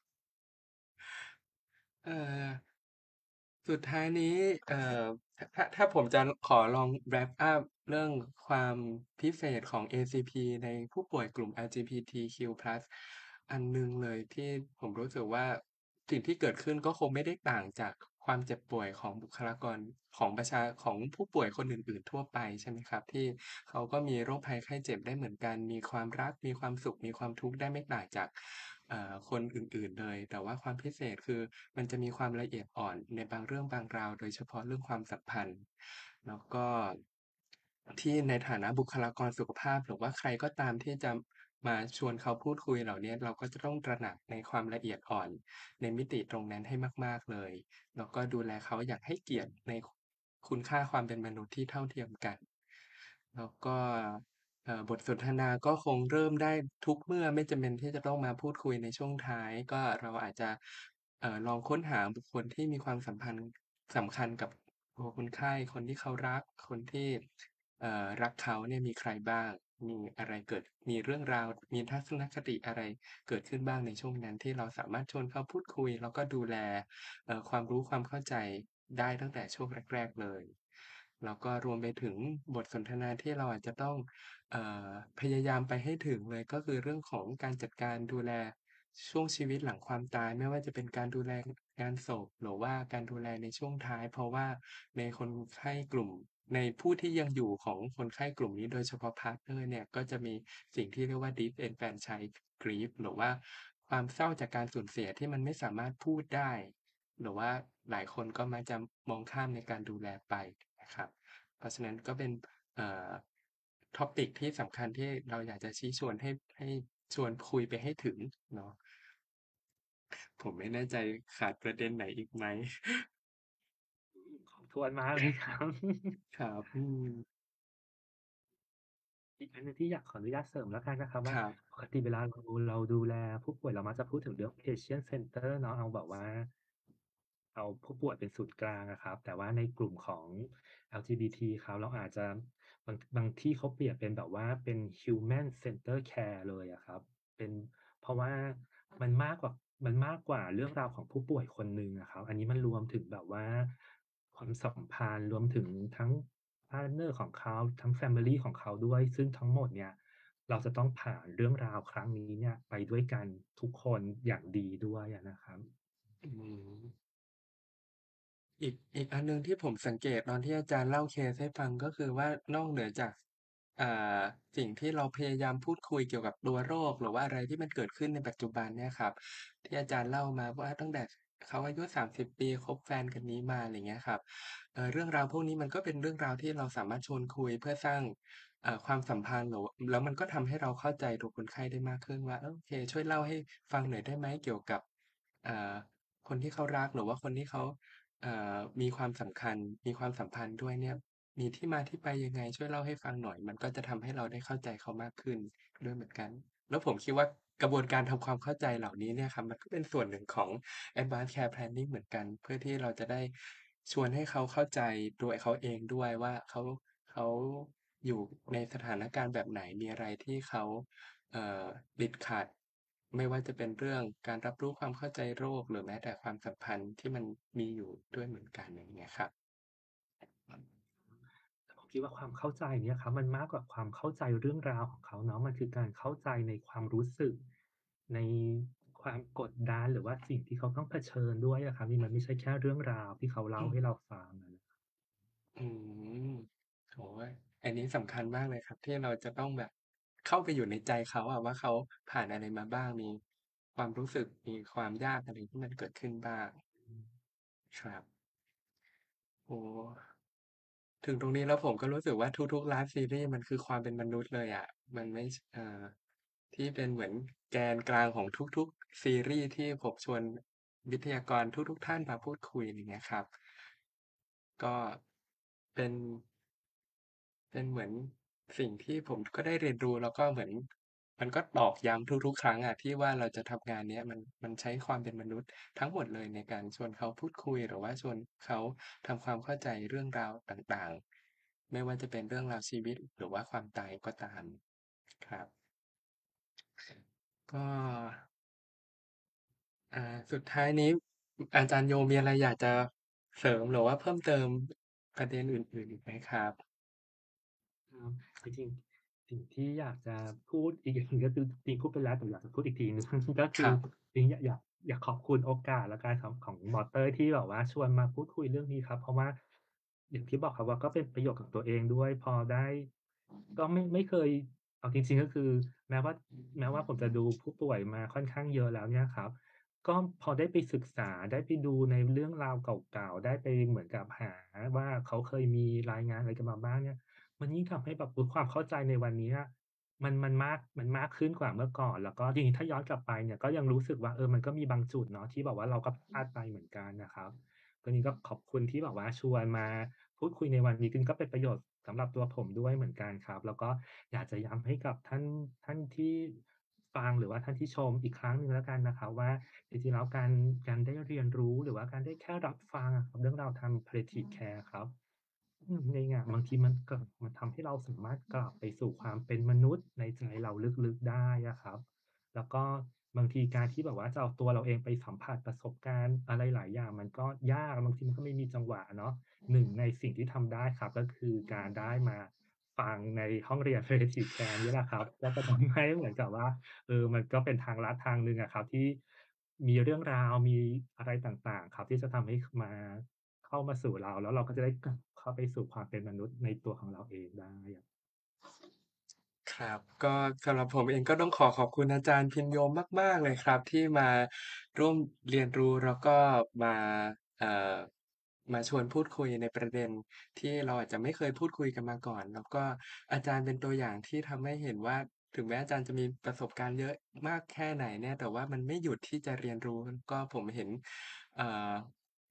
เอ่อ สุดท้ายนี้ เอ่อ ถ ถ้า ถ้าผมจะขอลอง wrap up เรื่องความพิเศษของ เอ ซี พี ในผู้ป่วยกลุ่ม แอล จี บี ที คิว พลัส อันหนึ่งเลยที่ผมรู้สึกว่า สิ่งที่เกิดขึ้นก็คงไม่ได้ต่างจากความเจ็บป่วยของบุคลากร ของประชา ของผู้ป่วยคนอื่น ๆ ทั่วไป ใช่ไหมครับ ที่เขาก็มีโรคภัยไข้เจ็บได้เหมือนกัน มีความรัก มีความสุข มีความทุกข์ได้ไม่ต่างจาก อ่า คนอื่น ๆ เลย แต่ว่าความพิเศษคือมันจะมีความละเอียดอ่อนในบางเรื่องบางราว โดยเฉพาะเรื่องความสัมพันธ์ แล้วก็ ที่ในฐานะบุคลากรสุขภาพ หรือว่าใครก็ตามที่จะมาชวนเขาพูดคุยเหล่าเนี้ย เราก็จะต้องตระหนักในความละเอียดอ่อนในมิติตรงนั้นให้มาก ๆ เลย แล้วก็ดูแลเขาอย่างให้เกียรติใน ค คุณค่าความเป็นมนุษย์ที่เท่าเทียมกัน แล้วก็ เอ่อ บทสนทนาก็คงเริ่มได้ทุกเมื่อ ไม่จำเป็นที่จะต้องมาพูดคุยในช่วงท้าย ก็เราอาจจะ เอ่อ ลองค้นหาบุคคลที่มีความสัมพันธ์สำคัญกับตัวคนไข้ คนที่เขารัก คนที่ เอ่อ รักเขาเนี่ยมีใครบ้าง มีอะไรเกิด มีเรื่องราว มีทัศนคติอะไรเกิดขึ้นบ้างในช่วงนั้น ที่เราสามารถชวนเขาพูดคุย แล้วก็ดูแล เอ่อ ความรู้ความเข้าใจได้ตั้งแต่ช่วงแรก ๆ เลย แล้วก็รวมไปถึงบทสนทนาที่เราอาจจะต้อง เอ่อ พยายามไปให้ถึงเลย ก็คือเรื่องของการจัดการดูแลช่วงชีวิตหลังความตาย ไม่ว่าจะเป็นการดูแลงานศพ หรือว่าการดูแลในช่วงท้าย เพราะว่าในคนไข้กลุ่ม ในผู้ที่ยังอยู่ของคนไข้กลุ่มนี้ โดยเฉพาะพาร์ตเนอร์เนี่ย ก็จะมีสิ่งที่เรียกว่า disenfranchised grief หรือว่าความเศร้าจากการสูญเสียที่มันไม่สามารถพูดได้ หรือว่าหลายคนก็มักจะมองข้ามในการดูแลไปนะครับ เพราะฉะนั้นก็เป็น เอ่อ topic ที่สำคัญที่เราอยากจะชี้ชวนให้ ให้ชวนคุยไปให้ถึงเนาะ ผมไม่แน่ใจขาดประเด็นไหนอีกไหม? อืม ของถ้วนมากเลยครับครับ อืมอีกอันหนึ่งที่อยากขออนุญาตเสริมแล้วกันนะครับว่าครับปกติเวลาเรา เราดูแลผู้ป่วย เรามักจะพูดถึงเรื่อง Patient Center เนาะ เอาแบบว่า เอาผู้ป่วยเป็นศูนย์กลางอะครับ แต่ว่าในกลุ่มของ แอล จี บี ที ครับ เราอาจจะ บาง บางที่เขาเปรียบเป็นแบบว่าเป็น Human Centered Care เลยอะครับ เป็น เพราะว่ามันมากกว่า มันมากกว่าเรื่องราวของผู้ป่วยคนหนึ่งอะครับ อันนี้มันรวมถึงแบบว่าความสัมพันธ์ รวมถึงทั้ง พาร์ตเนอร์ ของเขา ทั้ง แฟมิลี ของเขาด้วย ซึ่งทั้งหมดเนี่ยเราจะต้องผ่านเรื่องราวครั้งนี้เนี่ยไปด้วยกันทุกคนอย่างดีด้วยอะนะครับอืม อีก อีกอันหนึ่งที่ผมสังเกตตอนที่อาจารย์เล่าเคสให้ฟัง ก็คือว่านอกเหนือจาก อ่า สิ่งที่เราพยายามพูดคุยเกี่ยวกับตัวโรค หรือว่าอะไรที่มันเกิดขึ้นในปัจจุบันเนี่ยครับ ที่อาจารย์เล่ามาว่าตั้งแต่เขาอายุ สามสิบ ปีคบแฟนคนนี้มา อะไรอย่างเงี้ยครับ เอ่อ เรื่องราวพวกนี้มันก็เป็นเรื่องราวที่เราสามารถชวนคุยเพื่อสร้าง อ่า ความสัมพันธ์ หรือ แล้วมันก็ทำให้เราเข้าใจตัวคนไข้ได้มากขึ้นว่า เออ โอเค ช่วยเล่าให้ฟังหน่อยได้ไหมเกี่ยวกับ อ่า คนที่เขารัก หรือว่าคนที่เขา อ่า มีความสำคัญ มีความสัมพันธ์ด้วยเนี่ย มีที่มาที่ไปยังไง ช่วยเล่าให้ฟังหน่อย มันก็จะทำให้เราได้เข้าใจเขามากขึ้นด้วยเหมือนกัน แล้วผมคิดว่ากระบวนการทำความเข้าใจเหล่านี้เนี่ยครับ มันก็เป็นส่วนหนึ่งของ Advanced Care Planning เหมือนกัน เพื่อที่เราจะได้ชวนให้เขาเข้าใจตัวเขาเองด้วยว่า เขา เขาอยู่ในสถานการณ์แบบไหน มีอะไรที่เขา เอ่อ ติดขัด ไม่ว่าจะเป็นเรื่องการรับรู้ความเข้าใจโรค หรือแม้แต่ความสัมพันธ์ที่มันมีอยู่ด้วยเหมือนกัน อย่างเงี้ยครับแต่ผมคิดว่าความเข้าใจเนี่ยครับ มันมากกว่าความเข้าใจเรื่องราวของเขาเนาะ มันคือการเข้าใจในความรู้สึก ในความกดดัน หรือว่าสิ่งที่เขาต้องเผชิญด้วยอะครับ นี่มันไม่ใช่แค่เรื่องราวที่เขาเล่อืาให้มเราฟังอะนะอืม โอ้โฮ อันนี้สำคัญมากเลยครับ ที่เราจะต้องแบบเข้าไปอยู่ในใจเขาอะว่า เขาผ่านอะไรมาบ้าง มีความรู้สึก มีความยากอะไรที่มันเกิดขึ้นบ้างอืมครับ โอ้โฮ ถึงตรงนี้แล้วผมก็รู้สึกว่า ทุก ๆ Life Series มันคือความเป็นมนุษย์เลยอะ มันไม่ ช เอ่อ ที่เป็นเหมือนแกนกลางของทุก ๆ ซีรีส์ที่ผมชวนวิทยากรทุก ๆ ท่านมาพูดคุย อย่างเงี้ยครับ ก็เป็น เป็นเหมือนสิ่งที่ผมก็ได้เรียนรู้ แล้วก็เหมือนมันก็ตอกย้ำทุก ๆ ครั้งอะที่ว่า เราจะทำงานเนี้ย มัน มันใช้ความเป็นมนุษย์ทั้งหมดเลยในการชวนเขาพูดคุย หรือว่าชวนเขาทำความเข้าใจเรื่องราวต่าง ๆ ไม่ว่าจะเป็นเรื่องราวชีวิต หรือว่าความตายก็ตาม ครับ ก็ อ่า สุดท้ายนี้ อ อาจารย์โยมีอะไรอยากจะเสริม หรือว่าเพิ่มเติมประเด็นอื่น ๆ อีกไหมครับ? ครับ จริง ๆ สิ่งที่อยากจะพูดอีกอย่างหนึ่ง ก็คือจริง ๆ พูดไปแล้ว แต่อยากจะพูดอีกทีหนึ่ง ก็คคืรอับจริง ๆ อยาก อยาก อยากขอบคุณโอกาสแล้วกันครับ ของหมอเต้ยที่แบบว่าชวนมาพูดคุยเรื่องนี้ครับ เพราะว่าอย่างที่บอกครับว่า ก็เป็นประโยชน์กับตัวเองด้วย พอได้ ก็ไม่ ไม่เคย เอาจริง ๆ ก็คือแม้ว่า แม้ว่าผมจะดูผู้ป่วยมาค่อนข้างเยอะแล้วเนี่ยครับ ก็พอได้ไปศึกษา ได้ไปดูในเรื่องราวเก่า ๆ ได้ไปเหมือนกับหาว่า เขาเคยมีรายงานอะไรกันมาบ้างเนี่ย มันยิ่งทำให้แบบ อุ๊ย ความเข้าใจในวันเนี้ย มัน มันมาก มันมากขึ้นกว่าเมื่อก่อน แล้วก็จริง ๆ ถ้าย้อนกลับไปเนี่ย ก็ยังรู้สึกว่า เออ มันก็มีบางจุดเนาะที่แบบว่าเราก็พลาดไปเหมือนกันนะครับ ตรงนี้ก็ขอบคุณที่แบบว่าชวนมาพูดคุยในวันนี้ จริง ๆ ก็เป็นประโยชน์สำหรับตัวผมด้วยเหมือนกันครับ แล้วก็อยากจะย้ำให้กับท่าน ท่านที่ฟัง หรือว่าท่านที่ชมอีกครั้งหนึ่งแล้วกันนะครับว่า จริง ๆ แล้วการ การได้เรียนรู้ หรือว่าการได้แค่รับฟังอะครับ เรื่องราวทาง Palliative Care อะครับ อืม ในงาน บางทีมันก็ มันทำให้เราสามารถกลับไปสู่ความเป็นมนุษย์ในใจเราลึก ๆ ได้อะครับ แล้วก็บางทีการที่แบบว่าจะเอาตัวเราเองไปสัมผัสประสบการณ์อะไรหลายอย่างมันก็ยาก บางทีมันก็ไม่มีจังหวะอะเนาะ หนึ่ง ในสิ่งที่ทำได้ครับ ก็คือการได้มาฟังในห้องเรียน Palliative Care นี่แหละครับ ก็จะทำให้เหมือนกับว่า เออ มันก็เป็นทางลัดทางหนึ่งอะครับ ที่มีเรื่องราว มีอะไรต่าง ๆ ครับ ที่จะทำให้ ข มา เข้ามาสู่เรา แล้วเราก็จะได้กลับเข้าไปสู่ความเป็นมนุษย์ในตัวของเราเองได้อะครับ ก็สำหรับผมเองก็ต้องขอขอบคุณอาจารย์พินโยมาก ๆ เลยครับ ที่มาร่วมเรียนรู้ แล้วก็มา เอ่อ มาชวนพูดคุยในประเด็นที่เราอาจจะไม่เคยพูดคุยกันมาก่อน แล้วก็อาจารย์เป็นตัวอย่างที่ทำให้เห็นว่า ถึงแม้อาจารย์จะมีประสบการณ์เยอะมากแค่ไหนเนี่ย แต่ว่ามันไม่หยุดที่จะเรียนรู้ ก็ผมเห็น เอ่อ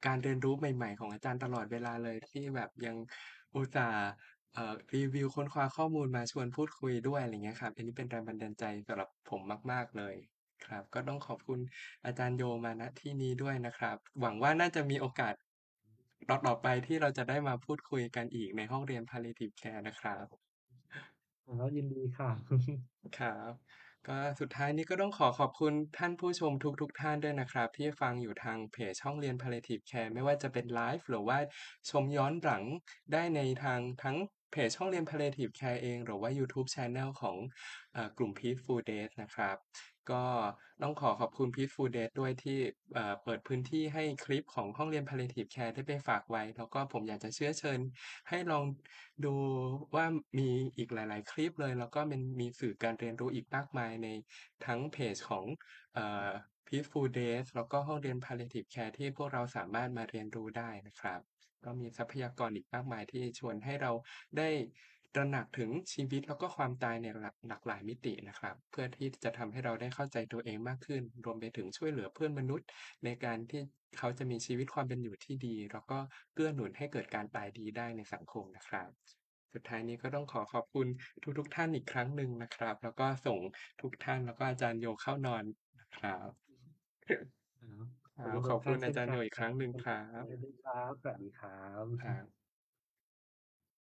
การเรียนรู้ใหม่ ๆ ของอาจารย์ตลอดเวลาเลย ที่แบบยังอุตส่าห์ เอ่อ รีวิวค้นคว้าข้อมูลมาชวนพูดคุยด้วย อะไรเงี้ยครับ อันนี้เป็นแรงบันดาลใจสำหรับผมมาก ๆ เลยครับ ก็ต้องขอบคุณอาจารย์โยมา ณ ที่นี้ด้วยนะครับ หวังว่าน่าจะมีโอกาส ต่อ ๆ ไปที่เราจะได้มาพูดคุยกันอีกในห้องเรียน Palliative Care นะครับอ๋อ ยินดีค่ะครับ ก็สุดท้ายนี้ก็ต้องขอขอบคุณท่านผู้ชมทุก ๆ ท่านด้วยนะครับ ที่ฟังอยู่ทางเพจห้องเรียน Palliative Care ไม่ว่าจะเป็นไลฟ์ หรือว่าชมย้อนหลังได้ในทางทั้งเพจห้องเรียน Palliative Care เอง หรือว่ายูทูบ Channel ของ เอ่อ กลุ่ม Peaceful Days นะครับ ก็ต้องขอขอบคุณ Peaceful Days ด้วยที่ เอ่อ เปิดพื้นที่ให้คลิปของห้องเรียน Palliative Care ได้ไปฝากไว้ แล้วก็ผมอยากจะเชื้อเชิญให้ลองดูว่า มีอีกหลาย ๆ คลิปเลย แล้วก็มันมีสื่อการเรียนรู้อีกมากมายในทั้งเพจของ เอ่อ Peaceful Days แล้วก็ห้องเรียน Palliative Care ที่พวกเราสามารถมาเรียนรู้ได้นะครับ ก็มีทรัพยากรอีกมากมายที่ชวนให้เราได้ตระหนักถึงชีวิต แล้วก็ความตายในหลาก หลากหลายมิตินะครับ เพื่อที่จะทำให้เราได้เข้าใจตัวเองมากขึ้น รวมไปถึงช่วยเหลือเพื่อนมนุษย์ในการที่เขาจะมีชีวิตความเป็นอยู่ที่ดี แล้วก็เกื้อหนุนให้เกิดการตายดีได้ในสังคมนะครับ สุดท้ายนี้ก็ต้องขอขอบคุณทุก ๆ ท่านอีกครั้งหนึ่งนะครับ แล้วก็ส่งทุกท่าน แล้วก็อาจารย์โยเข้านอนนะครับครับครขอบับคุณทขุอบคกทุ่านเชณอา่นกจารย์ัโยนครอีกคับรั้งหนึ่งครัสบวัสดีครับ สวัสดีครับครับ